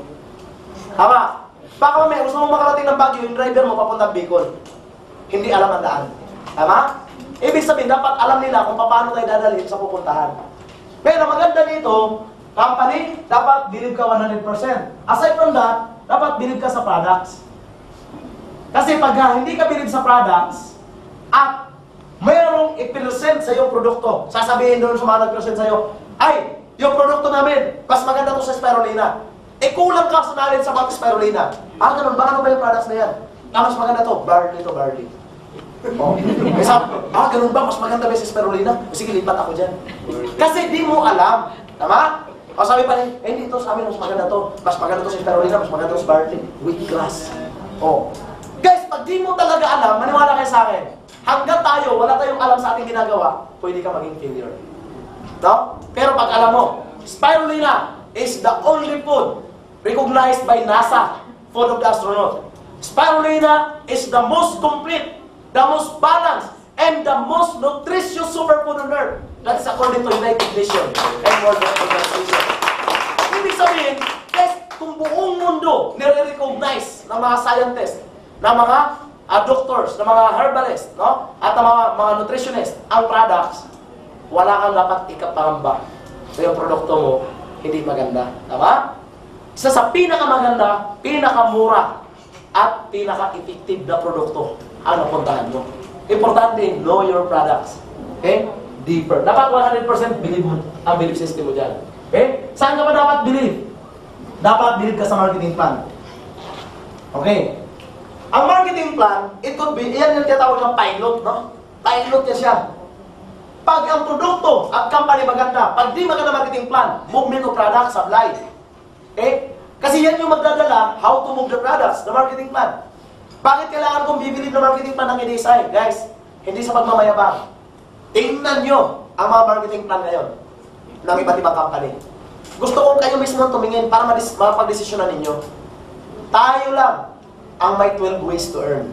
Tama? Baka may gusto mong makarating ng Baguio, yung driver mo papunta Bicol. Hindi alam ang daan. Tama? Ibig sabihin, dapat alam nila kung paano tayo dadalhin sa pupuntahan. Pero maganda dito, company, dapat believe ka 100%. Aside from that, dapat believe ka sa products. Kasi pag hindi ka believe sa products, at mayroong i-present sa iyong produkto, sasabihin doon sa mga nag-present sa iyo, ay, yung produkto namin, mas maganda to sa spirulina. Kulang ka sa knowledge sa mga spirulina. Ganun ba? Ano ba yung products na yan? Mas maganda to, barley to barley. Oh. Ganun ba? Mas maganda ba sa spirulina? Sige, lipat ako dyan. Kasi di mo alam. Tama? O sabi pa rin, hindi to sa amin, mas maganda to. Mas maganda to sa spirulina, mas maganda to sa barley. Wheatgrass. Oh. Guys, pag di mo talaga alam, maniwala kayo sa akin. Hanggang tayo, wala tayong alam sa ating ginagawa, pwede ka maging failure. No? Pero pag alam mo, spirulina is the only food recognized by NASA, food of the astronaut. Spirulina is the most complete, the most balanced, and the most nutritious superfood on earth. That is according to United Nations and World Health Organization. Ibig sabihin, kung buong mundo nire-recognize ng mga scientists, ng mga doctors, ng mga herbalists, no? At ng mga nutritionists, ang products, wala kang dapat ikapangamba sa yung produkto mo, hindi maganda. Tama? Isa sa pinakamaganda, pinakamura, at pinaka-effective na produkto ang napuntahan mo. Importante, know your products. Okay? Deeper. Dapat 100% believe mo, ang belief system mo dyan. Okay? Saan ka ba dapat believe? Dapat believe ka sa marketing plan. Okay? Ang marketing plan, it could be, yan yung tinatawag ng pilot, no? Pilot niya siya. Pag ang produkto at company maganda, pag di maganda marketing plan, movement of product, supply. Okay? Kasi yan yung magdadala, how to move the products, the marketing plan. Bakit kailangan kong bibilib na marketing plan ng i-design? Guys, hindi sa pagmamayabang. Tingnan nyo ang mga marketing plan ngayon ng iba't ibang company. Gusto kong kayo mismo tumingin para mapag-desisyonan ninyo. Tayo lang ang may 12 ways to earn.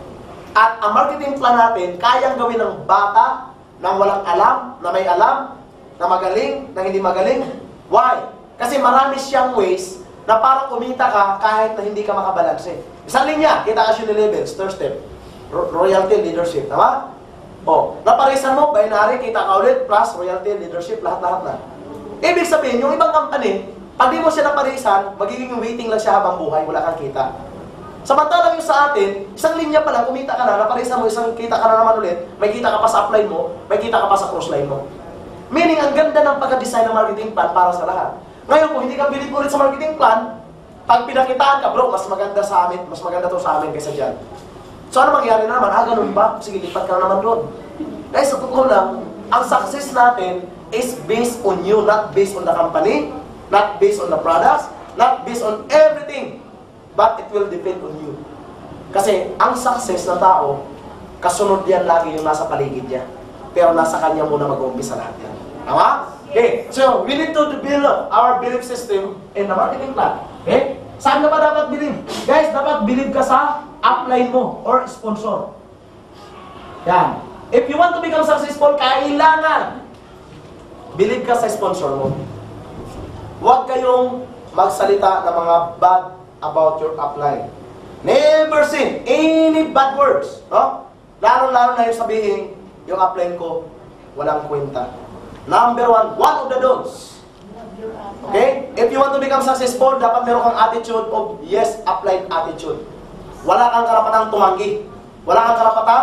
At ang marketing plan natin, kayang gawin ng bata, ng walang alam, na may alam, na magaling, na hindi magaling. Why? Kasi marami siyang ways na para kumita ka kahit na hindi ka makabalanse. Isang linya, kita ka siya levels, third step. Royalty, leadership. Tama? O, naparisan mo, binary, kita ka ulit, plus royalty, leadership, lahat-lahat na. Ibig sabihin, yung ibang company, pag di mo siya naparisan, magiging waiting lang siya habang buhay, wala kang kita. Samantalang yung sa atin, isang linya pa lang, kumita ka na, naparisan mo, isang kita ka na naman ulit, may kita ka pa sa upline mo, may kita ka pa sa crossline mo. Meaning, ang ganda ng pagka-design ng marketing plan para sa lahat. Ngayon, kung hindi ka bilib ulit sa marketing plan, pag pinakitaan ka, bro, mas maganda sa amin, mas maganda to sa amin kaysa dyan. So, ano mangyari na naman? Ganun ba? Sige, lipat ka na naman doon. Dahil sa totoo lang, ang success natin is based on you, not based on the company, not based on the products, not based on everything. But it will depend on you. Kasi ang success ng tao, kasunod yan lagi yung nasa paligid niya. Pero nasa kanya muna mag-uumpisa lahat yan. Tama? Okay, so we need to build our belief system in the marketing plan. Okay? Saan ka pa dapat believe? Guys, dapat believe ka sa upline mo or sponsor. Yan. If you want to become successful, kailangan believe ka sa sponsor mo. Huwag kayong magsalita ng mga bad about your upline. Never say any bad words. No? Lalo-lalo na yung sabihin, yung upline ko, walang kwenta. Number one of the don'ts. Okay? If you want to become successful, dapat meron kang attitude of yes, upline attitude. Wala kang karapatang tumanggi. Wala kang karapatang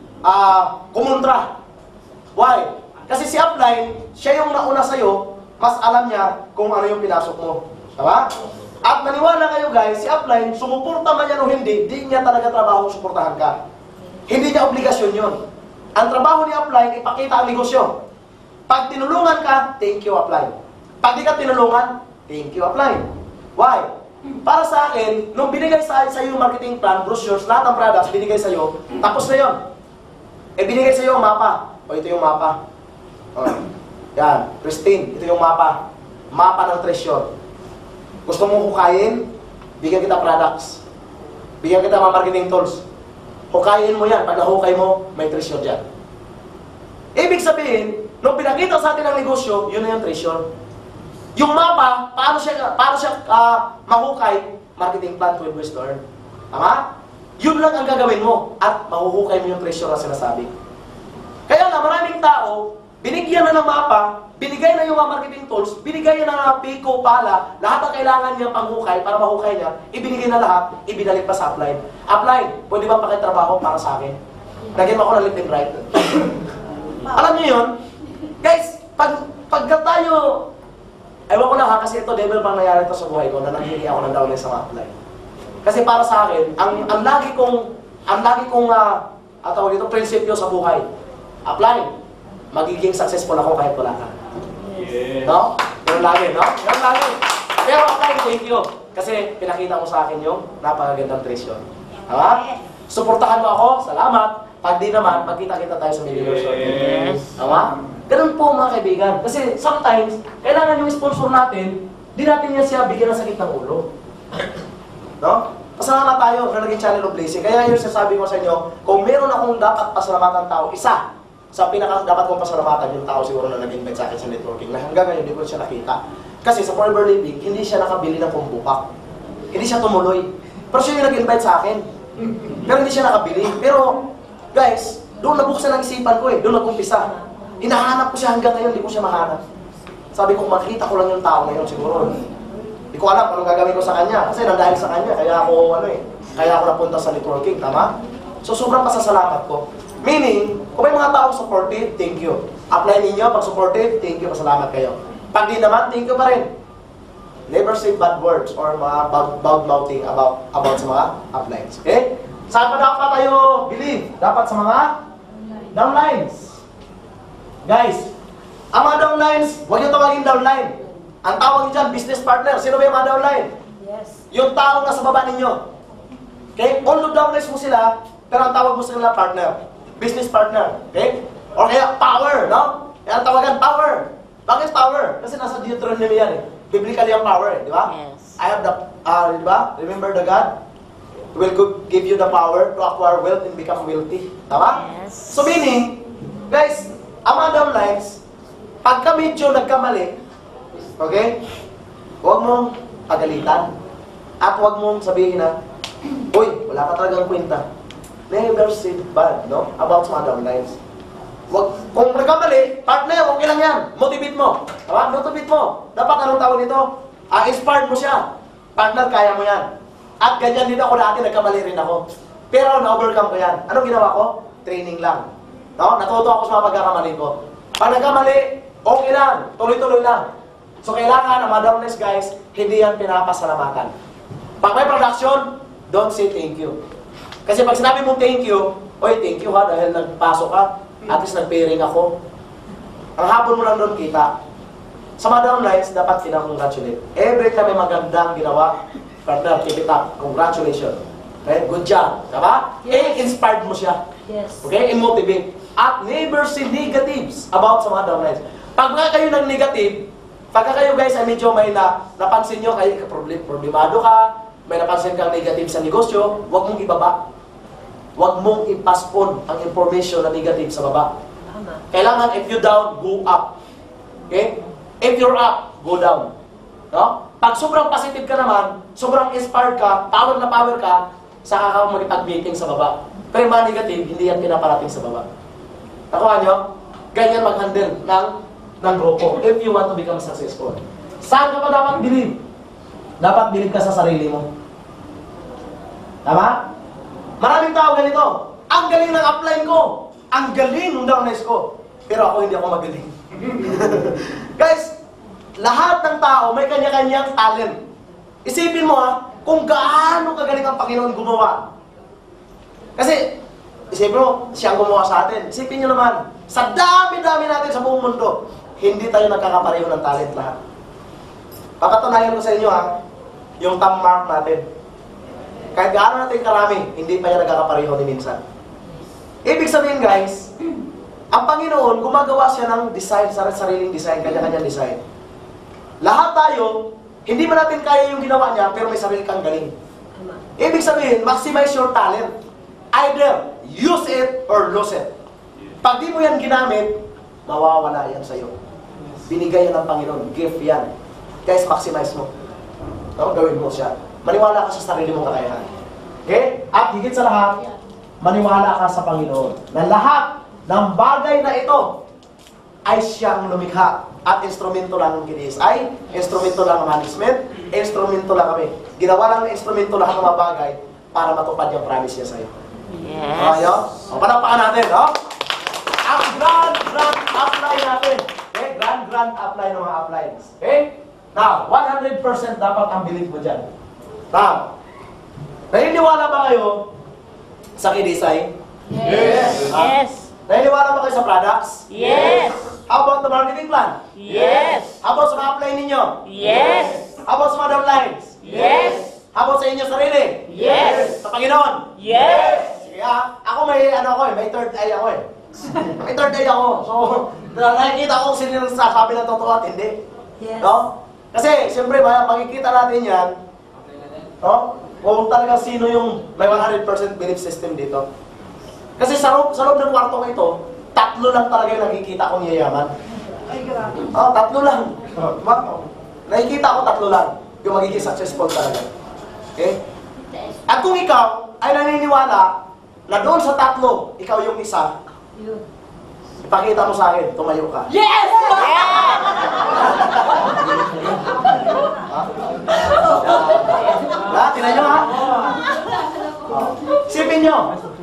kumontra. Why? Kasi si upline, siya yung nauna sa'yo, mas alam niya kung ano yung pinasok mo. Tama? At maniwala kayo guys, si upline, sumuporta man yan o hindi, di niya talaga trabaho suportahan ka. Hindi niya obligasyon yun. Ang trabaho ni upline, ipakita ang negosyo. Pag tinulungan ka, thank you upline. Pag di ka tinulungan, thank you upline. Why? Para sa akin, nung binigay sa iyo yung marketing plan, brochures, lahat ng products, binigay sa iyo, tapos na yun. Binigay sa iyo ang mapa. O, ito yung mapa. O, yan, Christine, ito yung mapa. Mapa ng treasure. Gusto mong hukayin? Bigyan kita products. Bigyan kita mga marketing tools. Hukayin mo yan. Pag nahukay mo, may treasure dyan. Ibig sabihin, nung pinakita sa atin ang negosyo, yun na yung treasure. Yung mapa, paano siya mahukay? Marketing plan to invest to earn. Tama? Yun lang ang gagawin mo at mahuhukay mo yung treasure na sinasabi. Kaya nga, maraming tao, binigyan na ng mapa, binigay na yung mga marketing tools, binigay na ng Pico, Pala, lahat ng kailangan niya panghukay para mahukay niya, ibinigay na lahat, ibinalik pa sa upline. Upline, pwede ba pakitrabaho para sa akin? Lagyan mo ako ng left and right. Alam niyo yun? Guys, pagka tayo, ewan ko na ha, kasi ito, devil pang nangyari ito sa buhay ko, na nangyari ako ng downline sa mga upline. Kasi para sa akin, ang lagi kong tawag dito, prinsipyo sa buhay, upline, magiging successful ako kahit wala ka. Yeah. No? Ganun lagi, no? Ganun lagi. Pero upline, thank you. Kasi pinakita mo sa akin yung napakagandang treasure. Tama? Suportahan mo ako, salamat. Pag di naman, magkita-kita tayo sa Millionaire Short. Yes. Tama? Ganun po mga kaibigan. Kasi sometimes, kailangan yung sponsor natin, di natin niya siya bigyan ng sakit ng ulo. No? Pasalamat tayo na naging channel of blessing. Kaya yung sasabi ko sa inyo, kung meron akong dapat pasalamatan tao, isa sa pinaka dapat kong pasalamatan yung tao siguro na nag-invite sa akin sa networking na hanggang ngayon hindi ko siya nakita. Kasi sa Forever Living, hindi siya nakabili ng pambukak. Hindi siya tumuloy. Pero siya yung nag-invite sa akin. Pero hindi siya nakabili. Pero, guys, doon nabuksan ang isipan ko eh. Doon nag-umpisa. Hinahanap ko siya hanggang ngayon, hindi ko siya mahanap. Sabi ko, makita ko lang yung tao ngayon siguro. Hindi ko alam anong gagawin ko sa kanya. Kasi nandahil sa kanya, kaya ako napunta sa networking, tama? So, sobrang pasasalamat ko. Meaning, kung may mga tao supportive, thank you. Apply ninyo, pag supportive, thank you, pasalamat kayo. Pag di naman, thank you pa rin. Never say bad words or mga bad-mouthing about sa mga uplines. Okay? Saan pa dapat tayo believe? Dapat sa mga downlines. Guys, ang mga downlines, huwag yung tawagin downline. Ang tawag nyo dyan, business partner. Sino ba yung mga downline? Yes. Yung tao na sa baba ninyo. Okay? Although downlines mo sila, pero ang tawag mo sa kanila partner. Business partner. Okay? Or kaya power, no? Kaya ang tawagan power. Bakit power? Kasi nasa Deuteronomy yan eh. Biblically ang power eh, di ba? Yes. I have the, di ba? Remember the God? Will give you the power to acquire wealth and become wealthy. Tama? Yes. So meaning, guys, ang mga downlines, pagka medyo nagkamali, okay? Huwag mong pagalitan. At huwag mong sabihin na, uy, wala ka talagang kwenta. Never say bad, no? About sa mga downlines. Wag, kung nagkamali, partner, okay lang yan. Motivate mo. Tama? Motivate mo. Dapat anong tawag nito? Inspired mo siya. Partner, kaya mo yan. At ganyan din ako dati, nagkamali rin ako. Pero na-overcome ko yan. Anong ginawa ko? Training lang. No? Natuto ako sa mga pagkakamali ko. Pag nagkamali, okay lang. Tuloy-tuloy lang. So kailangan ang mga downlines, guys, hindi yan pinapasalamatan. Pag may production, don't say thank you. Kasi pag sinabi mong thank you, oy, thank you ha, dahil nagpasok ka. At least nag-pairing ako. Ang hapon mo lang doon kita. Sa mga downlines, dapat pinakongratulate. Every time may magandang ginawa, partner, keep it up. Congratulations. Okay? Good job. Diba? Yes. I-inspired mo siya. Yes. Okay? I-motivate. At never say negatives about sa mga downlines. Pag nga kayo ng negative, Pagka kayo guys ay medyo may napansin nyo, kayo problemado ka, may napansin kang negative sa negosyo, huwag mong ibaba. Huwag mong i-pass on ang information na negative sa baba. Kailangan if you down, go up. Okay? If you're up, go down. No? Pag sobrang positive ka naman, sobrang inspired ka, power na power ka, saka ka magpag-meeting sa baba. Pero yung mga negative, hindi yan pinaparating sa baba. Nakuha nyo? Ganyan mag-handle ng grupo if you want to become successful. Saan ka pa dapat believe? Dapat believe ka sa sarili mo. Tama? Maraming tao ganito. Ang galing ng upline ko. Ang galing ng downlines ko. Pero ako hindi ako magaling. Guys, lahat ng tao may kanya-kanyang talent. Isipin mo kung gaano kagaling ang Panginoon gumawa. Kasi, isipin mo, siyang gumawa sa atin. Isipin nyo naman, sa dami-dami natin sa buong mundo, hindi tayo nagkakapareho ng talent lahat. Papatunayan ko sa inyo yung thumb mark natin. Kahit gaano natin karami, hindi pa yan nagkakapareho ni minsan. Ibig sabihin guys, ang Panginoon, gumagawa siya ng design, sariling design, kanya-kanyang design. Lahat tayo, hindi man natin kaya yung ginawa niya, pero may sarili kang galing. Ibig sabihin, maximize your talent. Either use it or lose it. Pag di mo yan ginamit, mawawala yan sa'yo. Binigay yan ng Panginoon. Gift yan. Guys, maximize mo. No? Gawin mo siya. Maniwala ka sa sarili mong kakayahan. Okay? At higit sa lahat, maniwala ka sa Panginoon. Na lahat ng bagay na ito ay siyang lumikha. At instrumento lang ang ginis. Ay, instrumento lang ang management, instrumento lang kami. Ginawa lang ng instrumento lahat ng mga bagay para matupad yung promise niya sa'yo. Yes. Okay, o, panapakan natin, no? Ang grand upline natin. Okay? Grand upline ng mga uplines. Okay? Now, 100% dapat ang belief mo dyan. Now, naniniwala ba kayo sa Kidisay? Yes. Yes. Naniniwala ba kayo sa products? Yes. How about the marketing plan? Yes. How about sa mga upline ninyo? Yes. How about sa mga downlines? Yes. How about sa inyo sarili? Yes. Sa Panginoon? Yes. Sige ako may third eye ako eh. May third eye ako. So, nakikita ko kung sino yung sasabi ng totoo at hindi. Yes. No? Kasi, siyempre, makikita natin yan, no? Kung talaga sino yung may 100% belief system dito. Kasi sa loob ng kwartong ito, 3 lang talaga yung nakikita kong yayaman. Ay, grabe. 3 lang. Nakikita ko 3 lang yung magiging successful talaga. Okay? At kung ikaw ay naniniwala na doon sa 3, ikaw yung isa, ipakita mo sa akin, tumayo ka. Yes. Tinan nyo Isipin nyo.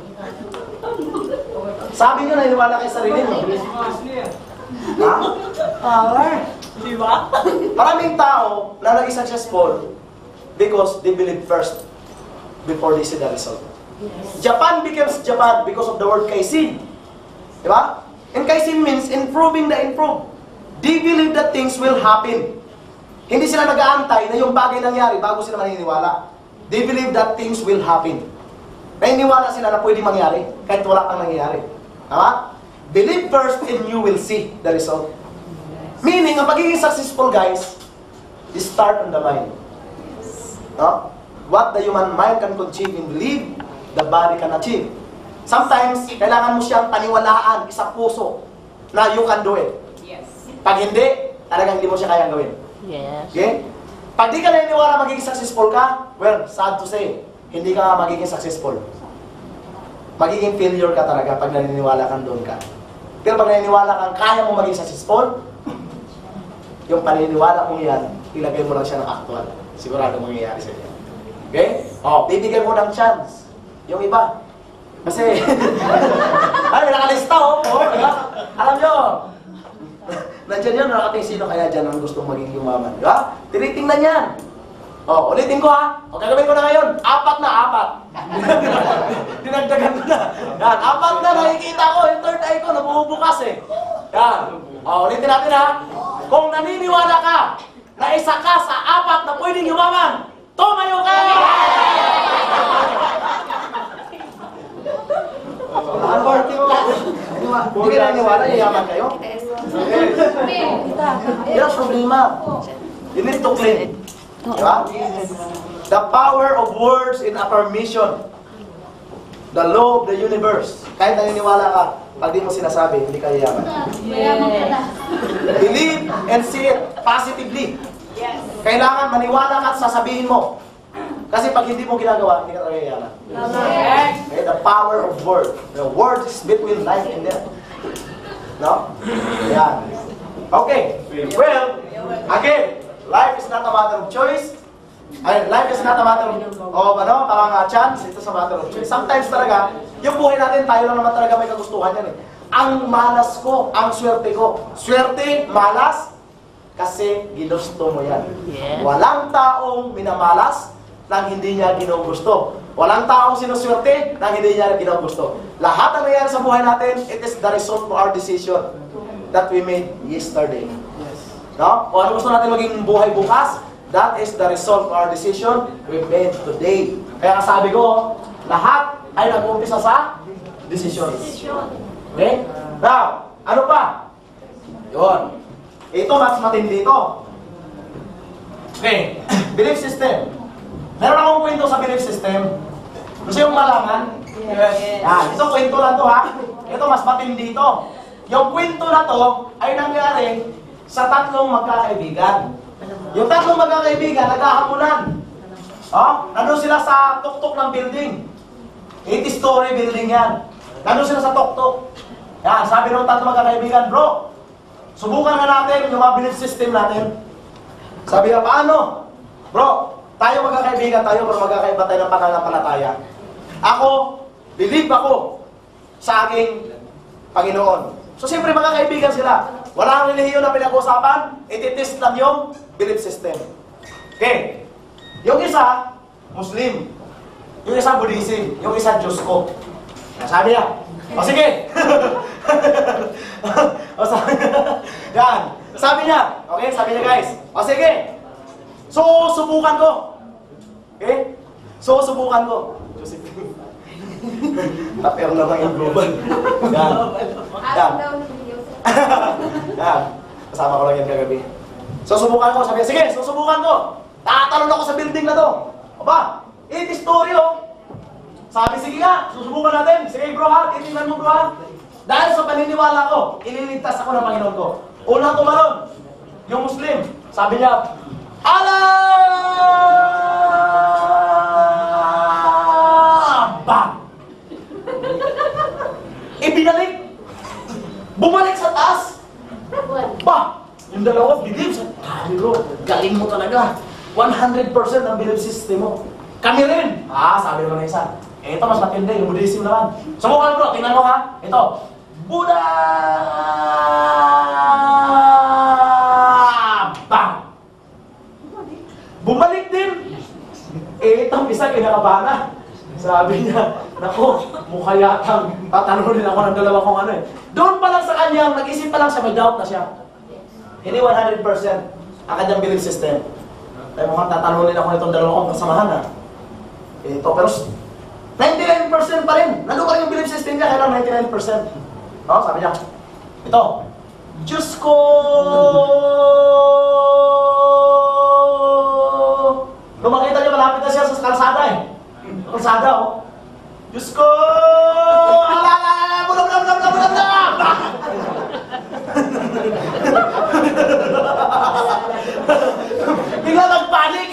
Sabi nyo, naniniwala kayo sa sarili nyo. Power. Diba? Maraming tao na naging successful because they believe first before they see the result. Japan becomes Japan because of the word kaizen. Diba? And kaizen means improving the improve. They believe that things will happen. Hindi sila nag-aantay na yung bagay nangyari bago sila maniniwala. They believe that things will happen. Naniniwala sila na pwede mangyari kahit wala kang nangyayari. Tama? Believe first and you will see the result. Meaning, ang pagiging successful, guys, is start on the mind. No? What the human mind can achieve and believe, the body can achieve. Sometimes, kailangan mo siyang paniwalaan, isa puso, na you can do it. Yes. Pag hindi, talagang hindi mo siya kayang gawin. Yes. Okay? Pag di ka naniniwala magiging successful ka, well, sad to say, hindi ka magiging successful. Magiging failure ka talaga pag naniniwala kang doon ka. Pero pag naniniwala kang kaya mo maging successful, yung paniniwala mo yan, ilagay mo lang siya ng actual. Sigurado mangyayari sa iyo. Okay? Bibigyan mo ng chance. Yung iba. Kasi, ay, may nakalista diba? Alam nyo, nandiyan yan, nakating sino kaya dyan ang gustong maging yumaman. Diba? Tinitingnan yan. Ulitin ko gagawin ko na ngayon. 4 na. Dinagdagan ko na. Yan, 4 na nakikita ko. Yung third eye ko, nabubukas eh. Yan. Ulitin natin Kung naniniwala ka na isa ka sa 4 na pwedeng yumaman, tumayo ka! Hindi ka naniniwala, yayaman kayo? Yan ang problema. You need to claim. Diba? The power of words in affirmation. The law of the universe. Kahit naniniwala ka, pag di mo sinasabi, hindi ka yayaman. Believe and see it positively. Kailangan maniwala ka at sasabihin mo. Kasi pag hindi mo ginagawa, hindi ka talaga yayaman. Okay? The power of word. The word is between life and death. No? Yan. Okay. Well, again, life is not a matter of choice. Ay, life is not a matter of parang chance. Ito sa matter of choice. Sometimes talaga, yung buhay natin, tayo lang naman talaga may kagustuhan yan eh. Ang malas ko, ang swerte ko. Swerte, malas, kasi ginusto mo yan. Walang taong minamalas nang hindi niya ginugusto. Walang taong sinuswerte nang hindi niya ginugusto. Lahat ng nangyayari sa buhay natin, it is the result of our decision that we made yesterday. No? Kung ano gusto natin maging buhay bukas, that is the result of our decision we made today. Kaya sabi ko, lahat ay nag-uumpisa sa decision. Okay? Now, ano pa? Yun. Ito, mas matindi ito. Okay. Belief system. Meron akong kwento sa belief system. Gusto yung malaman? Yes. Yan. Ito, kwento lang to ha. Ito, mas matindi ito. Yung kwento na to ay nangyari sa tatlong magkakaibigan. Yung tatlong magkakaibigan, naghahamunan. Nandun sila sa tuktok ng building. 80-story building yan. Nandun sila sa tuktok. Yan, sabi ng tatlong magkakaibigan, bro, subukan nga natin yung mga belief system natin. Sabi nga, paano? Bro, tayo magkakaibigan tayo, pero magkakaiba tayo ng pananampalataya. Ako, believe ako sa aking Panginoon. So, siyempre magkakaibigan sila. Wala kang relihiyon na pinag-usapan, ititest lang yung belief system. Okay. Yung isa, Muslim. Yung isa, Buddhism. Yung isa, Diyos ko. Sabi niya, o sige. Yan. Sabi niya, okay, sabi niya guys, o sige. So, subukan ko. Okay? So, subukan ko. Tapos naman yung global. Yan. Yan. Yan. Kasama ko lang yan kagabi. So, subukan ko. Sabi niya, sige, susubukan ko. Tatalon ako sa building na to. Aba, 80 story oh. Sabi, sige nga, susubukan natin. Sige bro ha, titingnan mo bro ha. Dahil sa paniniwala ko, ililigtas ako ng Panginoon ko. Unang tumalon, yung Muslim. Sabi niya, Allah! Bang! Ibinalik. Bumalik sa taas. Bah! Yung dalawa, believe. Sabi bro, galing mo talaga. 100% ang belief system mo. Kami rin. Sabi naman na isa. Ito mas matindi, yung Buddhism naman. Subukan bro, tingnan mo ha. Ito. Buddha! Bang! Bumalik din. Itong isa kinakabahan na. Sabi niya, naku, mukha yatang tatanungin ako ng dalawa kong ano eh. Doon pa lang sa kanya, nag-isip pa lang siya, may doubt na siya. Hindi 100% ang kanyang belief system. Ay mukhang tatanungin ako nitong dalawa kong kasamahan ha. Ito, pero 99% pa rin. Nandun pa rin yung belief system niya, kailang 99%. Sabi niya, ito, Diyos ko! Nung makita niyo, malapit na siya sa kalsada eh. Kalsada oh. Diyos ko! Bigla nagpanik!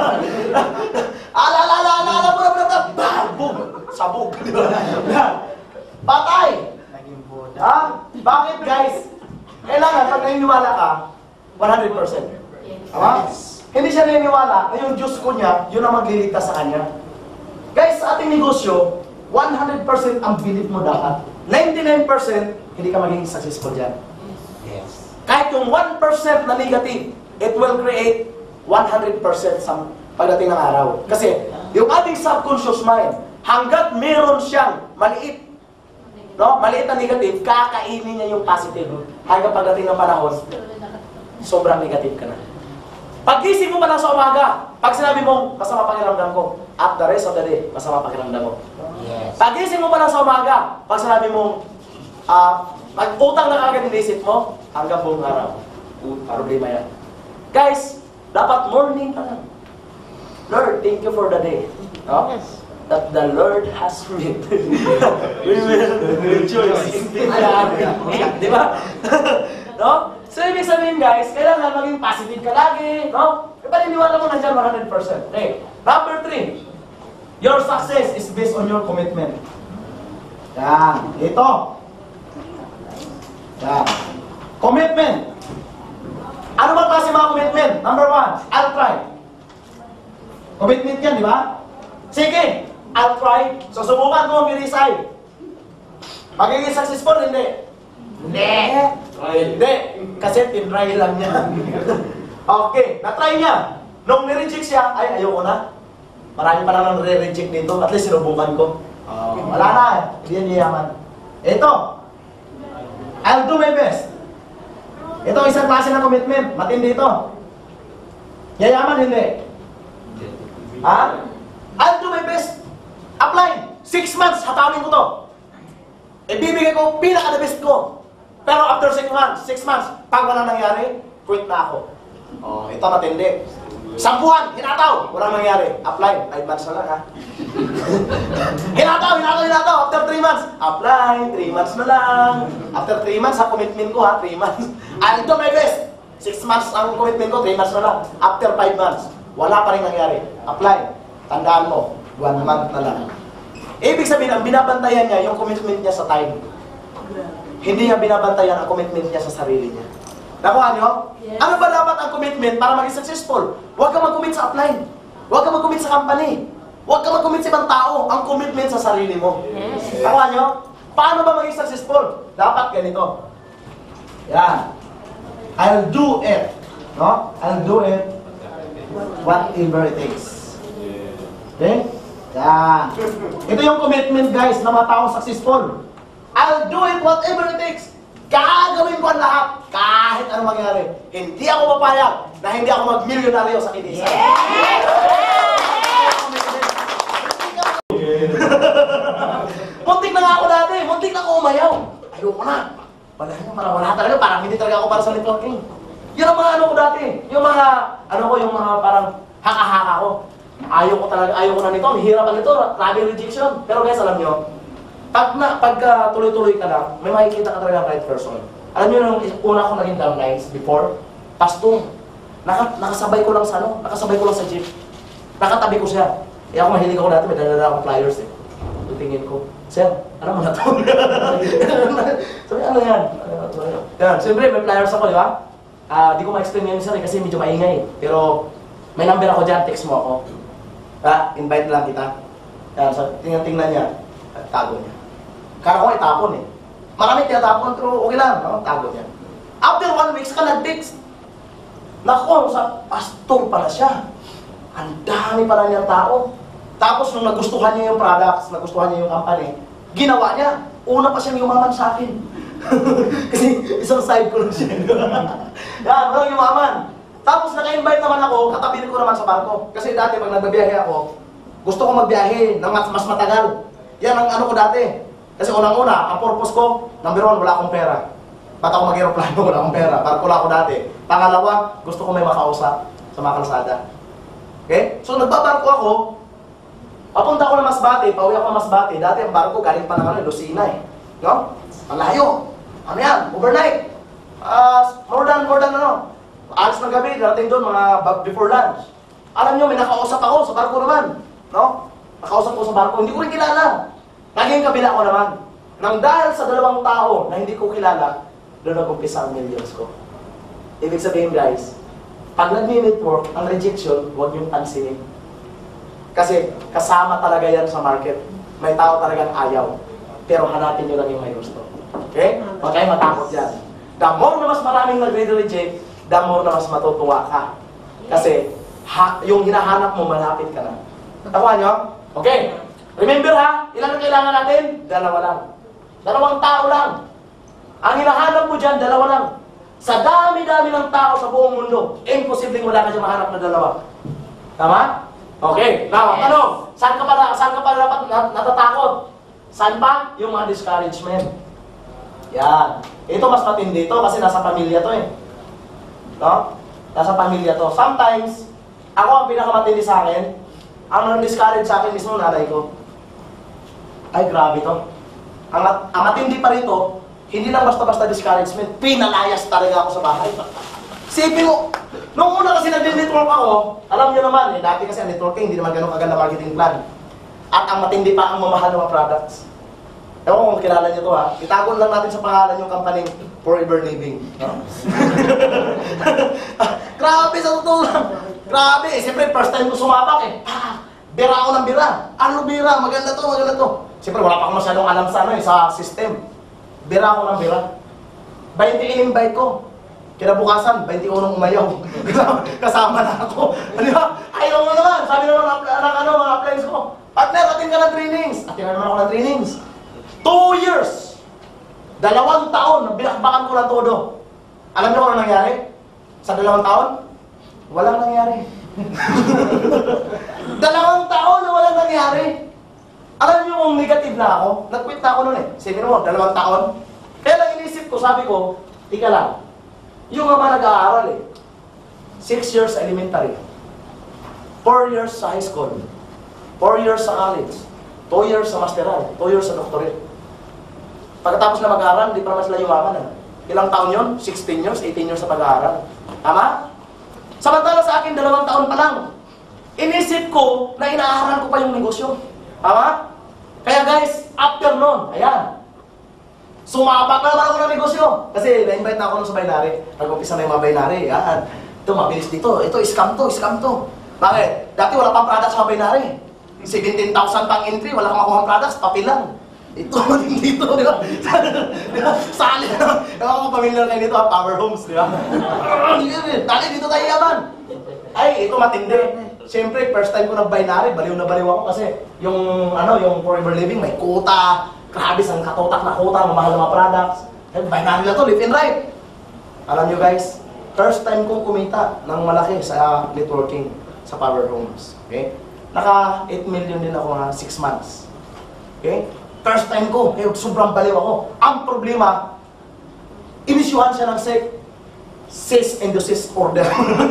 Boom! Sabog! Patay! Bakit guys? Kailangan pag naniniwala ka, 100%. Tama? Hindi siya naniniwala na yung Diyos ko niya, yun ang magliligtas sa kanya. Guys, sa ating negosyo, 100% ang belief mo dapat. 99% hindi ka magiging successful dyan. Yes. Kahit yung 1% na negative, it will create 100% sa pagdating ng araw. Kasi yung ating subconscious mind, hanggat meron siyang maliit, maliit na negative, kakainin niya yung positive. Hanggang pagdating ng panahon, sobrang negative ka na. Paggising mo pa lang sa umaga, pag sinabi mong, masama pakiramdam ko, at the rest of the day, masama pakiramdam mo. Yes. Paggising mo pa lang sa umaga, pag sinabi mong, Mag-utang na kagad inisip mo, hanggang buong araw. Problema yan. Guys, dapat morning pa lang. Lord, thank you for the day. No? Yes. That the Lord has made. We will rejoice. Di ba? No? So, ibig sabihin guys, kailangan maging positive ka lagi. No? E paniniwala mo nandiyan 100%. Okay. Number 3. Your success is based on your commitment. Yan. Ito. Yan. Commitment. Ano ba klase mga commitment? Number 1, I'll try. Commitment yan, di ba? Sige, I'll try. So, subukan mo mag-resign. Magiging successful, hindi? Hindi. Hindi. Kasi tinry lang niya. Okay, na-try niya. Nung nireject siya, ay, ayoko na. Marami pa naman re-reject dito. At least sinubukan ko. Wala na. Hindi yan yayaman. Ito. I'll do my best. Ito isang klase ng commitment. Matindi ito. Yayaman, hindi. Ha? I'll do my best. Apply. 6 months, hatawin ko to. Ibibigay ko pinaka-the best ko. Pero after 6 months, pag walang nangyari, quit na ako. Oh, ito matindi. 10 buwan, hinataw, walang nangyari. Apply, 5 months na lang ha. hinataw. After 3 months, apply, 3 months na lang. After 3 months, ha, commitment ko ha, 3 months. I'll do my best. 6 months ang commitment ko, 3 months na lang. After 5 months, wala pa rin nangyari. Apply. Tandaan mo, 1 month na lang. Ibig sabihin, ang binabantayan niya, yung commitment niya sa time. Hindi niya binabantayan ang commitment niya sa sarili niya. Nakuha niyo? Yes. Ano ba dapat ang commitment para maging successful? Huwag ka mag-commit sa upline. Huwag ka mag-commit sa company. Huwag ka mag-commit sa ibang tao. Ang commitment sa sarili mo. Yes. Nakuha niyo? Paano ba maging successful? Dapat ganito. Yan. I'll do it. No? I'll do it whatever it takes. Okay? Yan. Ito yung commitment guys na mga taong successful. I'll do it whatever it takes. Gagawin ko ang lahat. Kahit anong mangyari. Hindi ako papayag na hindi ako mag-milyonaryo sa kinisa. Muntik na nga ako dati. Muntik na ako umayaw. Ayoko na. Wala talaga. Parang hindi talaga ako para sa networking. Yan ang mga ano ko dati. Yung mga, yung mga parang haka-haka ko. Ayaw ko na nito. Ang hirapan nito. Travel rejection. Pero guys, alam nyo, pag tuloy-tuloy ka lang, may makikita ka talaga ang right person. Alam nyo, nung una ko naging downlines before, pastong, nakasabay ko lang sa jeep. Nakatabi ko siya. Eh ako mahilig ako dati, may dala akong flyers eh. Tutingin ko, sir, ano mo na ito? Sabi, ano yan? Yan, siyempre may flyers ako, di ba? Di ko ma-explain yun sir kasi medyo maingay. Pero may number ako dyan, text mo ako. Invite lang kita. Yan, so, tingnan niya. Tago niya. Kaya ko itapon eh. Marami tinatapon pero okay lang. No? Tago niya. After 1 week, ka nag-text. Naku, sa pastor pala siya. Ang dami pala niyang tao. Tapos nung nagustuhan niya yung products, nagustuhan niya yung company, ginawa niya. Una pa siyang yumaman sa akin. Kasi isang side ko lang siya. Yan, walang yumaman. Tapos naka-invite naman ako, katabi ko naman sa barko. Kasi dati pag nagbabiyahe ako, gusto ko magbiyahe ng mas matagal. Yan ang ano ko dati. Kasi unang-una, ang purpose ko, number 1, wala akong pera. Ba't ako mag-aeroplano, wala akong pera. Barko lang ako dati. Pangalawa, gusto ko may makausap sa mga kalsada. Okay? So nagbabarko ako, papunta ako ng Masbate, pauwi ako ng Masbate. Dati ang barko galing pa ng Lucena eh. No? Malayo. Ano yan? Overnight. More than alas ng gabi, darating doon mga before lunch. Alam nyo, may nakausap ako sa barko naman. No? Nakausap ko sa barko, hindi ko rin kilala. Naging kabila ko naman. Nang dahil sa 2 tao na hindi ko kilala, doon nag-umpisa ang millions ko. Ibig sabihin guys, pag nag-network, ang rejection, huwag niyong pansinin. Kasi kasama talaga yan sa market. May tao talagang ayaw. Pero hanapin niyo lang yung may gusto. Okay? Huwag kayong matakot yan. The more na mas maraming nag-reject, the more na mas matutuwa ka. Kasi yung hinahanap mo, malapit ka na. Takuha nyo? Okay. Remember ha, ilan ang kailangan natin? 2 lang. 2 tao lang. Ang hinahanap mo dyan, 2 lang. Sa dami-dami ng tao sa buong mundo, imposibleng wala ka dyan mahanap na 2. Tama? Okay. Now, ano? Saan ka pa dapat natatakot? Saan pa? Yung mga discouragement. Yan. Ito mas matindi ito kasi nasa pamilya to eh. No? Nasa pamilya to. Sometimes, ako ang pinakamatindi sa akin, ang nang-discourage sa akin mismo nanay ko. Ay, grabe to. Ang matindi pa rito, hindi lang basta-basta discouragement, pinalayas talaga ako sa bahay. Sipin mo, nung una kasi nag-network ako, alam niyo naman, dati kasi ang networking, hindi naman ganun kaganda marketing plan. At ang matindi pa ang mamahal ng mga products. Ewan ko kung kilala niyo to ha. Itago lang natin sa pangalan yung company Forever Living. No? Grabe sa totoo lang. Grabe eh. Siyempre, first time ko sumapak eh. Bira ako ng bira. Ano bira? Maganda to, maganda to. Siyempre, wala pa akong masyadong alam sa, sa system. Bira ako ng bira. 20 in-invite ko. Kinabukasan, 21 umayaw. Kasama na ako. Di ba? Ayaw mo naman. Sabi naman mga appliance ko, partner, atin ka ng trainings. Atin na naman ako ng trainings. 2 years. 2 taon, binakbakan ko na todo. Alam niyo kung ano nangyari? Sa 2 taon, walang nangyari. 2 taon na walang nangyari. Alam niyo kung negative na ako? Nag-quit na ako noon eh. Sabi mo, 2 taon. Kaya lang inisip ko, sabi ko, tika lang. Yung ama nag-aaral eh. 6 years sa elementary. 4 years sa high school. 4 years sa college. 2 years sa masteral. 2 years sa doctorate. Pagkatapos na mag-aaral, hindi pa naman sila yumaman. Ilang taon yun? 16 years, 18 years sa pag-aaral. Tama? Samantala sa akin, 2 taon pa lang. Inisip ko na inaaral ko pa yung negosyo. Tama? Kaya guys, after nun, ayan. Sumapak na naman ako ng negosyo. Kasi na-invite na ako nun sa binary. Nag-umpisa na yung mga binary. Yan. Ito, mabilis dito. Ito, scam to, scam to. Bakit? Dati wala pang products sa binary. 17,000 pang entry, wala kang makuha products, papel lang. Ito, dito, di ba? Sali na. Ewan ko familiar kayo dito, Power Homes, di ba? Dali, dito tayo yaman. Ay, ito matindi. Siyempre, first time ko nag-binary, baliw na baliw ako kasi yung, yung Forever Living, may quota. Grabe, ang katotak na quota, mamahal na mga products. Eh, binary na to, left and right. Alam nyo guys, first time kong kumita ng malaki sa networking sa Power Homes. Okay? Naka 8 million din ako na 6 months. Okay? First time ko, eh, sobrang baliw ako. Ang problema, inisyuhan siya ng cease and desist order.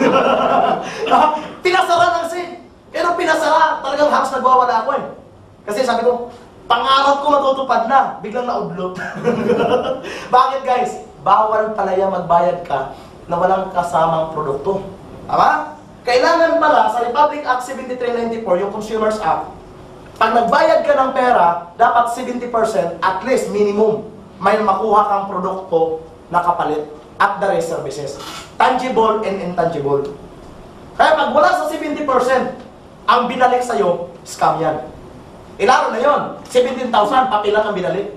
Pinasara ng SEC. Pero pinasara, talagang halos nagwawala ako eh. Kasi sabi ko, pangarap ko matutupad na, biglang naudlot. Bakit guys? Bawal palaya magbayad ka na walang kasamang produkto. Tama? Kailangan pala sa Republic Act 7394, yung Consumers Act, pag nagbayad ka ng pera, dapat 70% at least minimum may makuha kang produkto na kapalit at the rest services. Tangible and intangible. Kaya pag wala sa 70%, ang binalik sa'yo, scam yan. Ilaro na yun. 17,000, papel lang ang binalik.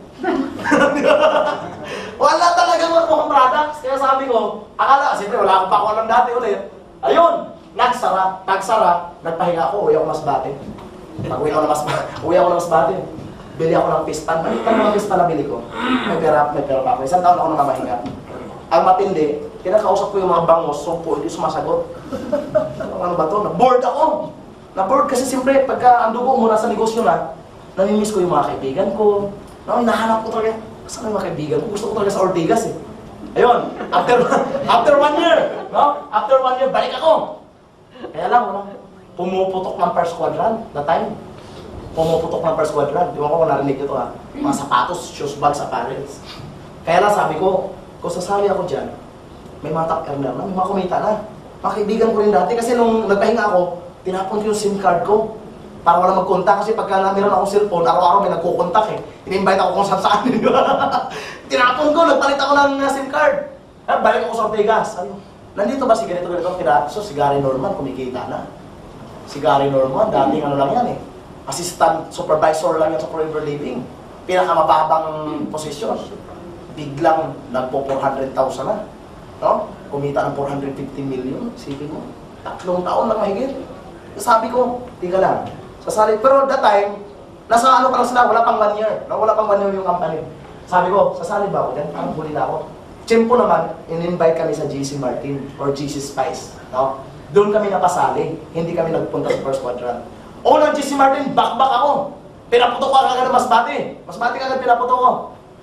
Wala talagang makuha products. Kaya sabi ko, akala, siyempre wala akong pakuha ng dati ulit. Ayun, nagsara, nagpahinga ako, uwi ako Masbate. Pag uwi ako ng Masbate, bili ako ng pistan. Balik ka mga pistan na bili ko. May pera pa ako. 1 taon ako nakamahinga. Ang matindi, kinakausap ko yung mga bangos, so po, hindi sumasagot. Ano ba to? Na-bored ako. Na-bored kasi siyempre, pagka ang dugo mo nasa negosyo na, namimiss ko yung mga kaibigan ko. No, hinahanap ko talaga, saan yung mga kaibigan ko? Gusto ko talaga sa Ortigas eh. Ayun, after 1 year, no? After 1 year, balik ako. Kaya lang, pumuputok ng first quadrant na time. Pumuputok ng first quadrant. Di ba ko narinig ito ha? Mga sapatos, shoes, bags, apparels. Kaya lang sabi ko, kung sasali ako dyan, may mga top earner na, may mga kumita na. Mga kaibigan ko rin dati kasi nung nagpahinga ako, tinapon ko yung SIM card ko para wala mag-contact kasi pagka meron akong cellphone, araw-araw may nagko-contact eh. In-invite ako kung saan-saan. Tinapon ko, nagpalit ako ng SIM card. Balik ako sa Ortigas. Nandito ba si ganito? So si Gary Norman, kumikita na. Si Gary Norman, dating ano lang yan eh. Assistant supervisor lang yan sa Forever Living. Pinakamababang posisyon. Biglang nagpo 400,000 na. No? Kumita ng 450 million. Isipin mo, 3 taon lang mahigit. Sabi ko, tika lang. Sasali. Pero that time, nasa ano pa lang sila, wala pang 1 year. No? Wala pang 1 year yung company. Sabi ko, sasali ba ako dyan? Parang huli na ako. Tiyempo naman, in-invite kami sa GC Martin or GC Spice. No? Doon kami napasali. Hindi kami nagpunta sa first quadrant. O ng GC Martin, back ako. Pinaputok ko agad ng Masbate. Masbate agad pinaputok ko.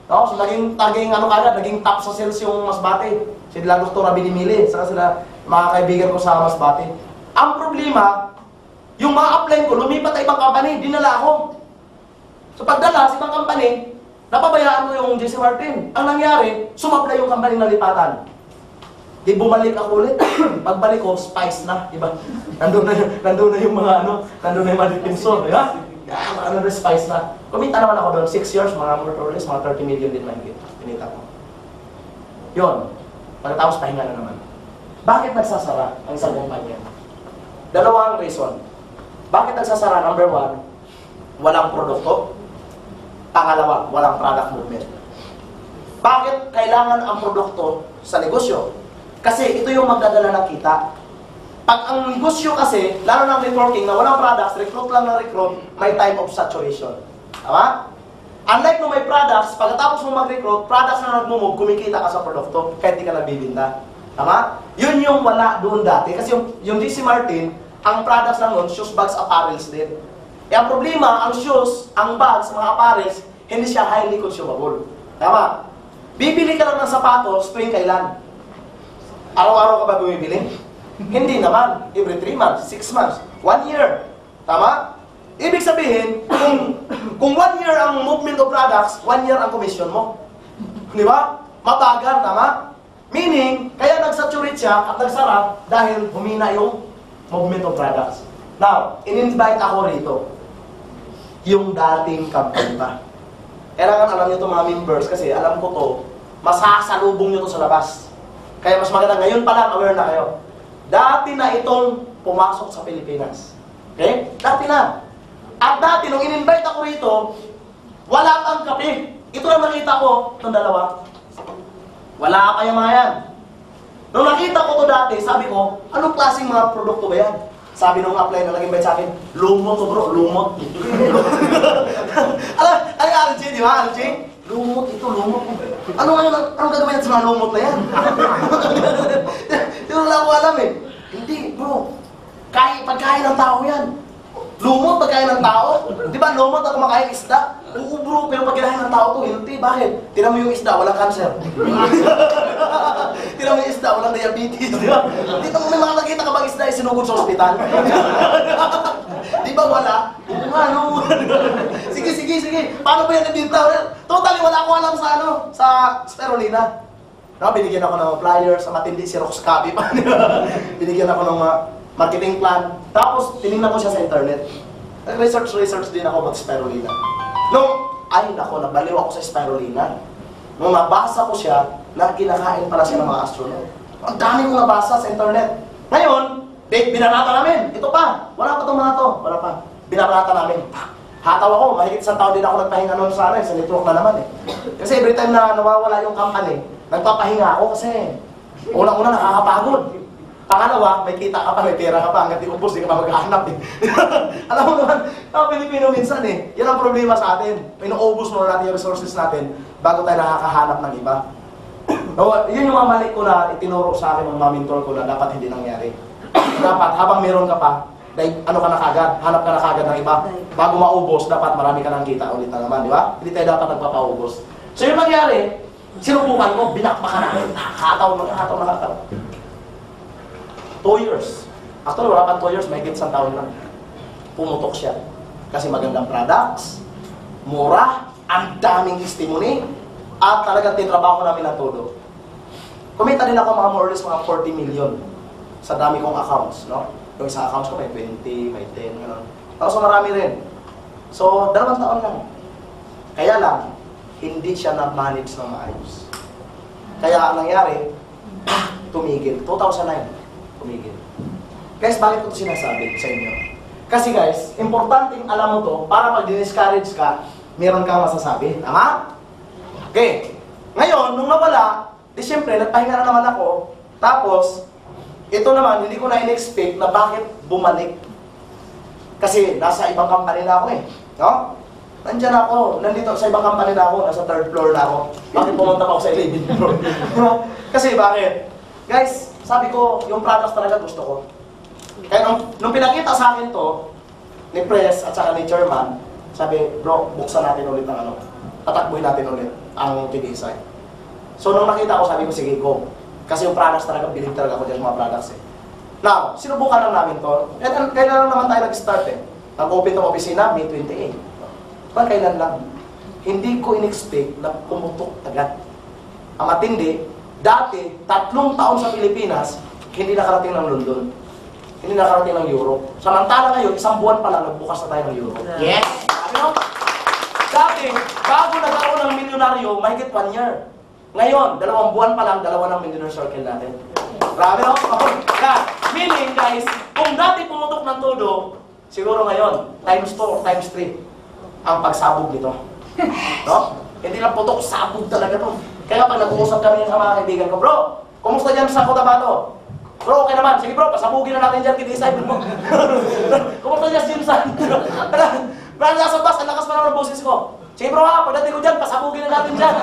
No? So, naging ano kagad, naging top sa sales yung Masbate. Sila Doktora Binimili, saka sila mga kaibigan ko sa Masbate. Ang problema, yung mga upline ko, lumipat sa ibang company, dinala ako. So pagdala sa ibang company, napabayaan ko yung JC Martin. Ang nangyari, sumablay yung company na lipatan. Di bumalik ako ulit. Pagbalik ko, spice na. Diba? Nandun na yung mga ano, nandun na yung mga dipinso. Diba? Ano na spice na. Kumita naman ako doon, 6 years, mga more or less, mga 30 million din mahigit. Pinita ko. Yun. Pagkatapos pahinga na naman. Bakit nagsasara ang isang kumpanya? Dalawang reason. Bakit nagsasara? Number 1, walang produkto. Pangalawa, walang product movement. Bakit kailangan ang produkto sa negosyo? Kasi ito yung magdadala ng kita. Pag ang negosyo kasi, lalo ng networking na walang products, recruit lang ng recruit, may time of saturation. Tama? Unlike nung may products, pagkatapos mo mag-recruit, products na nag-move, kumikita ka sa produkto, kahit di ka nagbibinta. Tama? Yun yung wala doon dati. Kasi yung DC Martin, ang products lang nun, shoes, bags, apparels din. E ang problema, ang shoes, ang bags, mga apparels, hindi siya highly consumable. Tama? Bibili ka lang ng sapatos tuwing kailan? Araw-araw ka ba bumibili? Hindi naman. Every 3 months, 6 months, 1 year. Tama? Ibig sabihin, kung 1 year ang movement of products, 1 year ang commission mo. Di ba? Mabagal, tama? Meaning, kaya nag-saturate siya at nagsara dahil humina yung movement of products. Now, in-invite ako rito. Yung dating company pa. Kailangan alam nyo ito mga members kasi alam ko to, masasalubong nyo to sa labas. Kaya mas maganda ngayon pa lang, aware na kayo. Dati na itong pumasok sa Pilipinas. Okay? Dati na. At dati, nung in-invite ako rito, wala kang kape. Ito lang nakita ko, itong dalawa. Wala pa yung mga yan. Nung nakita ko to dati, sabi ko, anong klaseng mga produkto ba yan? Sabi nung apply na nag-invite sa akin, lumot to bro, lumot. Alam, ay RJ, di ba RJ? Lumot ito, lumot. Anong gagawin natin sa mga lumot na yan? Hindi ko lang ako alam eh. Hindi bro, pagkain ng tao yan. Lumot pagkain ng tao. Di ba lumot na kumakain isda? Oo bro, pero pag kinain ng tao to, hindi. Bakit? Tinan mo yung isda, walang cancer. Tinan mo yung isda, walang diabetes. Di ba? Dito mo may mga nakita ka bang isda ay sinugod sa ospital? Di ba wala? Oo nga, no? Sige. Paano ba yan nabinta? Totally, wala ko alam sa sa spirulina. No, binigyan ako ng flyers, sa matindi si Rox Copy pa. Binigyan ako ng marketing plan. Tapos, tinignan ko siya sa internet. Research din ako about spirulina. Nabaliw ako sa spirulina. Nung nabasa ko siya, na kinakain pala siya ng mga astronaut. Ang dami kong nabasa sa internet. Ngayon, binarata namin. Ito pa. Wala pa itong mga to. Wala pa. Binarata namin. Hataw ako. Mahigit isang taon din ako nagpahinga noon sa network na naman eh. Kasi every time na nawawala yung company, nagpapahinga ako kasi unang-una nakakapagod. Pangalawa, may kita ka pa, may pera ka pa, hanggang di ubos, di ka pa maghahanap eh. Alam mo naman, Pilipino minsan eh, yan ang problema sa atin. Pinuubos mo natin yung resources natin bago tayo nakakahanap ng iba. So, yun yung mga mali ko na itinuro sa akin ng mga mentor ko na dapat hindi nangyari. Dapat habang meron ka pa, ano ka na kagad, hanap ka na kagad ng iba. Bago maubos, dapat marami ka nang kita ulit na naman, di ba? Hindi tayo dapat nagpapaubos. So yung nangyari, sinubukan ko, binakbakan na, nakakataw. 2 years. Actually, wala pang 2 years, may higit isang taon lang. Pumutok siya. Kasi magandang products, mura, ang daming testimony, at talagang tinrabaho namin na todo. Kumita din ako mga more or less mga 40 million sa dami kong accounts, no? Yung isang accounts ko may 20, may 10, gano'n. So marami rin. So, 2 taon lang. Kaya lang, hindi siya na-manage ng maayos. Kaya ang nangyari, tumigil. 2009. Tumigil. Guys, bakit ko ito sinasabi sa inyo? Kasi guys, importanteng alam mo to, para pag discourage ka, meron kang masasabi. Tama? Okay. Ngayon, nung nawala, di syempre, nagpahinga na naman ako. Tapos, ito naman, hindi ko na in-expect na bakit bumalik. Kasi nasa ibang company na ako eh. No? Nandiyan ako, nandito sa ibang company na ako, nasa 3rd floor na ako. Bakit pumunta pa ako sa 11th floor? Kasi bakit? Guys, sabi ko, yung products talaga gusto ko. Kaya nung pinakita sa akin to, ni Press at saka ni Chairman, sabi, bro, buksan natin ulit ng tatakbuhin natin ulit ang TDSI. So nung nakita ko, sabi ko, sige, go. Kasi yung products talaga, believe talaga ako dyan mga products eh. Now, sinubukan lang namin to. Kailan lang naman tayo nag-start eh. Nag-open ng opisina, May 28. Kailan lang. Hindi ko in-expect na pumutok agad. Ang matindi, dati, 3 taon sa Pilipinas, hindi nakarating ng London. Hindi nakarating ng Europe. Samantala ngayon, 1 buwan pa lang, nagbukas na tayo ng Europe. Yes. Ano? Dati, bago nagkaroon ng milyonaryo, mahigit 1 year. Ngayon, 2 buwan pa lang, 2 ng millionaire circle natin. Grabe, no? Yeah. Meaning, guys, kung dati pumutok ng todo, siguro ngayon, times 2 or times 3 ang pagsabog nito. No? Hindi lang putok, sabog talaga to. Kaya pag nag-uusap kami sa mga kaibigan ko, bro, kumusta dyan sa Cotabato? Bro, okay naman. Sige bro, pasabugin na natin dyan, TDSI mo. Kumusta dyan, Jinsan? Brad, nasa bus, ang lakas pa naman ng boses ko. Sige bro ha, pagdating ko dyan, pasabugin na natin dyan.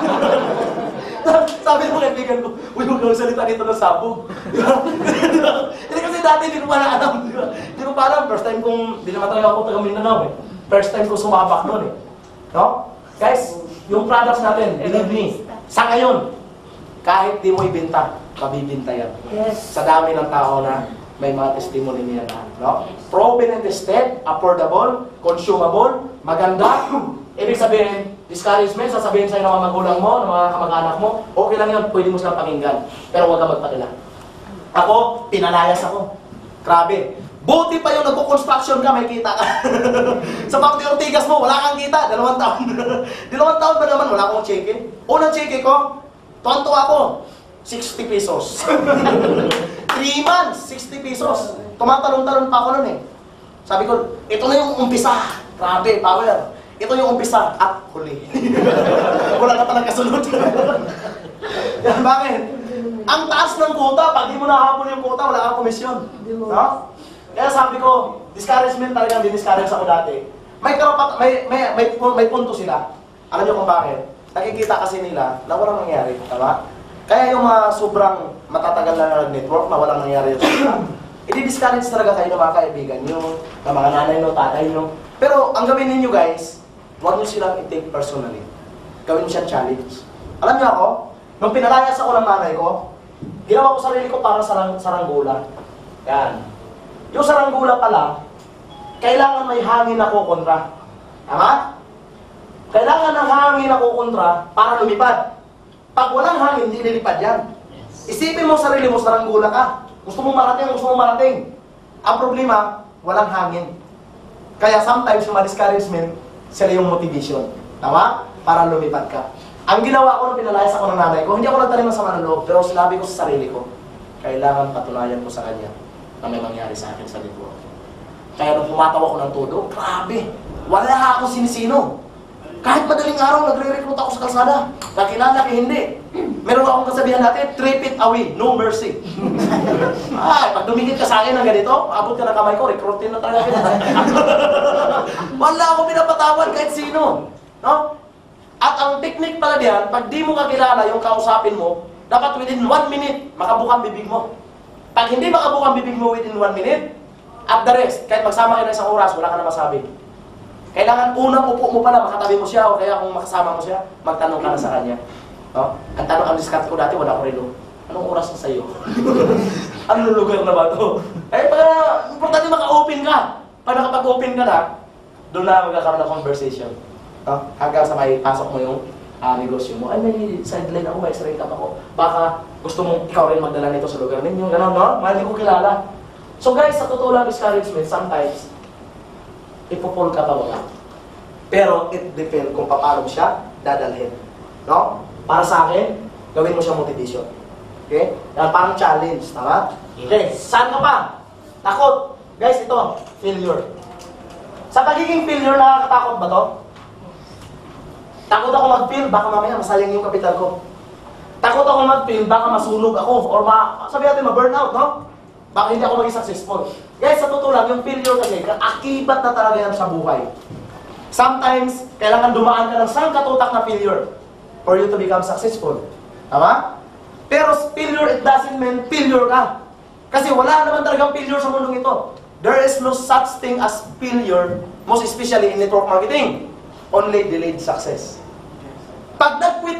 Sabi mo kaibigan ko, uy, huwag kang salita dito ng sabog. Hindi kasi dati, hindi ko pa na alam. Hindi ko pa alam, first time kong, hindi naman talaga ako taga Mindanao eh. First time ko sumabak nun eh. No? Guys, yung products natin, believe me, sa ngayon, kahit di mo ibenta, mabibinta yan. Yes. Sa dami ng tao na may mga testimony niya na, no? Proven and tested, affordable, consumable, maganda. Ibig sabihin, discouragement, sasabihin sa'yo ng mga magulang mo, ng mga kamag-anak mo, okay lang yun, pwede mo silang pakinggan. Pero huwag ka magpakila. Ako, pinalayas ako. Grabe. Buti pa yung nagpo-construction ka, may kita ka. Sa Pacti Ortigas mo, wala kang kita, 2 taon. 2 taon ba naman, wala akong cheque. Unang cheque ko, tonto ako, 60 pesos. 3 months, 60 pesos. Tumatalon-talon pa ako nun eh. Sabi ko, ito na yung umpisa. Grabe, power. Ito yung umpisa at huli. Wala na palang kasunod. Yan, bakit? Ang taas ng quota, pag di mo nahabol yung quota, wala kang komisyon. No? Kaya sabi ko, discouragement talagang din-discourage ako dati. May punto sila. Alam niyo kung bakit? Nakikita kasi nila na walang nangyari. Tama? Kaya yung mga sobrang matatagal na network na walang nangyari sa kanila, i-discourage talaga kayo ng mga kaibigan nyo, ng mga nanay nyo, tatay nyo. Pero ang gawin ninyo guys, huwag nyo silang i-take personally. Gawin siya challenge. Alam niyo ako, nung pinalayas ako ng nanay ko, ginawa ko sarili ko para saranggula. Yan. Yung saranggula pala, kailangan may hangin na kukontra. Tama? Kailangan ng hangin na kukontra para lumipad. Pag walang hangin, hindi lilipad yan. Isipin mo sarili mo, saranggula ka. Gusto mong marating. Ang problema, walang hangin. Kaya sometimes yung discouragement, sila yung motivation. Tama? Para lumipad ka. Ang ginawa ko nung pinalayas ako ng nanay ko, hindi ako nagtanim ng sama ng loob, pero sinabi ko sa sarili ko, kailangan patunayan ko sa kanya na may mangyari sa akin sa network. Kaya nung pumataw ako ng todo, grabe, wala akong sinisino. Kahit madaling araw, nagre-recruit ako sa kalsada. Kakilala, hindi. Meron akong kasabihan natin, 3 feet away, no mercy. Ay, pag dumingit ka sa akin ng ganito, abot ka ng kamay ko, recruitin na talaga kita. Wala akong pinapatawad kahit sino. No? At ang technique pala diyan, pag di mo kakilala yung kausapin mo, dapat within 1 minute, makabukang bibig mo. Pag hindi makabukang bibig mo within 1 minute, at the rest, kahit magsama kayo ng 1 oras, wala ka na masabi. Kailangan unang upo mo pala, makatabi mo siya, o kaya kung makasama mo siya, magtanong ka na sa kanya. No? Ang discount ko dati, wala ko relo. Anong oras na sa'yo? Anong lugar na ba ito? Eh, importante maka-open ka. Pag nakapag-open ka na, doon na magkakaroon ng conversation. No? Hanggang sa may pasok mo yung negosyo mo. Ay, may sideline ako, may extra income ako. Baka gusto mong ikaw rin magdala nito sa lugar ninyo. Ganon, no? Mahal ko kilala. So guys, sa totoo lang discouragement, sometimes, ipupul ka pa wala. Pero it depends kung paano mo siya dadalhin. No? Para sa akin, gawin mo siya motivation. Okay? Yan, parang challenge. Tama? Okay, saan ka pa? Takot. Guys, ito, failure. Sa pagiging failure, nakakatakot ba to? Takot ako mag-fail, baka mamaya masayang yung kapital ko. Takot ako mag-fail, baka masunog ako. Or sabi natin, ma-burnout, no? Baka hindi ako maging successful. Guys, sa totoo lang, yung failure kasi, akibat na talaga yan sa buhay. Sometimes, kailangan dumaan ka ng sangkatutak na failure for you to become successful. Tama? Pero failure, it doesn't mean failure ka. Kasi wala naman talagang failure sa mundong ito. There is no such thing as failure, most especially in network marketing. Only delayed success.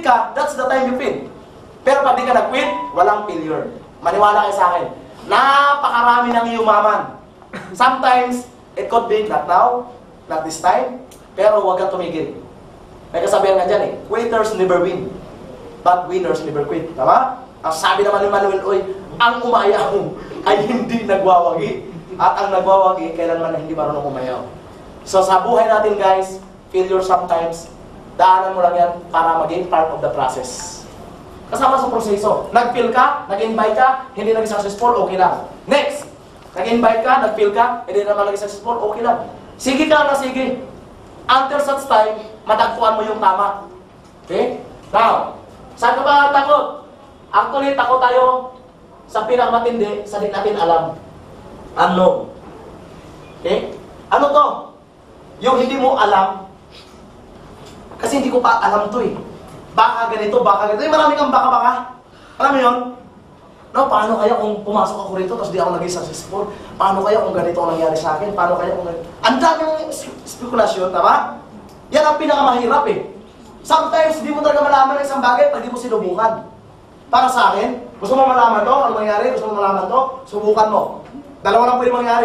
ka, that's the time you fail. Pero pag di ka nag-quit, walang failure. Maniwala kayo sa akin. Napakarami ng yumaman. Sometimes, it could be not now, not this time, pero huwag kang tumigil. May kasabihan nga dyan eh, quitters never win, but winners never quit. Tama? Ang sabi naman ni Manuel, oy, ang umayaw ay hindi nagwawagi. At ang nagwawagi, kailanman na hindi marunong umayaw. So sa buhay natin guys, failure sometimes, daanan mo lang yan para maging part of the process. Kasama sa proseso. Nag-fail ka, nag-invite ka, hindi naging successful, okay lang. Next, nag-invite ka, nag-fail ka, hindi naman naging successful, okay lang. Sige ka na sige. Until such time, matagpuan mo yung tama. Okay? Now, saan ka ba takot? Actually, takot tayo sa pinakamatindi, sa di natin alam. Unknown. Okay? Ano to? Yung hindi mo alam, kasi hindi ko pa alam to eh. Baka ganito, baka ganito. Marami kang baka-baka. Alam mo yun? No, paano kaya kung pumasok ako rito tapos di ako naging successful? Paano kaya kung ganito ang nangyari sa akin? Paano kaya kung ganito? Ang daming spekulasyon, tama? Yan ang pinakamahirap eh. Sometimes, di mo talaga malaman ng isang bagay pag di mo sinubukan. Para sa akin, gusto mo malaman to? Ano mangyari? Gusto mo malaman to? Subukan mo. Dalawa lang pwede mangyari,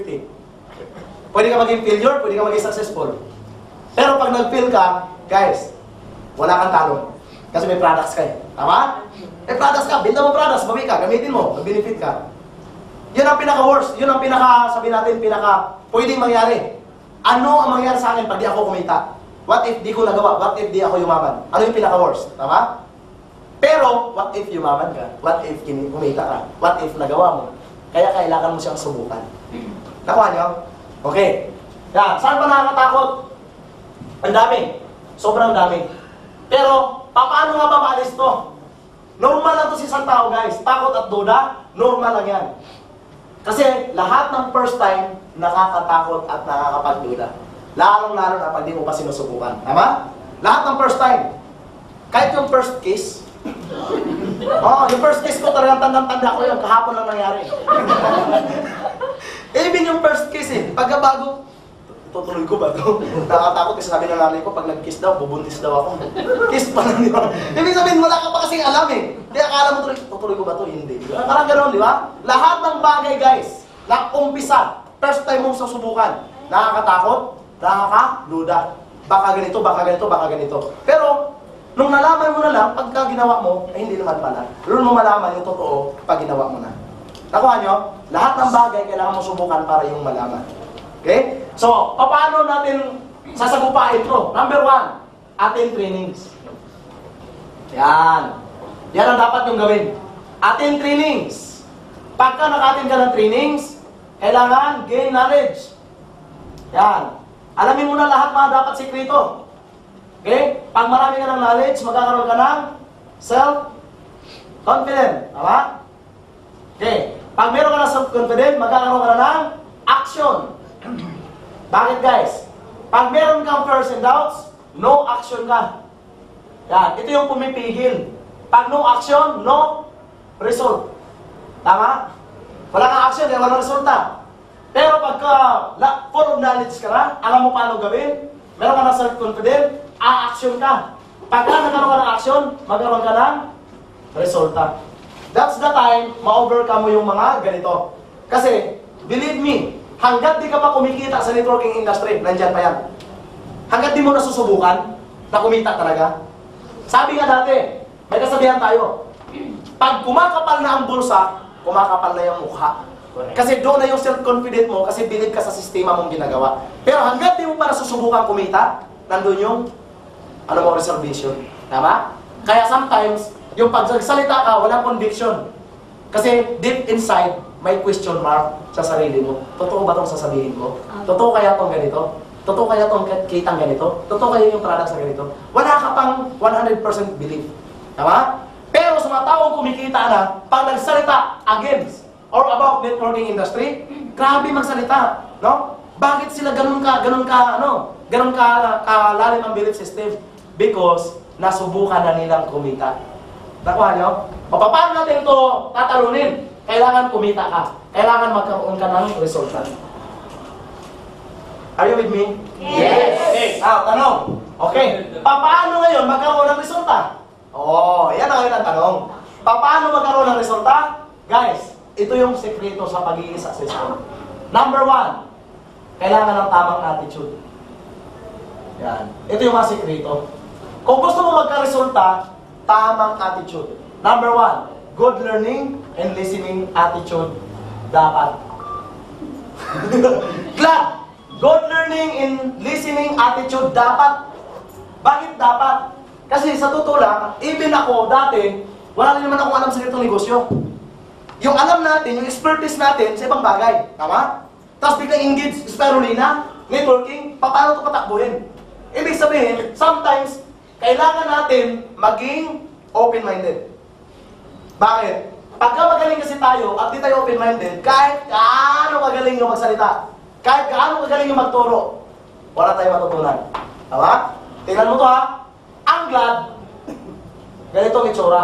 50-50. Pwede ka maging failure, pwede ka maging successful. Pero pag nag-fail ka, guys, wala kang talo. Kasi may products ka eh. Tama? May products ka, binta mo products, bawi ka, gamitin mo, mag-benefit ka. Yun ang pinaka-worst, yun ang sabi natin, pwedeng mangyari. Ano ang mangyari sa akin pag di ako kumita? What if di ko nagawa? What if di ako yumaman? Ano yung pinaka-worst? Tama? Pero, what if yumaman ka? What if kumita ka? What if nagawa mo? Kaya kailangan mo siyang subukan. Nakuha niyo? Okay. Yan. Saan ba nakakatakot? Ang dami. Sobrang dami. Pero, paano nga ba maalis to? Normal lang to si isang tao, guys. Takot at duda, normal lang yan. Kasi lahat ng first time, nakakatakot at nakakapagduda. Lalong-lalo na pag di mo pa sinusubukan. Tama? Lahat ng first time. Kahit yung first kiss. Yung first kiss ko talagang tandang-tanda ko yung kahapon lang nangyari. Even yung first kiss eh. Pagkabago, tutuloy ko ba ito? Nakatakot kasi sabi ng nanay ko, pag nag-kiss daw, bubuntis daw ako. Kiss pa lang, di ba? Ibig sabihin, wala ka pa kasing alam eh. Kaya akala mo tutuloy ko ba ito? Hindi. Parang gano'n, di ba? Lahat ng bagay, guys, na umpisa, first time mong susubukan, nakakatakot, nakakaduda. Baka ganito, baka ganito, baka ganito. Pero, nung nalaman mo na lang, pagka ginawa mo, ay hindi naman pala. Doon mo malaman yung totoo pag ginawa mo na. Nakuha nyo? Lahat ng bagay kailangan mo subukan para yung malaman. Okay? So, paano natin sasagupain ito? Number 1, ating trainings. Yan. Yan ang dapat yung gawin. Ating trainings. Pagka nakatin ka ng trainings, kailangan gain knowledge. Yan. Alamin mo na lahat mga dapat sikreto. Okay? Pag marami ka ng knowledge, magkakaroon ka ng self-confident. Tama? Okay. Pag meron ka ng self-confident, magkakaroon ka na ng action. Bakit guys? Pag meron kang fears and doubts, no action ka. Yan. Ito yung pumipigil. Pag no action, no result. Tama? Wala kang action, kaya walang resulta. Pero pagka full of knowledge ka na, alam mo paano gawin, meron ka ng self-confident, a-action ka. Pagka nagkaroon ka ng action, magkaroon ka ng resulta. That's the time, ma-overcome mo yung mga ganito. Kasi, believe me, hanggat di ka pa kumikita sa networking industry, nandyan pa yan. Hanggat di mo nasusubukan, na kumita talaga. Sabi nga dati, may kasabihan tayo, pag kumakapal na ang bulsa, kumakapal na yung mukha. Kasi doon na yung self-confident mo, kasi believe ka sa sistema mong ginagawa. Pero hanggat di mo pa nasusubukan kumita, nandun yung reservation. Tama? Kaya sometimes, yung pagsalita ka, walang conviction. Kasi deep inside, may question mark sa sarili mo. Totoo ba itong sasabihin ko? Totoo kaya itong ganito? Totoo kaya itong kitang ganito? Totoo kaya yung products na ganito? Wala ka pang 100% belief. Tama? Pero sa mga taong kumikita na, pag nagsalita against or about networking industry, grabe magsalita. No? Bakit sila ganun ka lalim ang belief system? Because nasubukan na nilang kumita. Nakuha nyo? Paano natin ito tatalunin? Kailangan kumita ka. Kailangan magkaroon ka ng resulta. Are you with me? Yes. Okay. Now, tanong. Okay. Paano ngayon magkaroon ng resulta? Oh, yan ang ilang tanong. Paano magkaroon ng resulta? Guys, ito yung sekreto sa pagiging successful. Number 1, kailangan ng tamang attitude. Yan. Ito yung mga sekreto. Kung gusto mo magka-resulta, tamang attitude. Number 1, good learning and listening attitude dapat. Glad, good learning and listening attitude dapat. Bakit dapat? Kasi sa totoo lang, even ako dati, wala rin naman akong alam sa ganitong negosyo. Yung alam natin, yung expertise natin sa ibang bagay. Tama? Tapos biglang engage, spirulina, networking, paano ito patakbuhin? Ibig sabihin, sometimes, kailangan natin maging open-minded. Bakit? Pagka magaling kasi tayo at di tayo open-minded, kahit gaano magaling yung magsalita, kahit gaano magaling yung magturo, wala tayong matutunan. Tama? Tingnan mo to ha. Ang glad, ganito ang itsura.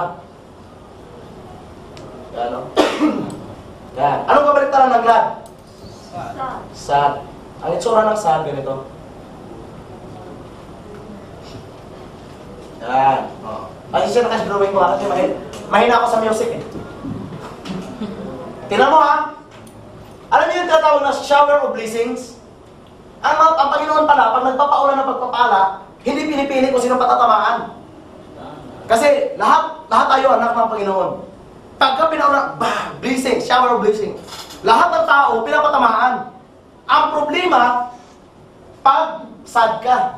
Yan o. Yan. Anong kabaliktaran ng glad? Sad. Ang itsura ng sad, ganito. Yan. O. Ay, siya na kasi drawing ko ha, kasi mahina ako sa music eh. Tingnan mo ha. Alam niyo yung tatawag na shower of blessings? Ang Panginoon pala, pag nagpapaulan ng pagpapala, hindi pinipili kung sino patatamaan. Kasi lahat tayo anak ng Panginoon. Pagka pinaulan, blessing, shower of blessing. Lahat ng tao pinapatamaan. Ang problema, pag sad ka.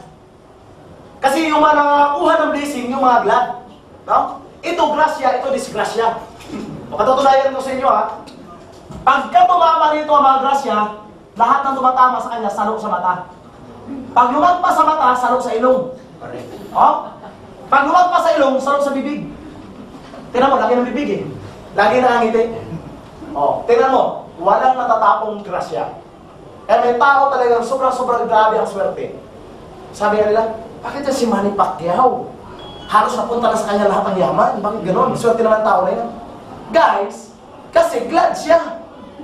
Kasi yung mga nangakuha ng blessing, yung mga glad. No? Ito grasya, ito disgrasya. Patutunayan ko sa inyo ha. Pagka tumama rito ang mga grasya, lahat ng tumatama sa kanya, salok sa mata. Pag lumagpas sa mata, salok sa ilong. Oh? Pag lumagpas sa ilong, salok sa bibig. Tingnan mo, lagi ng bibig eh. Lagi nakangiti. Oh, tingnan mo, walang natatapong grasya. Kaya may tao talagang sobrang grabe ang swerte. Sabi nila, bakit yan si Manny Pacquiao? Halos napunta na sa kanya lahat ng yaman. Bakit gano'n? Swerte naman tao na yan. Guys, kasi glad siya.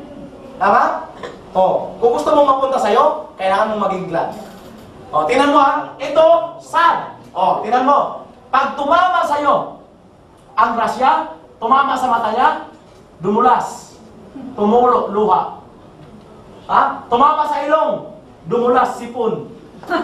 Tama? Oh, kung gusto mong mapunta sa'yo, kailangan mong maging glad. Oh, tingnan mo ha. Ito, sad. Oh, tingnan mo. Pag tumama sa'yo, ang grasya, tumama sa mata niya, dumulas. Tumulo, luha. Ha? Tumama sa ilong, dumulas, sipon.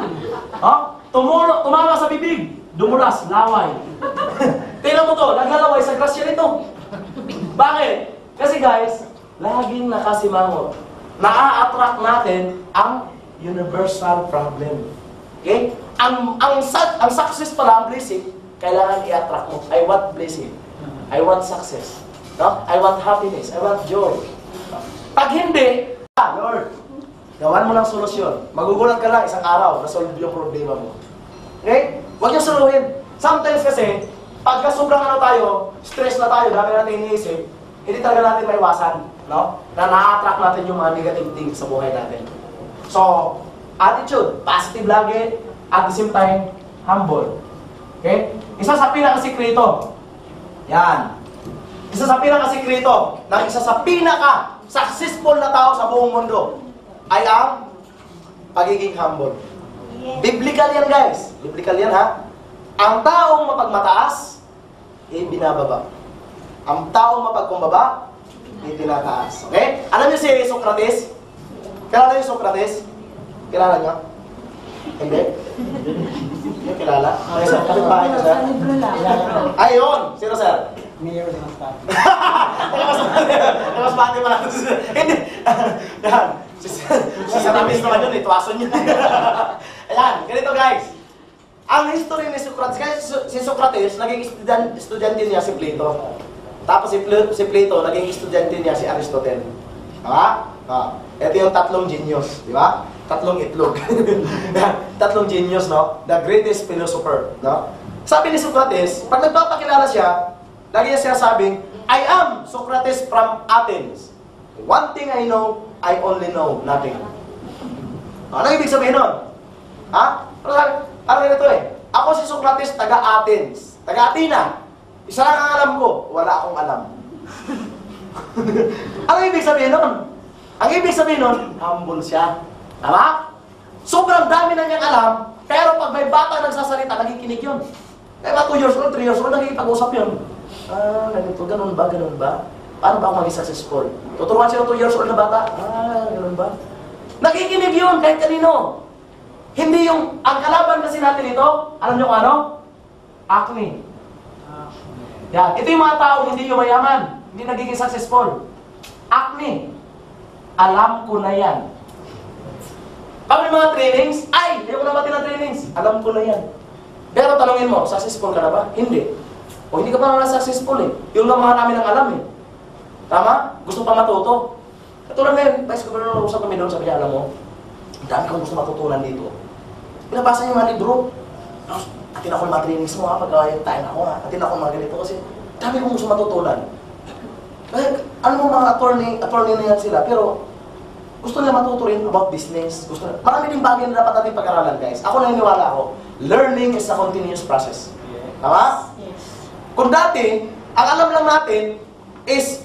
Ha? Tumama sa bibig, dumulas, laway. Tingnan mo to, naglalaway sa grasya nito. Bakit? Kasi guys, laging nakasimangot. Na-attract natin ang universal problem. Okay? Ang success pala, ang blessing, kailangan i-attract mo. I want blessing. I want success. No? I want happiness. I want joy. Pag hindi, Lord, gawan mo ng solusyon. Magugulat ka lang isang araw, na-solve yung problema mo. Okay? Huwag niyo suluhin. Sometimes kasi, pagka sobrang tayo, stress na tayo, dami natin iniisip, hindi talaga natin maiwasan, no? Na na-attract natin yung mga negative things sa buhay natin. So, attitude, positive lagi, at the same time, humble. Okay? Isa sa pinakasikreto, yan. Isa sa pinakasikreto, ng isa sa pinaka-successful na tao sa buong mundo, ay ang pagiging humble. Biblical yan guys. Biblical yan ha. Ang taong mapagmataas, binababa. Ang taong mapagkumbaba, itinataas. Okay? Alam niyo si Socrates? Kilala niyo Socrates? Kilala niyo? Hindi? Hindi kilala? Okay, sir. Kapit-bahay na, sir? Ayun! Sino, sir? Mayor ng Masbate. Masbate pala. Hindi. Yan. Si Saramis naman yun, tuwason yun. Ayan, ganito guys. Ang history ni Socrates, kasi si Socrates, naging estudyante niya si Plato. Tapos si Plato, naging estudyante niya si Aristotle. Tama? Ito yung tatlong genius, di ba? Tatlong itlog. Tatlong genius, no? The greatest philosopher, no? Sabi ni Socrates, pag nagpapakilala siya, lagi niya sinasabing, I am Socrates from Athens. One thing I know, I only know nothing. Ano ibig sabihin nun? Ha? Ano ganito eh? Ako si Socrates, taga-Athens. Taga-Athena. Isa lang ang alam ko, wala akong alam. Ano ibig sabihin nun? Ang ibig sabihin nun, humble siya. Tama? Sobrang dami na niyang alam, pero pag may bata nagsasalita, nakikinig yun. Kaya mga 2 years old, 3 years old, nakikipag-usap yun. Ganito, ganun ba? Paano ba ako maging successful? Tuturuan siya ng 2 years old na bata. Ganun ba? Nakikinig yun kahit kanino. Hindi yung, ang kalaban kasi natin ito, alam nyo kung ano? Acne. Yan. Ito yung mga tao hindi yung mayaman, hindi nagiging successful. Acne. Alam ko na yan. Pag may mga trainings, ayaw ko na natin ng trainings. Alam ko na yan. Pero tanongin mo, successful ka na ba? Hindi. O hindi ka pa na successful eh. Yung lang mga namin ang alam eh. Tama? Gusto pa matuto. Katulad ngayon, Vice Governor, usap kami doon, sabi niya, alam mo, ang dami kong gusto matutunan dito. Pinabasa niyo yung mga libro. Atin ako ng mga trainings mo ha, pagkawain ako ha. Atin ako ng mga ganito kasi dami kong gusto matutunan. Ano mo mga attorney na yan sila, pero gusto nila matuto rin about business. Marami din bagay na dapat natin pag-aralan, guys. Ako naniniwala ako, learning is a continuous process. Tama? Yes. Kung dati, ang alam lang natin is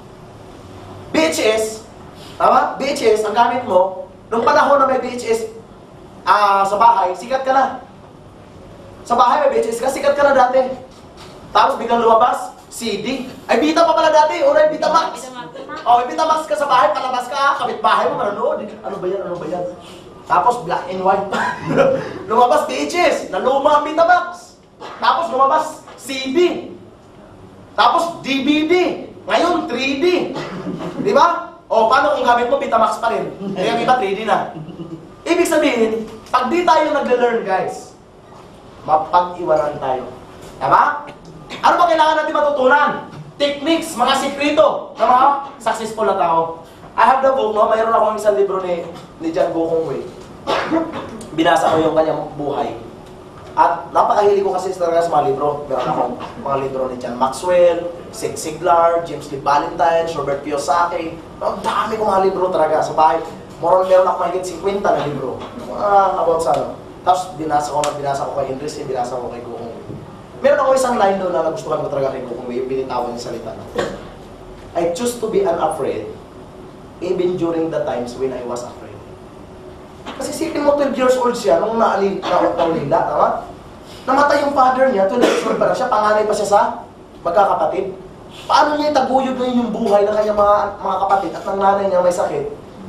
VHS. Tama? VHS, ang gamit mo, nung panahon na may VHS sa bahay, sikat ka na. Sa bahay may VHS ka, sikat ka na dati. Tapos biglang lumabas, CD. Ay, Vita pa pala dati. Oray, Vitamax. O, may Vitamax ka sa bahay, palabas ka, kapit bahay mo, manonood. Ano ba yan? Tapos black and white. Lumabas VHS, na luma ang Vitamax. Tapos lumabas CD. Tapos DVD. Ngayon, 3D. Di ba? O, paano kung gamit mo, Vitamax pa rin? Kaya yung iba, 3D na. Ibig sabihin, pag di tayo nagle-learn, guys, mapag-iwanan tayo. Tama? Ano ba kailangan natin matutunan? Techniques, mga sikreto ng mga successful na tao. I have the book, no? Mayroon akong isang libro ni John Gokong Wei. Binasa ko yung kanyang buhay. At napakahilig ko kasi talaga sa mga libro. Meron akong mga libro ni John Maxwell, Zig Ziglar, James Lee Valentine, Robert Kiyosaki. Ang dami kong mga libro talaga sa bahay. Meron ako mahigit 50 na libro. About sa ano. Tapos binasa ko kay Andres, binasa ko kay Gokong Wei. Meron ako isang line doon na nagustuhan ko talaga kay Gokong Wei, yung binitawan niya salita. I choose to be unafraid even during the times when I was afraid. Kasi isipin mo, 12 years old siya nung naulila, tama? Namatay yung father niya, 12 years old pa lang siya, panganay pa siya sa magkakapatid. Paano niya itaguyod na yung buhay ng kanyang mga kapatid at ng nanay niya may sakit?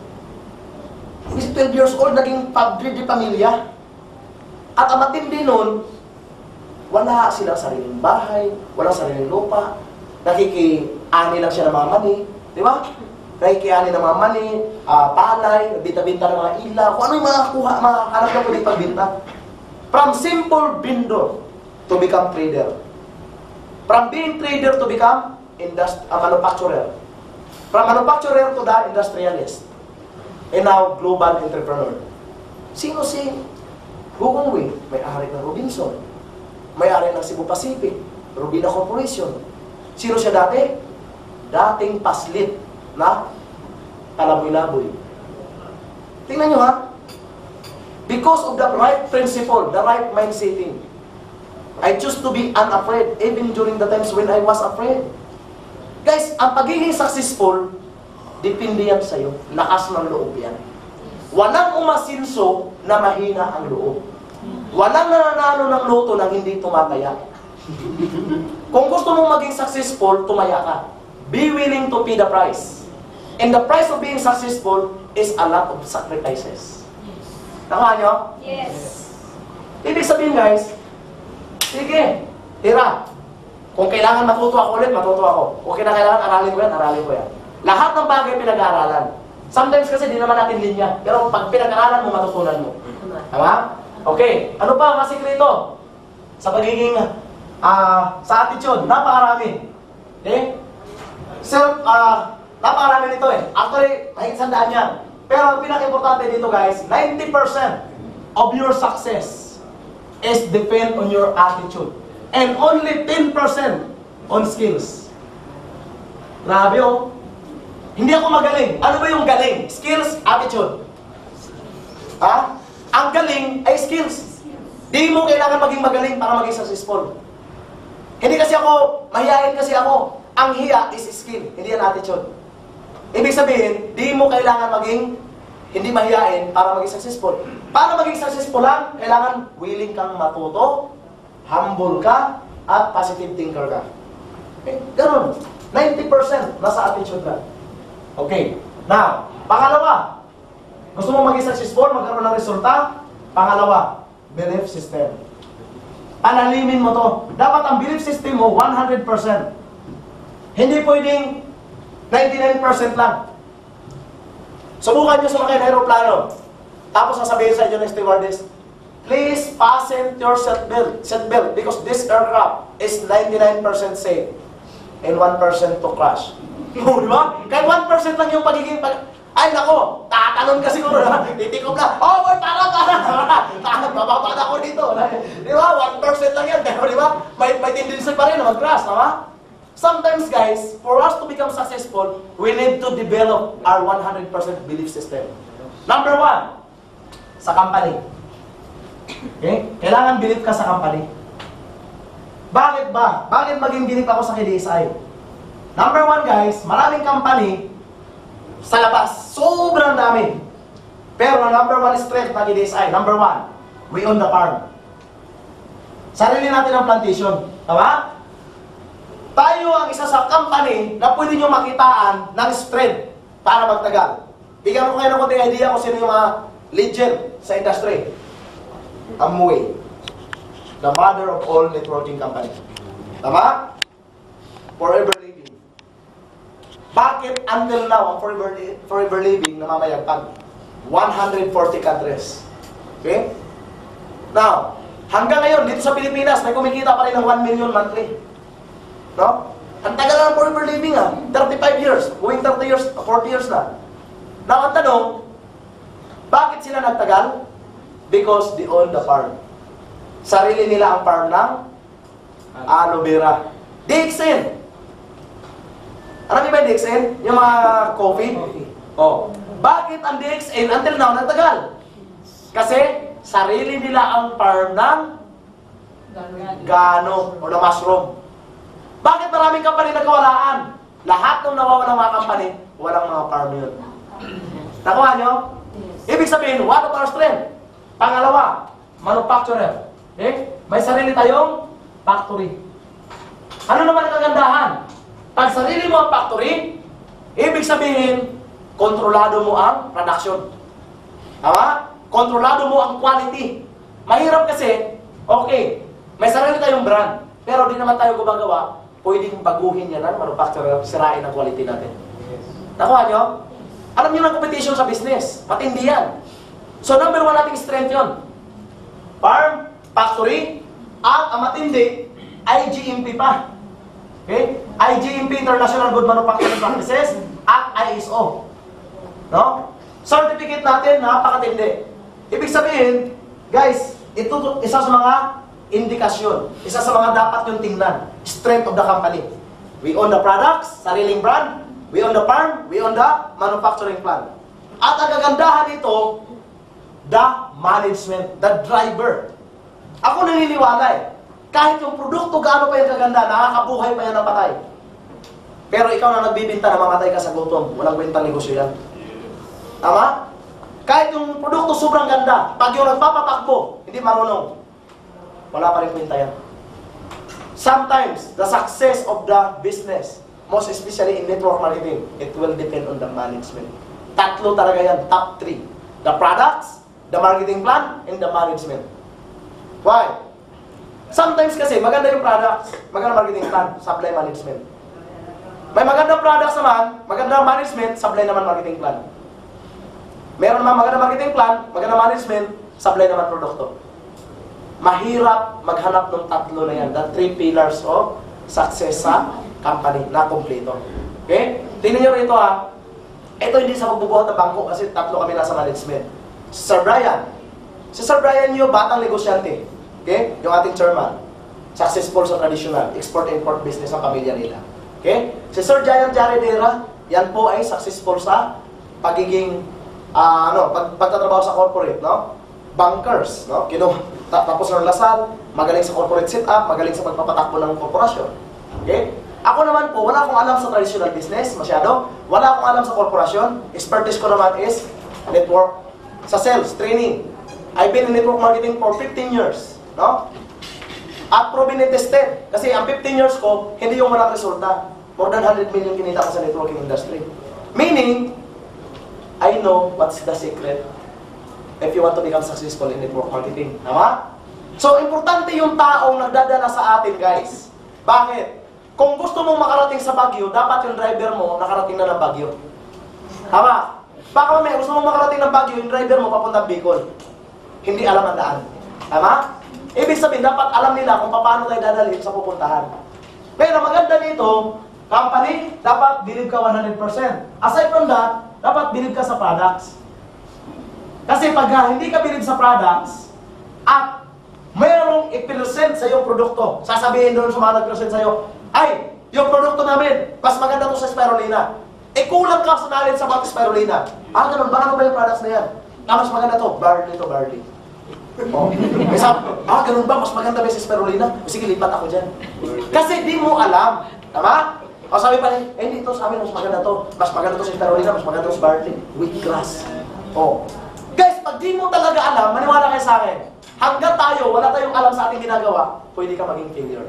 12 years old, naging padre de pamilya. At ang matindi nun, wala silang sariling bahay, walang sariling lupa, nakiki-ani lang siya ng mga mani, di ba? Nakiki-ani ng mga mani, palay, binta-binta ng mga ilaw, kung ano yung mga hanap na pwede pagbinta. From simple vendor to become trader. From being trader to become manufacturer. From manufacturer to the industrialist. And now, global entrepreneur. Sino si Gokong Wei? May-ari ng Robinson. May-ari ng Cebu Pacific. Robina Corporation. Sino siya dati? Dating paslit na kalaboy-laboy. Tingnan nyo ha. Because of the right principle, the right mindsetting, I choose to be unafraid even during the times when I was afraid. Guys, ang pagiging successful, depende yan sa'yo. Lakas ng loob yan. Walang umasinso na mahina ang loob. Walang nananalo ng loto nang hindi tumataya. Kung gusto mong maging successful, tumaya ka. Be willing to pay the price. And the price of being successful is a lot of sacrifices. Nakuha nyo? Yes. Ibig sabihin guys, sige, tira. Kung kailangan matuto ako ulit, matuto ako. Kung kailangan aralin ko yan. Lahat ng bagay pinag-aaralan. Sometimes kasi di naman natin linya. Pero pag pinag-aaralan mo, matutunan mo. Tama? Okay. Ano pa ang masikreto? Sa pagiging, sa attitude, napakarami. Okay? Napakarami nito eh. Actually, mahigit 100 yan. Pero ang pinaka-importante dito guys, 90% of your success is depend on your attitude. And only 10% on skills. Grabe oh. Hindi ako magaling. Ano ba yung galing? Skills, attitude. Ha? Ang galing ay skills. Di mo kailangan maging magaling para maging successful. Hindi kasi ako, mahihain kasi ako. Ang hiya is skill, hindi yan attitude. Ibig sabihin, di mo kailangan maging hindi mahihain para maging successful. Para maging successful lang, kailangan willing kang matuto, humble ka, at positive thinker ka. Okay? Ganun. 90% nasa attitude ka. Okay. Now, pangalawa, gusto mo maging successful, magkaroon ng resulta? Pangalawa, belief system. Panalimin mo to. Dapat ang belief system mo, 100%. Hindi pwedeng 99% lang. Subukan nyo sumakay ng aeroplano. Tapos sasabihin sa inyo ng stewardess, please fasten your seatbelt because this aircraft is 99% safe and 1% to crash. Oh, di ba? Kahit 1% lang yung pagiging ay, nako, tatalon ka siguro na. Titikop na, oh, boy, para. Bababa na ako dito. Di ba? 1% lang yan. Pero di ba? May tendency pa rin na mag-crash, tama? Sometimes, guys, for us to become successful, we need to develop our 100% belief system. Number 1, sa company. Okay? Kailangan believe ka sa company. Bakit ba? Bakit maging believe ako sa KDSI? Number 1, guys, maraming company sa labas. Sobrang dami. Pero number 1 strength ng KDSI. Number 1, we own the farm. Sarili natin ang plantation. Tama? Tayo ang isa sa company na pwede nyo makitaan ng strength para magtagal. Bigyan ko kayo ng konting idea kung sino yung mga legend sa industry. Amway. The mother of all networking company. Tama? Forever Living. Bakit until now ang Forever Living namamayagpag? 140 countries. Okay? Now, hanggang ngayon, dito sa Pilipinas, may kumikita pa rin ng 1 million monthly. No? Ang tagal na ng Forever Living 35 years, going 30 years, 40 years na. Now, ang tanong, bakit sila nagtagal? Because they own the farm. Sarili nila ang farm ng aloe vera. DXN. Alam niyo ba yung DXN? Yung mga coffee? Oh. Bakit ang DXN until now nagtagal? Kasi sarili nila ang farm ng gano o na mushroom. Bakit maraming company nagkawalaan? Lahat ng nawawalang mga company, walang mga farm yun. Nakuha nyo? Ibig sabihin, one of our strength. Pangalawa, manufacturer. Okay? May sarili tayong factory. Ano naman ang kagandahan? Pag sarili mo ang factory, ibig sabihin, kontrolado mo ang production. Tama? Kontrolado mo ang quality. Mahirap kasi, okay, may sarili tayong brand, pero di naman tayo gumagawa, pwedeng baguhin yan ang manufacturer, sirain ang quality natin. Nakuha nyo? Alam nyo ng competition sa business, matindi yan. So number 1 nating strength yun. Farm, factory, at ang matindi, IGMP pa. Okay? IGMP, International Good Manufacturing Practices, at ISO. No? Certificate natin, napakatindi. Ibig sabihin, guys, ito isa sa mga indikasyon. Isa sa mga dapat yung tingnan. Strength of the company. We own the products, sariling brand. We own the farm. We own the manufacturing plant. At ang kagandahan nito, the management, the driver. Ako naniniwala kahit yung produkto gaano pa yung kaganda, nakakabuhay pa yan ng patay. Pero ikaw na nagbibinta na mamatay ka sa gutom, walang kwentang negosyo yan. Tama? Kahit yung produkto sobrang ganda, pag yung nagpapatakbo, hindi marunong, wala pa rin kwenta yan. Sometimes, the success of the business, most especially in network marketing, it will depend on the management. Tatlo talaga yan, top 3. The products, the marketing plan, and the management. Why? Sometimes kasi, maganda yung products, maganda marketing plan, supply management. May magandang products naman, magandang management, supply naman marketing plan. Meron naman magandang marketing plan, magandang management, supply naman produkto. Mahirap maghanap ng tatlo na yan, the 3 pillars of success sa company na kompleto. Okay? Tingnan nyo rito Ito hindi sa magbubuhat ng bangko kasi tatlo kami nasa management. Sir Brian. Si Sir Brian nyo, batang negosyante. Okay? Yung ating chairman. Successful sa traditional, export-import business ng pamilya nila. Okay? Si Sir Giant Jaredera, yan po ay successful sa pagiging, pagtatrabaho sa corporate, no? Bankers, no? Tapos ng Lasal, magaling sa corporate setup, magaling sa pagpapatakbo ng korporasyon. Okay? Ako naman po, wala akong alam sa traditional business, masyado. Wala akong alam sa korporasyon. Expertise ko naman is network, sa sales, training. I've been in network marketing for 15 years. No? At proven and tested. Kasi ang 15 years ko, hindi yung walang resulta. More than 100 million kinita ko sa networking industry. Meaning, I know what's the secret if you want to become successful in network marketing. Tama? So, importante yung taong nagdadala sa atin, guys. Bakit? Kung gusto mong makarating sa Baguio, dapat yung driver mo nakarating na ng Baguio. Tama? Baka may gusto mong makarating ng Baguio, yung driver mo papuntang Bicol. Hindi alam ang daan. Tama? Ibig sabihin, dapat alam nila kung paano tayo dadalhin sa pupuntahan. Pero maganda dito, company, dapat believe ka 100%. Aside from that, dapat believe ka sa products. Kasi pag hindi ka believe sa products, at mayroong i-present sa iyong produkto, sasabihin doon sa mga nag-present sa iyo, ay, yung produkto namin, mas maganda to sa spirulina. Eh, kulang ka sa knowledge sa about spirulina. Ah, ganun ba? Ano ba yung products na yan? Ah, mas maganda to, barley to barley. Oh. May sabi, ganun ba? Mas maganda ba yung spirulina? Sige, lipat ako dyan. Kasi di mo alam. Tama? O sabi pa rin, hindi to sa amin, mas maganda to. Mas maganda to sa spirulina, mas maganda to sa barley. Wheatgrass. Oh. Guys, pag di mo talaga alam, maniwala kayo sa akin. Hanggang tayo, wala tayong alam sa ating ginagawa, pwede ka maging failure.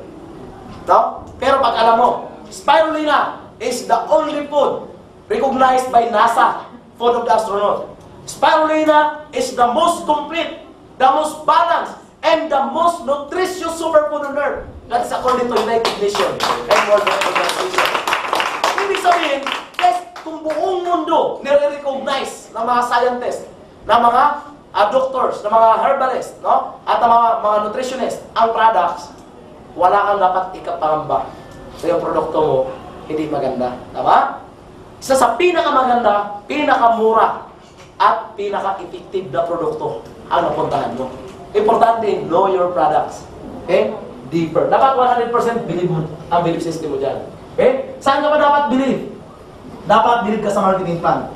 No? Pero pag alam mo, spirulina is the only food recognized by NASA, food of the astronaut. Spirulina is the most complete, the most balanced, and the most nutritious superfood on earth. That is according to United Nations and World Health Organization. Ibig sabihin, guys, kung buong mundo nire-recognize ng mga scientists, ng mga doctors, ng mga herbalists, no? At ng mga nutritionists, ang products, wala kang dapat ikapangamba sa iyong produkto mo, hindi maganda. Tama? Isa sa pinakamaganda, pinakamura, at pinaka-effective na produkto ang napuntahan mo. Importante, know your products. Okay? Deeper. Dapat 100% believe mo ang belief system mo dyan. Okay? Saan ka ba dapat believe? Dapat believe ka sa marketing plan.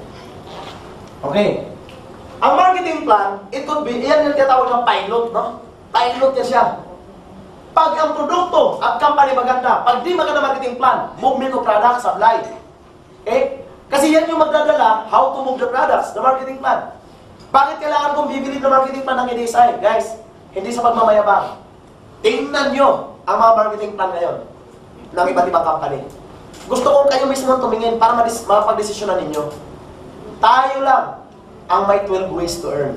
Okay? Ang marketing plan, it could be, yan yung tinatawag ng pilot, no? Pilot yan siya. Pag ang produkto at company maganda, pag di maganda marketing plan, movement of product, supply. Okay? Kasi yan yung magdadala, how to move the products, the marketing plan. Bakit kailangan kong bibili ng marketing plan ng i-design? Guys, hindi sa pagmamayabang. Tingnan nyo ang mga marketing plan ngayon ng iba't ibang company. Gusto ko kayo mismo tumingin para mapagdesisyonan ninyo. Tayo lang ang may 12 ways to earn.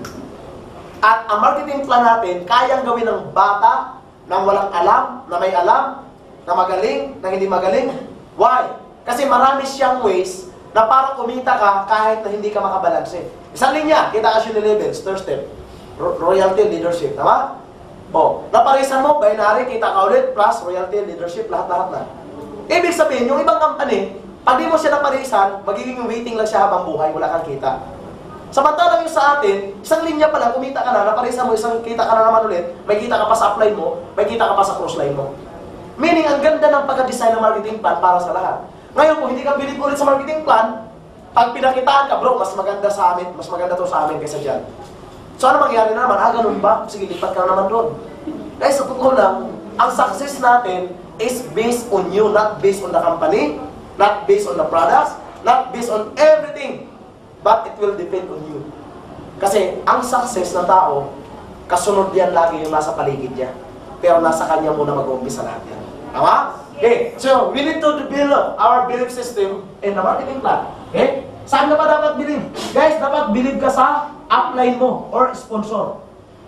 At ang marketing plan natin, kayang gawin ng bata, ng walang alam, na may alam, na magaling, na hindi magaling. Why? Kasi marami siyang ways na para kumita ka kahit na hindi ka makabalanse. Isang linya, kita ka siya levels, third step. Royalty, leadership, tama? O, naparisan mo, binary, kita ka ulit, plus royalty, leadership, lahat-lahat na. Ibig sabihin, yung ibang company, pag di mo siya naparisan, magiging waiting lang siya habang buhay, wala kang kita. Samantalang yung sa atin, isang linya pa lang, kumita ka na, naparisan mo, isang kita ka na naman ulit, may kita ka pa sa upline mo, may kita ka pa sa crossline mo. Meaning, ang ganda ng pagka-design ng marketing plan para sa lahat. Ngayon, kung hindi ka bilib ulit sa marketing plan, pag pinakitaan ka, bro, mas maganda sa amin, mas maganda to sa amin kaysa dyan. So, ano mangyari na naman? Ganun ba? Sige, lipat ka na naman doon. Guys, sa totoo lang, ang success natin is based on you, not based on the company, not based on the products, not based on everything, but it will depend on you. Kasi, ang success ng tao, kasunod yan lagi yung nasa paligid niya. Pero nasa kanya muna mag-uumpisa lahat yan. Tama? Okay, so we need to build our belief system in the marketing plan. Okay? Saan ka ba dapat believe? Guys, dapat believe ka sa upline mo or sponsor.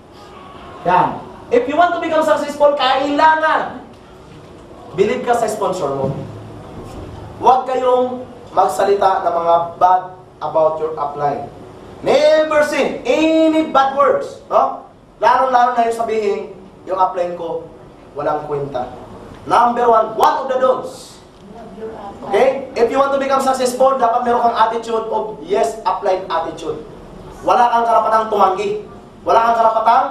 Yan. If you want to become successful, kailangan believe ka sa sponsor mo. Huwag kayong magsalita ng mga bad about your upline. Never say any bad words. No? Lalo-lalo na yung sabihin, yung upline ko, walang kwenta. Number one of the don'ts. Okay? If you want to become successful, dapat meron kang attitude of yes, upline attitude. Wala kang karapatang tumanggi. Wala kang karapatang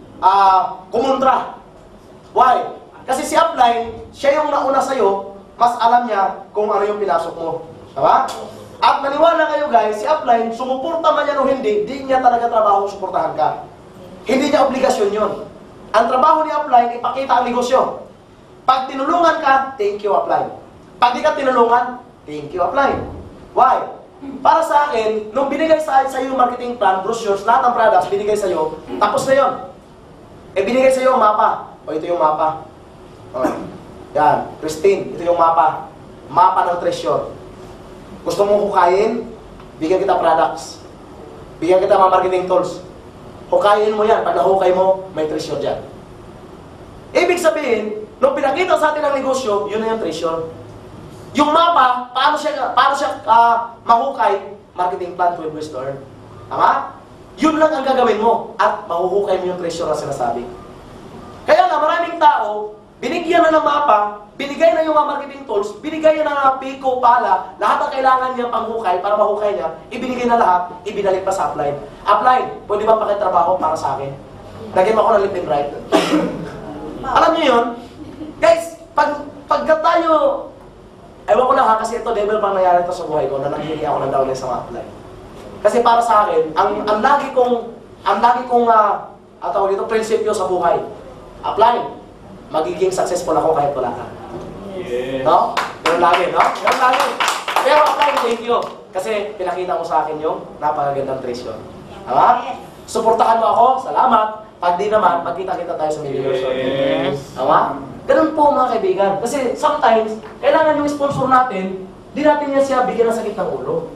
kumontra. Why? Kasi si upline, siya yung nauna sa'yo, mas alam niya kung ano yung pinasok mo. Tama? At maniwala kayo guys, si upline, sumuporta man yan o hindi, di niya talaga trabaho suportahan ka. Hindi niya obligasyon yun. Ang trabaho ni upline, ipakita ang negosyo. Pag tinulungan ka, thank you, upline. Pag di ka tinulungan, thank you, upline. Why? Para sa akin, nung binigay sa iyo yung marketing plan, brochures, lahat ng products binigay sa iyo, tapos na yun. Eh, binigay sa iyo yung mapa. O, ito yung mapa. Okay. Yan, Christine, ito yung mapa. Mapa ng treasure. Gusto mong hukayin, bigyan kita products. Bigyan kita mga marketing tools. Hukayin mo yan. Pag nahukay mo, may treasure dyan. Ibig sabihin, nung pinakita sa atin ang negosyo, yun na yung treasure. Yung mapa, paano siya mahukay? Marketing plan to invest to earn. Tama? Yun lang ang gagawin mo at mahuhukay mo yung treasure na sinasabi. Kaya nga, maraming tao, binigyan na ng mapa, binigay na yung mga marketing tools, binigay na ng Pico, pala, lahat ng kailangan niya panghukay para mahukay niya, ibinigay na lahat, ibinalik pa sa upline. Upline, pwede ba pakitrabaho para sa akin? Lagyan mo ako ng left and right. Alam niyo yun? Guys, pagka tayo, ewan ko lang ha, kasi ito, devil pang nangyari ito sa buhay ko, na nangyari ako ng downline sa mga upline. Kasi para sa akin, ang lagi kong tawag dito, prinsipyo sa buhay, apply. Magiging successful ako kahit wala ka. Yes. No? Yung lagi, no? Yung lagi. Pero apply, thank you. Kasi pinakita mo sa akin yung napakagandang treasure. Tama? Suportahan mo ako, salamat. Pag di naman, pagkita-kita tayo sa Million Yes. Tama? Ganun po mga kaibigan. Kasi sometimes, kailangan yung sponsor natin, di natin niya siya bigyan ng sakit ng ulo.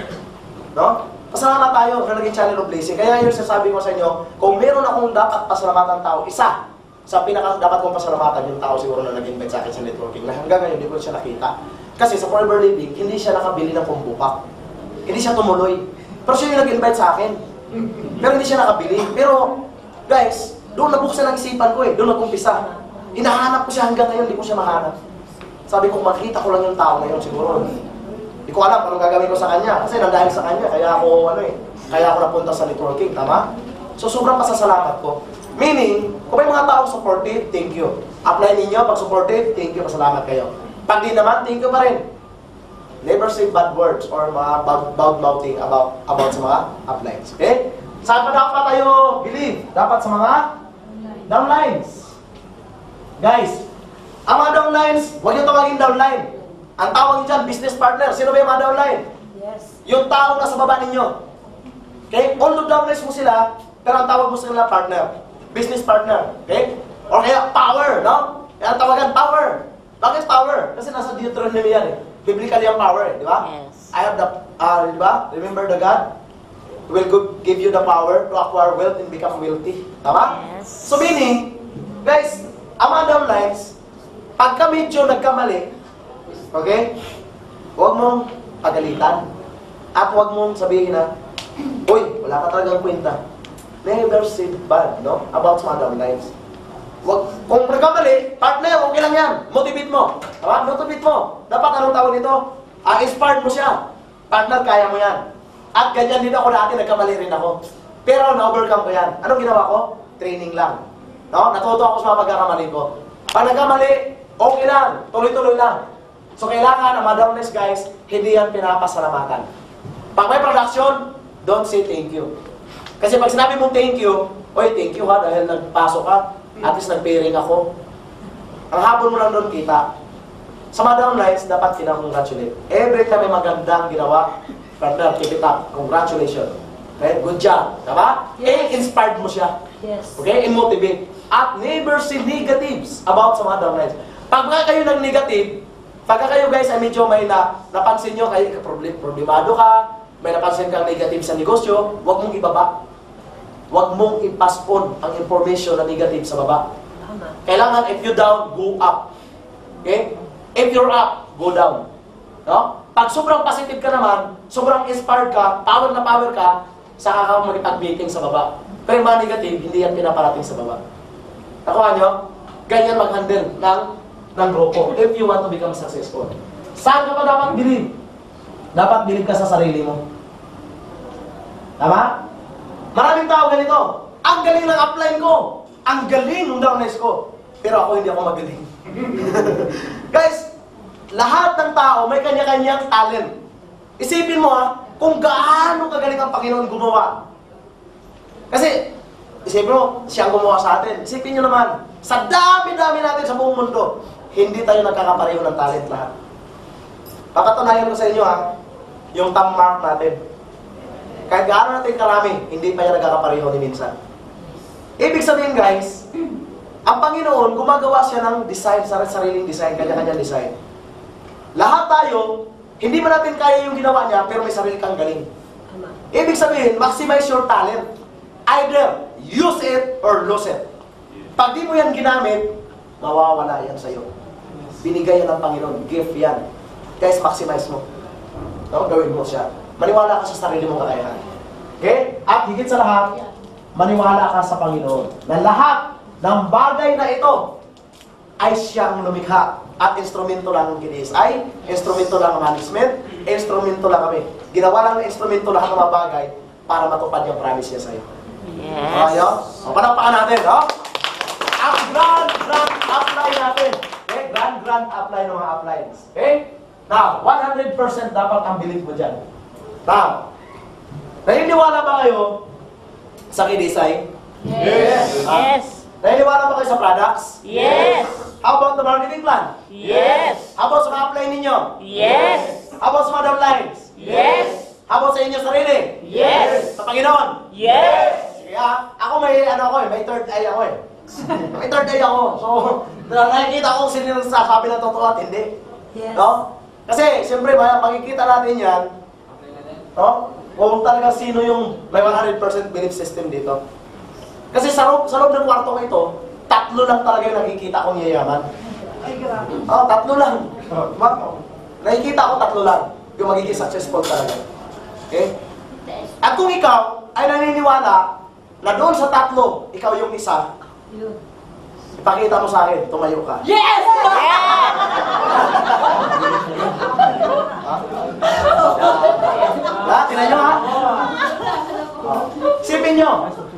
No? Pasalamat tayo na naging channel of blessing. Kaya yung sasabi ko sa inyo, kung meron akong dapat pasalamatan tao, isa sa dapat kong pasalamatan yung tao siguro na nag-invite sa akin sa networking na hanggang ngayon hindi ko siya nakita. Kasi sa Forever Living, hindi siya nakabili ng pumbupak. Hindi siya tumuloy. Pero siya yung nag-invite sa akin. Pero hindi siya nakabili. Pero, guys, doon nabuksan ang isipan ko eh. Doon nag-umpisa. Hinahanap ko siya hanggang ngayon, hindi ko siya mahanap. Sabi ko, makita ko lang yung tao na yun siguro. Hindi ko alam anong gagawin ko sa kanya. Kasi nandahil sa kanya, kaya ako napunta sa networking, tama? So, sobrang pasasalamat ko. Meaning, kung may mga taong supportive, thank you. Apply ninyo, pag supportive, thank you, pasalamat kayo. Pag di naman, thank you pa rin. Never say bad words or mga bad-mouthing about sa mga uplines. Okay? Saan pa dapat tayo believe? Dapat sa mga downlines. Guys, ang mga downlines, huwag nyo tawagin downline. Ang tawag nyo dyan, business partner. Sino ba yung mga downline? Yes. Yung tao na sa baba ninyo. Okay? Although downlines mo sila, pero ang tawag mo sila partner. Business partner. Okay? Or kaya power, no? Kaya ang tawagan, power. Bakit power? Kasi nasa Deuteronomy yan eh. Biblically ang power eh, di ba? Yes. I have the, di ba? Remember the God will give you the power to acquire wealth and become wealthy. Tama? Yes. So meaning, guys, ang mga downlines, pagka medyo nagkamali, okay? Huwag mong pagalitan. At huwag mong sabihin na, uy, wala ka talagang kwenta. Never say bad, no? About sa mga downlines. Kung nagkamali, partner, okay lang yan. Motivate mo. Tama? Motivate mo. Dapat anong tawag nito? Inspired mo siya. Partner, kaya mo yan. At ganyan din ako dati, nagkamali rin ako. Pero na-overcome ko yan. Anong ginawa ko? Training lang. No? Natuto ako sa mga pagkakamali ko. Pag nagkamali, okay lang. Tuloy-tuloy lang. So kailangan, ang mga downlines guys, hindi yan pinapasalamatan. Pag may production, don't say thank you. Kasi pag sinabi mong thank you, oy, thank you ha, dahil nagpasok ka. At least nag-pairing ako. Ang hapon mo lang doon kita. Sa mga downlines, dapat kinakongratulate. Every time may magandang ginawa, partner, keep it up. Congratulations. Okay? Good job. Tama? Yes. Inspired mo siya. Yes. Okay? I-motivate. At never say negatives about sa mga downlines. Pag mga kayo ng negative, pagka kayo guys ay medyo may napansin nyo, kayo problemado ka, may napansin kang negative sa negosyo, huwag mong ibaba. Huwag mong i-pass on ang information na negative sa baba. Tama. Kailangan if you down, go up. Okay? If you're up, go down. No? Pag sobrang positive ka naman, sobrang inspired ka, power na power ka, saka ka makipag-meeting sa baba. Pero yung mga negative, hindi yan pinaparating sa baba. Nakuha nyo? Ganyan mag-handle ng grupo if you want to become successful. Saan ka ba dapat believe? Dapat believe ka sa sarili mo. Tama? Maraming tao ganito. Ang galing ng upline ko. Ang galing ng downlines ko. Pero ako hindi ako magaling. Guys, lahat ng tao may kanya-kanyang talent. Isipin mo kung gaano kagaling ang Panginoon gumawa. Kasi, isipin mo, siyang gumawa sa atin. Isipin nyo naman, sa dami-dami natin sa buong mundo, hindi tayo nagkakapareho ng talent lahat. Papatunayan ko sa inyo yung thumb mark natin. Kahit gaano natin karami, hindi pa yan nagkakapareho ni minsan. Ibig sabihin guys, Ang Panginoon, gumagawa siya ng design, sariling design, kanya-kanyang design. Lahat tayo, hindi man natin kaya yung ginawa niya, pero may sarili kang galing. Ibig sabihin, maximize your talent. Either use it or lose it. Pag di mo yan ginamit, mawawala yan sa'yo. Binigay yan ng Panginoon. Gift yan. Guys, maximize mo. No? Gawin mo siya. Maniwala ka sa sarili mong kakayahan. Okay? At higit sa lahat, maniwala ka sa Panginoon. Na lahat ng bagay na ito ay siyang lumikha. At instrumento lang ang kinis. Ay, instrumento lang ang management. Instrumento lang kami. Ginawa lang ng instrumento lahat ng mga bagay para matupad yung promise niya sa'yo. Yes. Okay, o, panapakan natin, no? Ang grand apply natin. Okay? Grand apply ng mga appliance. Okay? Now, 100% dapat ang belief mo dyan. Now, naniniwala ba kayo sa Kidisay? Yes. Yes. Naniniwala ba kayo sa products? Yes. How about the marketing plan? Yes. How about sa mga apply ninyo? Yes. How about sa mga downlines? Yes. How about sa inyo sarili? Yes. Sa Panginoon? Yes. Kaya, ako may third eye ako eh. May third eye ako. So, nakikita ko kung sino yung sasabi ng totoo at hindi. Yes. No? Kasi, siyempre, makikita natin yan. No? Kung talaga sino yung may 100% belief system dito. Kasi sa loob ng kwartong ito, tatlo lang talaga yung nakikita kong yayaman. Ay, grabe. Tatlo lang. Nakikita ko tatlo lang yung magiging successful talaga. Okay? At kung ikaw ay naniniwala na doon sa tatlo, ikaw yung isa, ipakita mo sa akin, tumayo ka. Yes. Yes. Tinan nyo ha? Isipin nyo.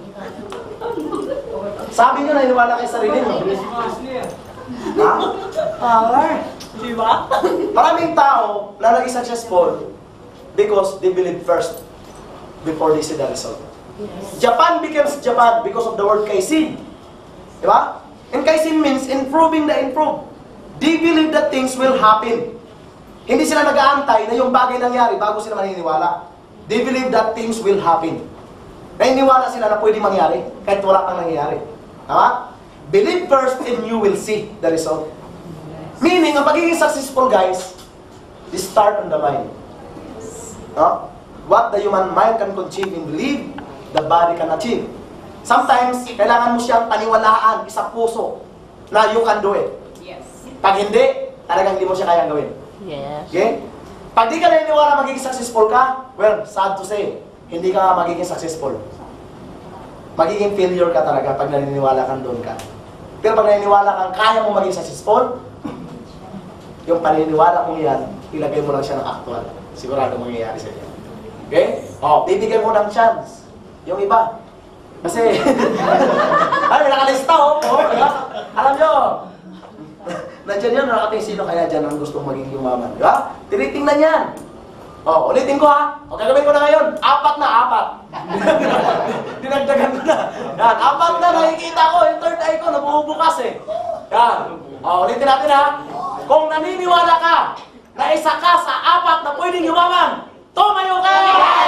Sabi nyo, naniniwala kayo sa sarili mo. Ha? Power. Di ba? Maraming tao na naging successful because they believe first before they see the result. Japan becomes Japan because of the word kaizen. Di ba? And kaizen means improving the improve. They believe that things will happen. Hindi sila nag-aantay na yung bagay nangyari bago sila maniniwala. They believe that things will happen. Naniniwala sila na pwede mangyari kahit wala pang nangyayari. Tama? Believe first and you will see the result. Meaning, ang pagiging successful, guys, is start on the mind. No? What the human mind can conceive and believe, the body can achieve. Sometimes, kailangan mo siyang paniwalaan, isang puso, na you can do it. Yes. Pag hindi, talagang hindi mo siya kayang gawin. Yes. Okay? Pag di ka naniniwala magiging successful ka, well, sad to say, hindi ka magiging successful. Magiging failure ka talaga pag naniniwala kang doon ka. Pero pag naniniwala kang kaya mo maging successful, yung paniniwala mong yan, ilagay mo lang siya ng actual. Sigurado mangyayari sa iyo. Okay? Bibigyan mo ng chance. Yung iba. Kasi, ay, nakalista diba? Alam nyo, nandiyan yun, nakating sino kaya dyan ang gustong maging yumaman. Diba? Tinitingnan yan. Ulitin ko ha. Gagawin ko na ngayon. 4 na. Dinagdagan ko na. Yan, 4 na nakikita ko. Yung third eye ko, nabubukas eh. Yan. Ulitin natin ha. Kung naniniwala ka na isa ka sa 4 na pwedeng yumaman, tumayo ka!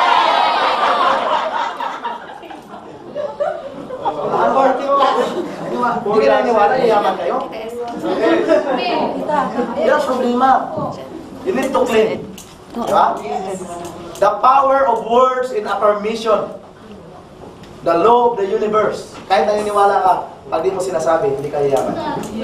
Hindi ka naniniwala, yayaman kayo? Yan ang problema. You need to claim. Diba? The power of words in affirmation. The law of the universe. Kahit naniniwala ka, pag di mo sinasabi, hindi ka yayaman.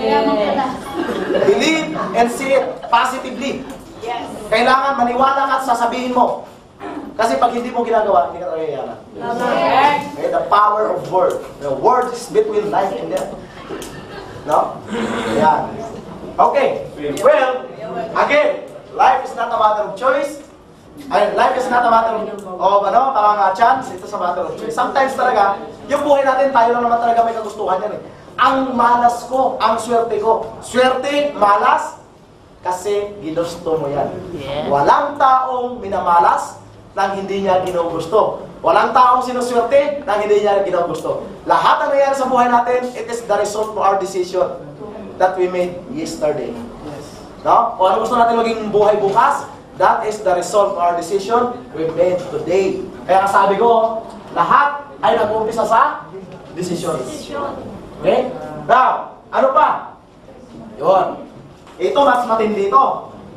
Believe and see it positively. Yes. Kailangan maniwala ka at sasabihin mo. Kasi pag hindi mo ginagawa, hindi ka talaga yayaman. Okay? The power of word. The word is between life and death. No? Yan. Okay. Well, again, life is not a matter of choice. Life is not a matter of chance. It's a matter of choice. Sometimes talaga, yung buhay natin, tayo lang naman talaga may kagustuhan yan eh. Ang malas ko, ang swerte ko. Swerte, malas, kasi ginusto mo yan. Yeah. Walang taong minamalas nang hindi niya ginugusto. Walang taong sinuswerte nang hindi niya ginugusto. Lahat ang nangyayari sa buhay natin, it is the result of our decision that we made yesterday. No? Kung ano gusto natin maging buhay bukas, that is the result of our decision we made today. Kaya sabi ko, lahat ay nag-uumpisa sa decision. Okay? Now, ano pa? Yun. Ito, mas matindi ito.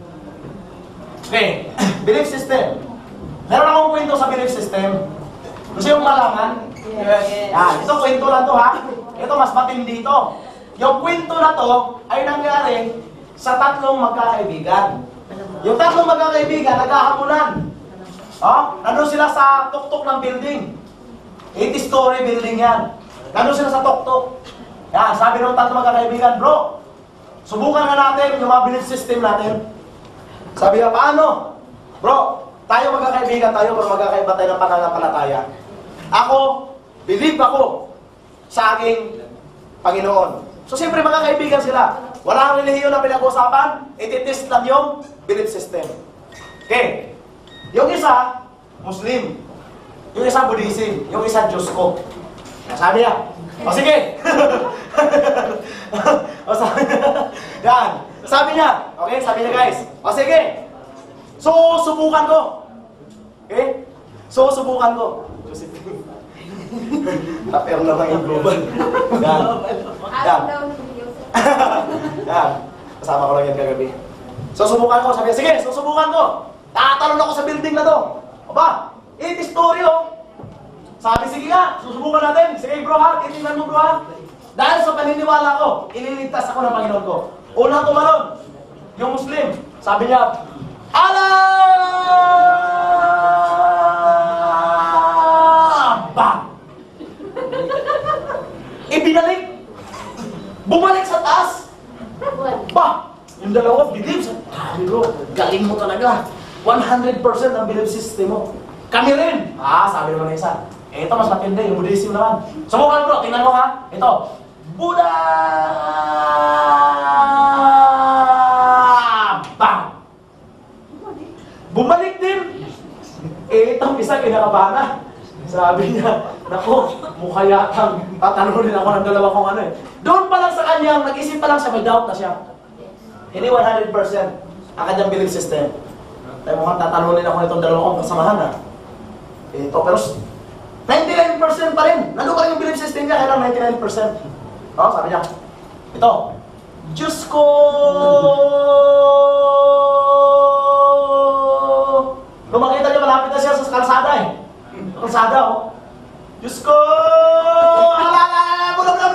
Okay. Belief system. Meron akong kwento sa belief system. Gusto yung malaman? Yes. Yan. Ito, kwento lang to ha. Ito, mas matindi ito. Yung kwento na to ay nangyari sa tatlong magkakaibigan. Yung tatlong magkakaibigan, naghahamunan. Oh, nandun sila sa tuktok ng building. 80-story building yan. Nandun sila sa tuktok. Yan, sabi ng tatlong magkakaibigan, bro, subukan nga natin yung mga belief system natin. Sabi nga, paano? Bro, tayo magkakaibigan tayo, pero magkakaiba tayo ng pananampalataya. Ako, believe ako sa aking Panginoon. So, siyempre magkakaibigan sila. Wala kang relihiyon na pinag-usapan, ititest lang yung belief system. Okay. Yung isa, Muslim. Yung isa, Buddhism. Yung isa, Diyos ko. Sabi niya, o sige. O sabi niya, yan. Sabi niya, okay, sabi niya guys, o sige. So, subukan ko. Okay? So, subukan ko. Tapero naman yung global. Yan. Yan. Yan. Kasama ko lang yan kagabi. So, subukan ko. Sabi niya, sige, susubukan ko. Tatalon ako sa building na to. Aba, 80 story oh. Sabi, sige nga, susubukan natin. Sige bro ha, titingnan mo bro ha. Dahil sa paniniwala ko, ililigtas ako ng Panginoon ko. Unang tumalon, yung Muslim. Sabi niya, Allah! Bang! Ibinalik. Bumalik sa taas. Bah! Yung dalawa, believe sa... bro, galing mo talaga. 100% ang belief system mo. Kami rin. Sabi naman ng isa. Ito mas matindi, yung Buddhism naman. Subukan bro, tingnan mo ha. Ito. Buddha! Bang! Bumalik din. Itong isa kinakabahan na. Sabi niya, naku, mukha yatang tatanungin ako ng dalawa kung ano eh. Doon pa lang sa kanya, nag-isip pa lang siya, may doubt na siya. Hindi 100% ang kanyang belief system. Ay mukhang tatalunin ako nitong dalawa kong kasamahan ha. Ito, pero 99% pa rin. Nandun pa rin yung belief system niya, kaya 99%. Sabi niya, ito, Diyos ko! Nung makita niya, malapit na siya sa kalsada eh. Kalsada oh. Diyos ko! Alala! Bulam!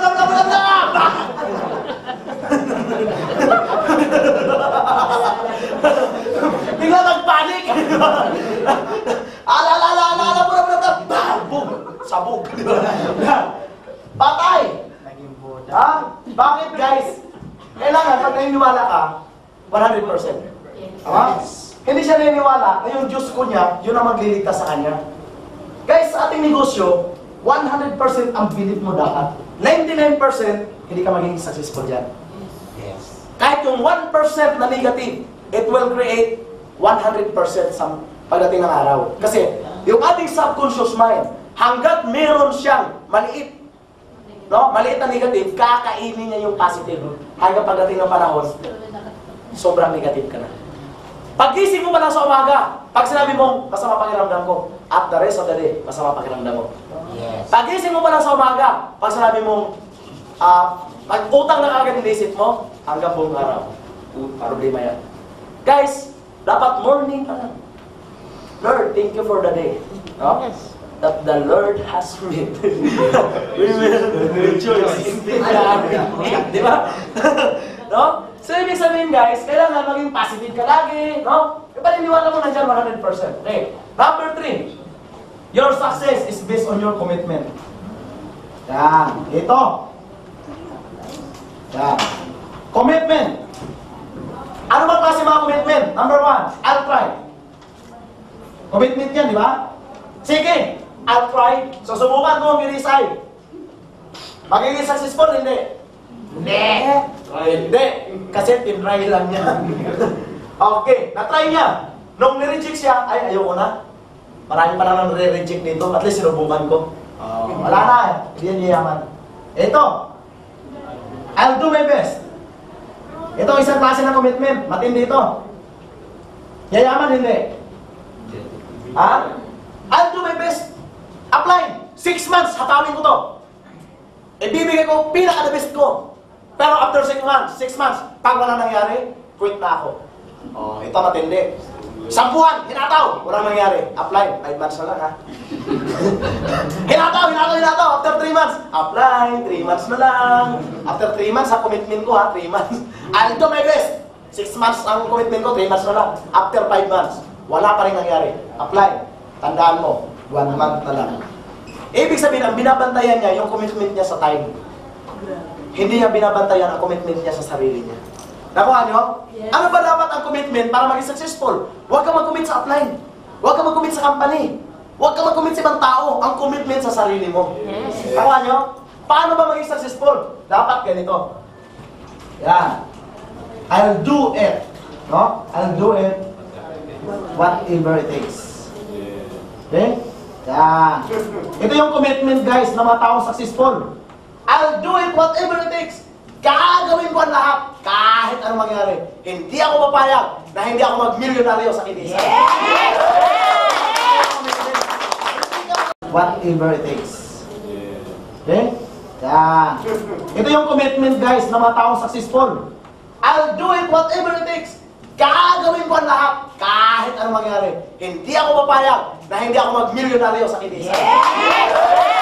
Bigla nagpanik! Boom! Sabog! Patay! Ha? Bakit guys? Kailangan pag naniniwala ka, 100%. Hindi siya naniniwala na yung Diyos ko niya, yun ang magliligtas sa kanya. Guys, sa ating negosyo, 100% ang belief mo dapat. 99% hindi ka magiging successful dyan. Kahit yung 1% na negative, it will create 100% sa pagdating ng araw. Kasi, yung ating subconscious mind, hanggat meron siyang maliit na negative, kakainin niya yung positive. Hanggang pagdating ng panahon, sobrang negative ka na. Pag-gising mo pa lang sa umaga, pag sinabi mong, masama pakiramdam ko, at the rest of the day, masama pakiramdam mo. Yes. Pag-gising mo pa lang sa umaga, pag sinabi mong, pag-utang na kagad yung isip mo, hanggang buong araw. Problema yan. Guys, dapat morning pa lang. Lord, thank you for the day. No? Yes. That the Lord has made. We will rejoice. Di ba? No? So, ibig sabihin guys, kailangan maging positive ka lagi. No? Ipaniniwala mo nandiyan 100%. Okay. Number 3. Your success is based on your commitment. Yan. Ito. Yan. Commitment. Ano ba klase mga commitment? Number 1, I'll try. Commitment yan, di ba? Sige, I'll try. So, subukan ko mag-resign. Magiging successful, hindi? Hindi. Hindi. Kasi tinry lang niya. Okay, na-try niya. Nung nireject siya, ay, ayoko na. Marami pa naman nire-reject dito. At least sinubukan ko. Wala na. Hindi yan yayaman. Ito. I'll do my best. Ito isang klase ng commitment. Matindi ito. Yayaman, hindi. Ha? I'll do my best. Apply. 6 months, hatawin ko to. ibibigay ko pinaka-the best ko. Pero after 6 months, pag wala nangyari, quit na ako. Oh, ito matindi. 10 buwan, hinataw, walang nangyari. Apply, 5 months na lang ha. hinataw. After 3 months, apply, 3 months na lang. After 3 months, sa commitment ko ha, 3 months. I'll do my best. 6 months ang commitment ko, 3 months na lang. After 5 months, wala pa rin nangyari. Apply. Tandaan mo, 1 month na lang. Ibig sabihin, ang binabantayan niya, yung commitment niya sa time. Hindi niya binabantayan ang commitment niya sa sarili niya. Nakuha niyo? Yes. Ano ba dapat ang commitment para maging successful? Huwag ka mag-commit sa upline. Huwag ka mag-commit sa company. Huwag ka mag-commit sa ibang tao. Ang commitment sa sarili mo. Yes. Nakuha niyo? Paano ba maging successful? Dapat ganito. Yan. I'll do it. No? I'll do it whatever it takes. Okay? Yan. Ito yung commitment, guys, ng mga taong successful. I'll do it whatever it takes. Gagawin ko ang lahat, kahit anong mangyari. Hindi ako papayag na hindi ako mag-milyonaryo sa kinisa. Whatever it takes. Okay? Yan. Ito yung commitment, guys, ng mga taong successful. I'll do it whatever it takes. Gagawin ko ang lahat, kahit anong mangyari. Hindi ako papayag na hindi ako mag-milyonaryo sa kinisa.